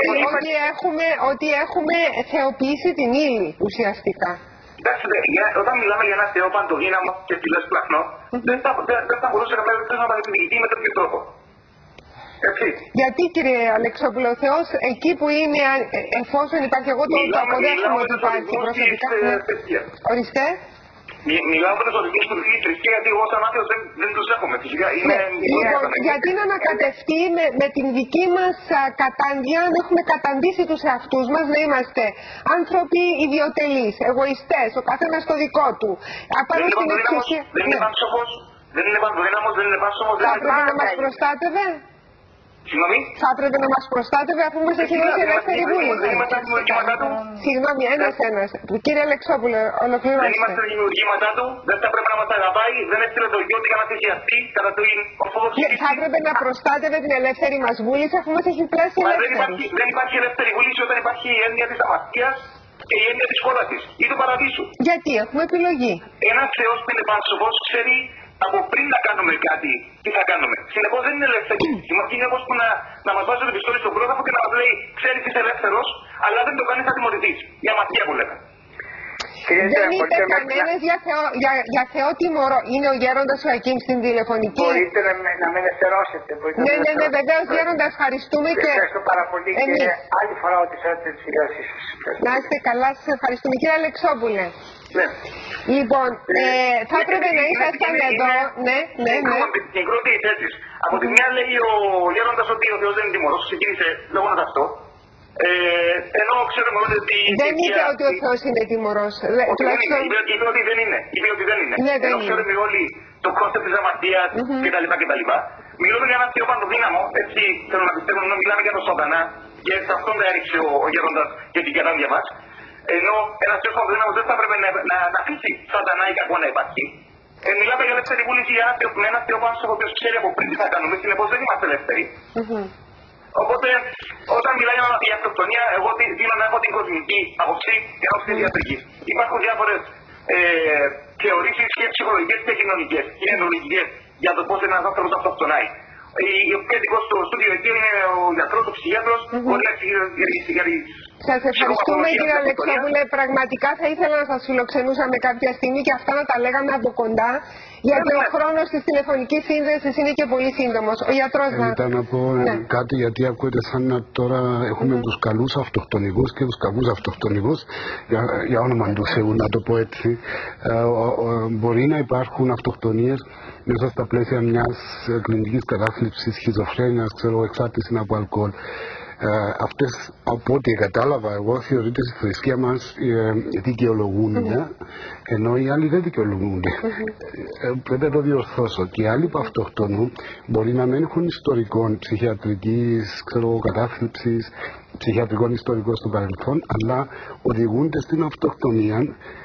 Ότι έχουμε θεοποιήσει την ύλη ουσιαστικά. Κοιτάξτε, όταν μιλάμε για ένα Θεό παντοδύναμο και φιλέσπλαχνο, δεν θα μπορούσε να παρεμβηγηθεί με τέτοιο τρόπο. Έτσι. Γιατί, κύριε Αλεξόπουλο, ο Θεός εκεί που είναι, εφόσον υπάρχει, εγώ το αποδέχομαι ότι υπάρχει προσωπικά. Ορίστε. Μιλάω με τους οδηγούς του θρησκεία, γιατί εγώ σαν άθεος δεν τους έχουμε. Φυσικά είναι... Γιατί να ανακατευτεί με την δική μας κατάντια, αν έχουμε καταντήσει τους εαυτούς μας, να είμαστε άνθρωποι ιδιοτελείς, εγωιστές, ο καθένας το δικό του. Δεν είναι πάνσοφος, δεν είναι παντοδύναμος, δεν είναι πάνσοφος. Θα έπρεπε να μας προστάτευε. Συγγνώμη. Θα έπρεπε να μας προστάτευε αφού μας έχει δώσει ελεύθερη βούληση. Συγγνώμη, ένας. Κύριε Αλεξόπουλε, ολοκληρώστε. Δεν είμαστε δημιουργήματά του, δεν θα πρέπει να μας αγαπάει, δεν έστειλε το γιο του για να θυσιαστεί κατά την Ορθόδοξη. Θα έπρεπε να προστάτευε την ελεύθερη μας βούληση αφού μας έχει πλάσει ελεύθερη. Δεν υπάρχει ελεύθερη βούληση όταν υπάρχει η έννοια της αμαρτίας και η έννοια της κόλασης ή του παραδείσου. Γιατί έχουμε επιλογή. Ένας Θεός που είναι πάνσοφος ξέρει από πριν να κάνουμε κάτι, τι θα κάνουμε. Συνεπώς δεν είναι ελεύθερη. Είναι όπως που να μας βάζει το πιστόλι στον πρόταφο και να μας λέει: ξέρεις είσαι ελεύθερος, αλλά δεν το κάνεις, θα τιμωρηθείς. Η αμαρτία που λέμε. Δεν είπε κανένας για Θεό τιμωρό. Είναι ο γέροντας ο Ακίμ στην τηλεφωνική. Μπορείτε να με ελευθερώσετε. Ναι, βεβαίως γέροντα, ευχαριστούμε και ευχαριστώ πάρα πολύ και άλλη φορά ότι φέρετε τις δηλώσεις σας. Να είστε καλά, σας ευχαριστούμε. Κύριε Αλεξόπουλε. Ναι. Λοιπόν, θα έπρεπε να ήσασταν εδώ. Ναι. Συγκρούεται οι θέσεις. Από τη μια λέει ο γέροντας ότι ο Θεός δεν είναι τιμωρός, ξεκίνησε λόγω να αυτό. Ενώ ξέρουμε ότι. Δεν είπε ότι ο Θεός είναι τιμωρός. Είπε ότι δεν είναι. Ενώ ξέρουμε όλοι το κόνσεπτ της αμαρτίας κτλ. Μιλούμε για ένα Θεό παντοδύναμο, έτσι θέλω να πιστεύω, ενώ μιλάμε για τον Σατανά και σε αυτόν δεν έριξε ο γέροντας και την κατάδια μας. Ενώ ένας Θεός παντοδύναμος δεν θα έπρεπε να αφήσει Σατανά ή κακό να υπάρχει. Μιλάμε για ελεύθερη βούληση για ένα Θεό πάνω ο οποίος ξέρει από πριν τι θα κάνουμε, συνεπώς δεν είμαστε ελεύθεροι. Οπότε, όταν μιλάει για αυτοκτονία, εγώ δίνω να έχω την κοσμική άποψη και άποψη της ιατρικής. Υπάρχουν διάφορες θεωρήσεις και ψυχολογικές και κοινωνικές και ενδολογικές για το πώς ένας άνθρωπος αυτοκτονάει. Η οποία στο στούντιο εκεί είναι ο γιατρός, ο ψυχίατρος, μπορεί να εξηγήσει για τις. Σας ευχαριστούμε κύριε Αλεξόπουλε. Πραγματικά θα ήθελα να σας φιλοξενούσαμε κάποια στιγμή και αυτά να τα λέγαμε από κοντά. Γιατί ο χρόνος της τηλεφωνικής σύνδεσης είναι και πολύ σύντομος. Ο γιατρός Ήταν να πω κάτι, γιατί ακούγεται σαν να τώρα έχουμε τους καλούς αυτοκτονικούς και τους κακούς αυτοκτονικούς, για όνομα του Θεού να το πω έτσι. Μπορεί να υπάρχουν αυτοκτονίες μέσα στα πλαίσια μιας κλινικής κατάθλιψης, σχιζοφρένειας, εξάρτηση από αλκοόλ. Αυτές, από ό,τι κατάλαβα εγώ, θεωρείται στη θρησκεία μας δικαιολογούνται, ενώ οι άλλοι δεν δικαιολογούνται. Πρέπει να το διορθώσω. Και οι άλλοι που αυτοκτονούν μπορεί να μην έχουν ιστορικών ψυχιατρικής, κατάθλιψης, ψυχιατρικών ιστορικών στο παρελθόν, αλλά οδηγούνται στην αυτοκτονία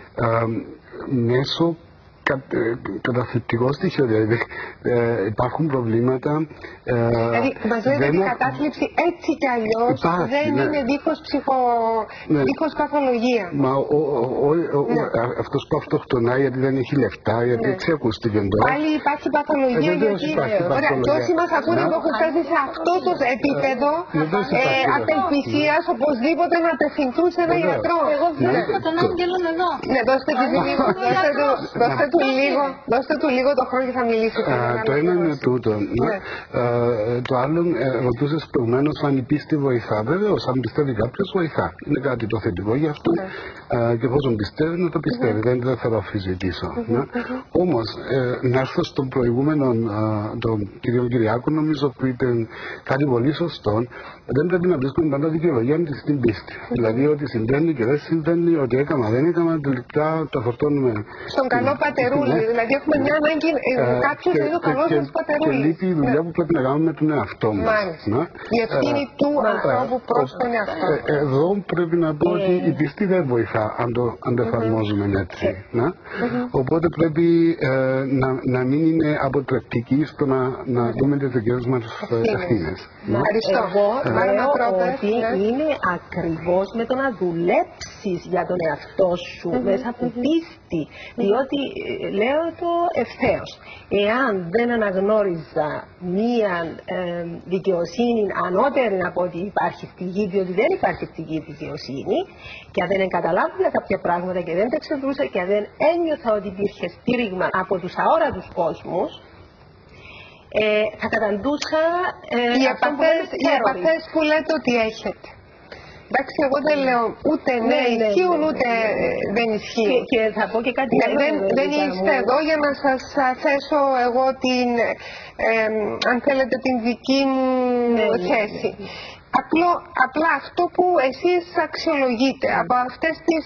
μέσω καταθλιπτικό στοιχείο, δηλαδή υπάρχουν προβλήματα. Δηλαδή, μας λέτε ότι η κατάθλιψη έτσι κι αλλιώς δεν είναι δίχως παθολογία. Μα αυτός που αυτοκτονάει γιατί δεν έχει λεφτά, γιατί έτσι ακούστηκε τώρα. Πάλι υπάρχει παθολογία, γιατί και όσοι μας ακούνε που έχουν φτάσει σε αυτό το επίπεδο απελπισίας, οπωσδήποτε να απευθυνθούν σε ένα γιατρό. Εγώ βλέπω τον άγγελον εδώ. Ναι, δώστε του λίγο το χρόνο και θα μιλήσει. Το ένα είναι τούτο. Το άλλο, ρωτούσες προηγουμένως αν η πίστη βοηθά. Βεβαίως, αν πιστεύει κάποιος βοηθά. Είναι κάτι το θετικό γι' αυτό. Και εφόσον πιστεύει, να το πιστεύει. Δεν θα το αφισβητήσω. Όμως, να έρθω στον προηγούμενο, τον κύριο Κυριάκο, νομίζω που είπε κάτι πολύ σωστό. Δεν πρέπει να βρίσκουμε πάντα δικαιολογία στην πίστη. Δηλαδή, ότι συμβαίνει και δεν συμβαίνει, ότι έκανα, δεν έκανα, τελικά το φορτώνουμε. Στον καλό πατερούλη. Δηλαδή, έχουμε μια ανάγκη, κάποιος είναι ο καλός μας πατερούλης. Και λείπει η δουλειά που πρέπει να κάνουμε με τον εαυτό μας. Μάλιστα. Η ευθύνη του ανθρώπου προς τον εαυτό. Εδώ πρέπει να πω ότι η πίστη δεν βοηθά αν το εφαρμόζουμε έτσι. Οπότε πρέπει να μην είναι αποτρεπτική στο να δούμε τις δικές μας ευθύνες. Ευχαριστώ. Ότι είναι ακριβώς με το να δουλέψεις για τον εαυτό σου μέσα από πίστη. Διότι λέω το ευθέως. Εάν δεν αναγνώριζα μία δικαιοσύνη ανώτερη από ό,τι υπάρχει στη γη, διότι δεν υπάρχει στη γη δικαιοσύνη, και αν δεν καταλάβουμε κάποια πράγματα και δεν τα εξεδρούσα και αν δεν ένιωθα ότι υπήρχε στήριγμα από τους αόρατους κόσμους, θα καταντούσα οι επαφές που λέτε ότι έχετε. Εντάξει, εγώ δεν λέω ούτε ναι ισχύουν ούτε δεν ισχύουν. Και θα πω και κάτι άλλο. Δεν είστε εδώ για να σας θέσω εγώ την, αν θέλετε, την δική μου θέση. Απλά αυτό που εσείς αξιολογείτε από αυτές τις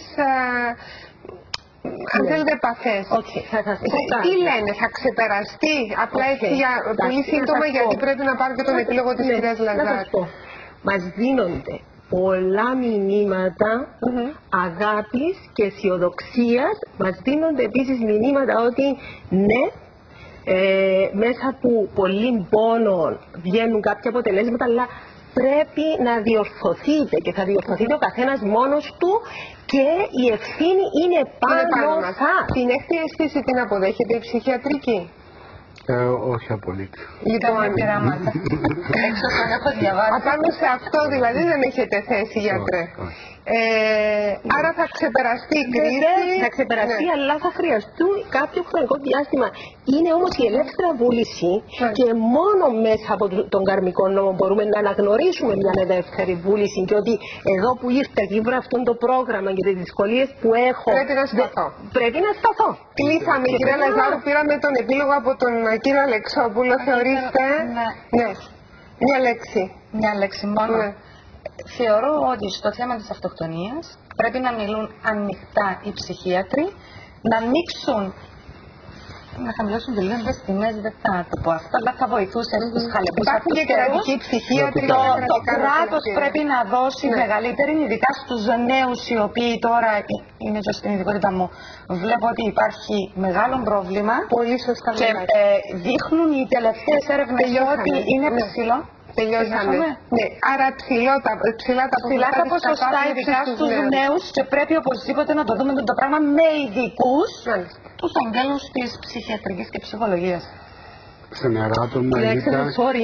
αν θέλετε επαφές, τι λένε, θα ξεπεραστεί? Απλά έτσι πολύ σύντομα, γιατί πρέπει να πάρω και τον επίλογο της κυρίας Λαζάρη. Μας δίνονται πολλά μηνύματα αγάπης και αισιοδοξίας. Μας δίνονται επίσης μηνύματα ότι ναι, μέσα από πολύ πόνο βγαίνουν κάποια αποτελέσματα, αλλά πρέπει να διορθωθείτε και θα διορθωθείτε ο καθένας μόνος του και η ευθύνη είναι πάνω σας. Την έκτη αίσθηση την αποδέχεται η ψυχιατρική? Όχι απολύτως. Λοιπόν, έξω από έχω διαβάσει. Απάνω σε αυτό δηλαδή δεν έχετε θέση, γιατρέ. Άρα θα ξεπεραστεί η κρίση. Θα ξεπεραστεί, αλλά θα χρειαστούν κάποιο χρονικό διάστημα. Είναι όμως η ελεύθερα βούληση και μόνο μέσα από τον καρμικό νόμο μπορούμε να αναγνωρίσουμε μια ελεύθερη βούληση και ότι εδώ που ήρθα και βρω αυτό το πρόγραμμα και τις δυσκολίες που έχω. Πρέπει να σταθώ. Πρέπει να σταθώ. Κλείσαμε, κύριε Λαζάρου, πήραμε τον επίλογο από τον κύριο Αλεξόπουλο. Θεωρείστε. Ναι. Μια λέξη. Μια λέξη μόνο. Ναι. Θεωρώ ότι στο θέμα της αυτοκτονίας πρέπει να μιλούν ανοιχτά οι ψυχίατροι, να ανοίξουν, να χαμηλώσουν τελείως τις τιμές, δεν θα το πω αυτό, αλλά θα βοηθούσε στους χαλεπούς αυτοκτονούς. Το κράτος πρέπει να δώσει μεγαλύτερη, ειδικά στους νέους οι οποίοι τώρα, είναι και στην ειδικότητα μου, βλέπω ότι υπάρχει μεγάλο πρόβλημα. Πολύ σωστά. Και δείχνουν οι τελευταίες έρευνες ότι είναι ψηλό. Τελειώσαμε. Ναι, άρα ψηλά τα ποσοστά, ειδικά στους νέους, και πρέπει οπωσδήποτε να το δούμε το πράγμα με ειδικούς, τους αγγέλους της ψυχιατρικής και ψυχολογίας. Σε νερά άτομα, Ηλίτα.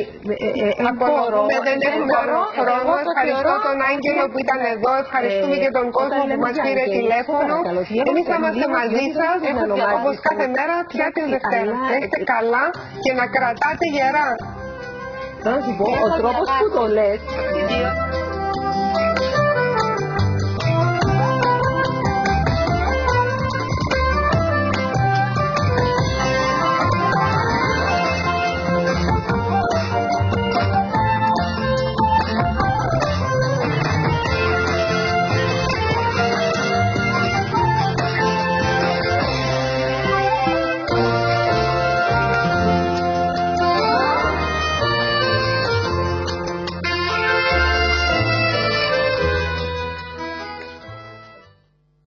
Δεν έχουμε χρόνο. Ευχαριστώ τον Άγγελο που ήταν εδώ. Ευχαριστούμε και τον κόσμο που μας πήρε τηλέφωνο. Εμείς θα είμαστε μαζί σας, όπως κάθε μέρα, πια την Δευτέρα. Να είστε καλά και να κρατάτε γερά. Θα σου πω, ο τρόπος που το λες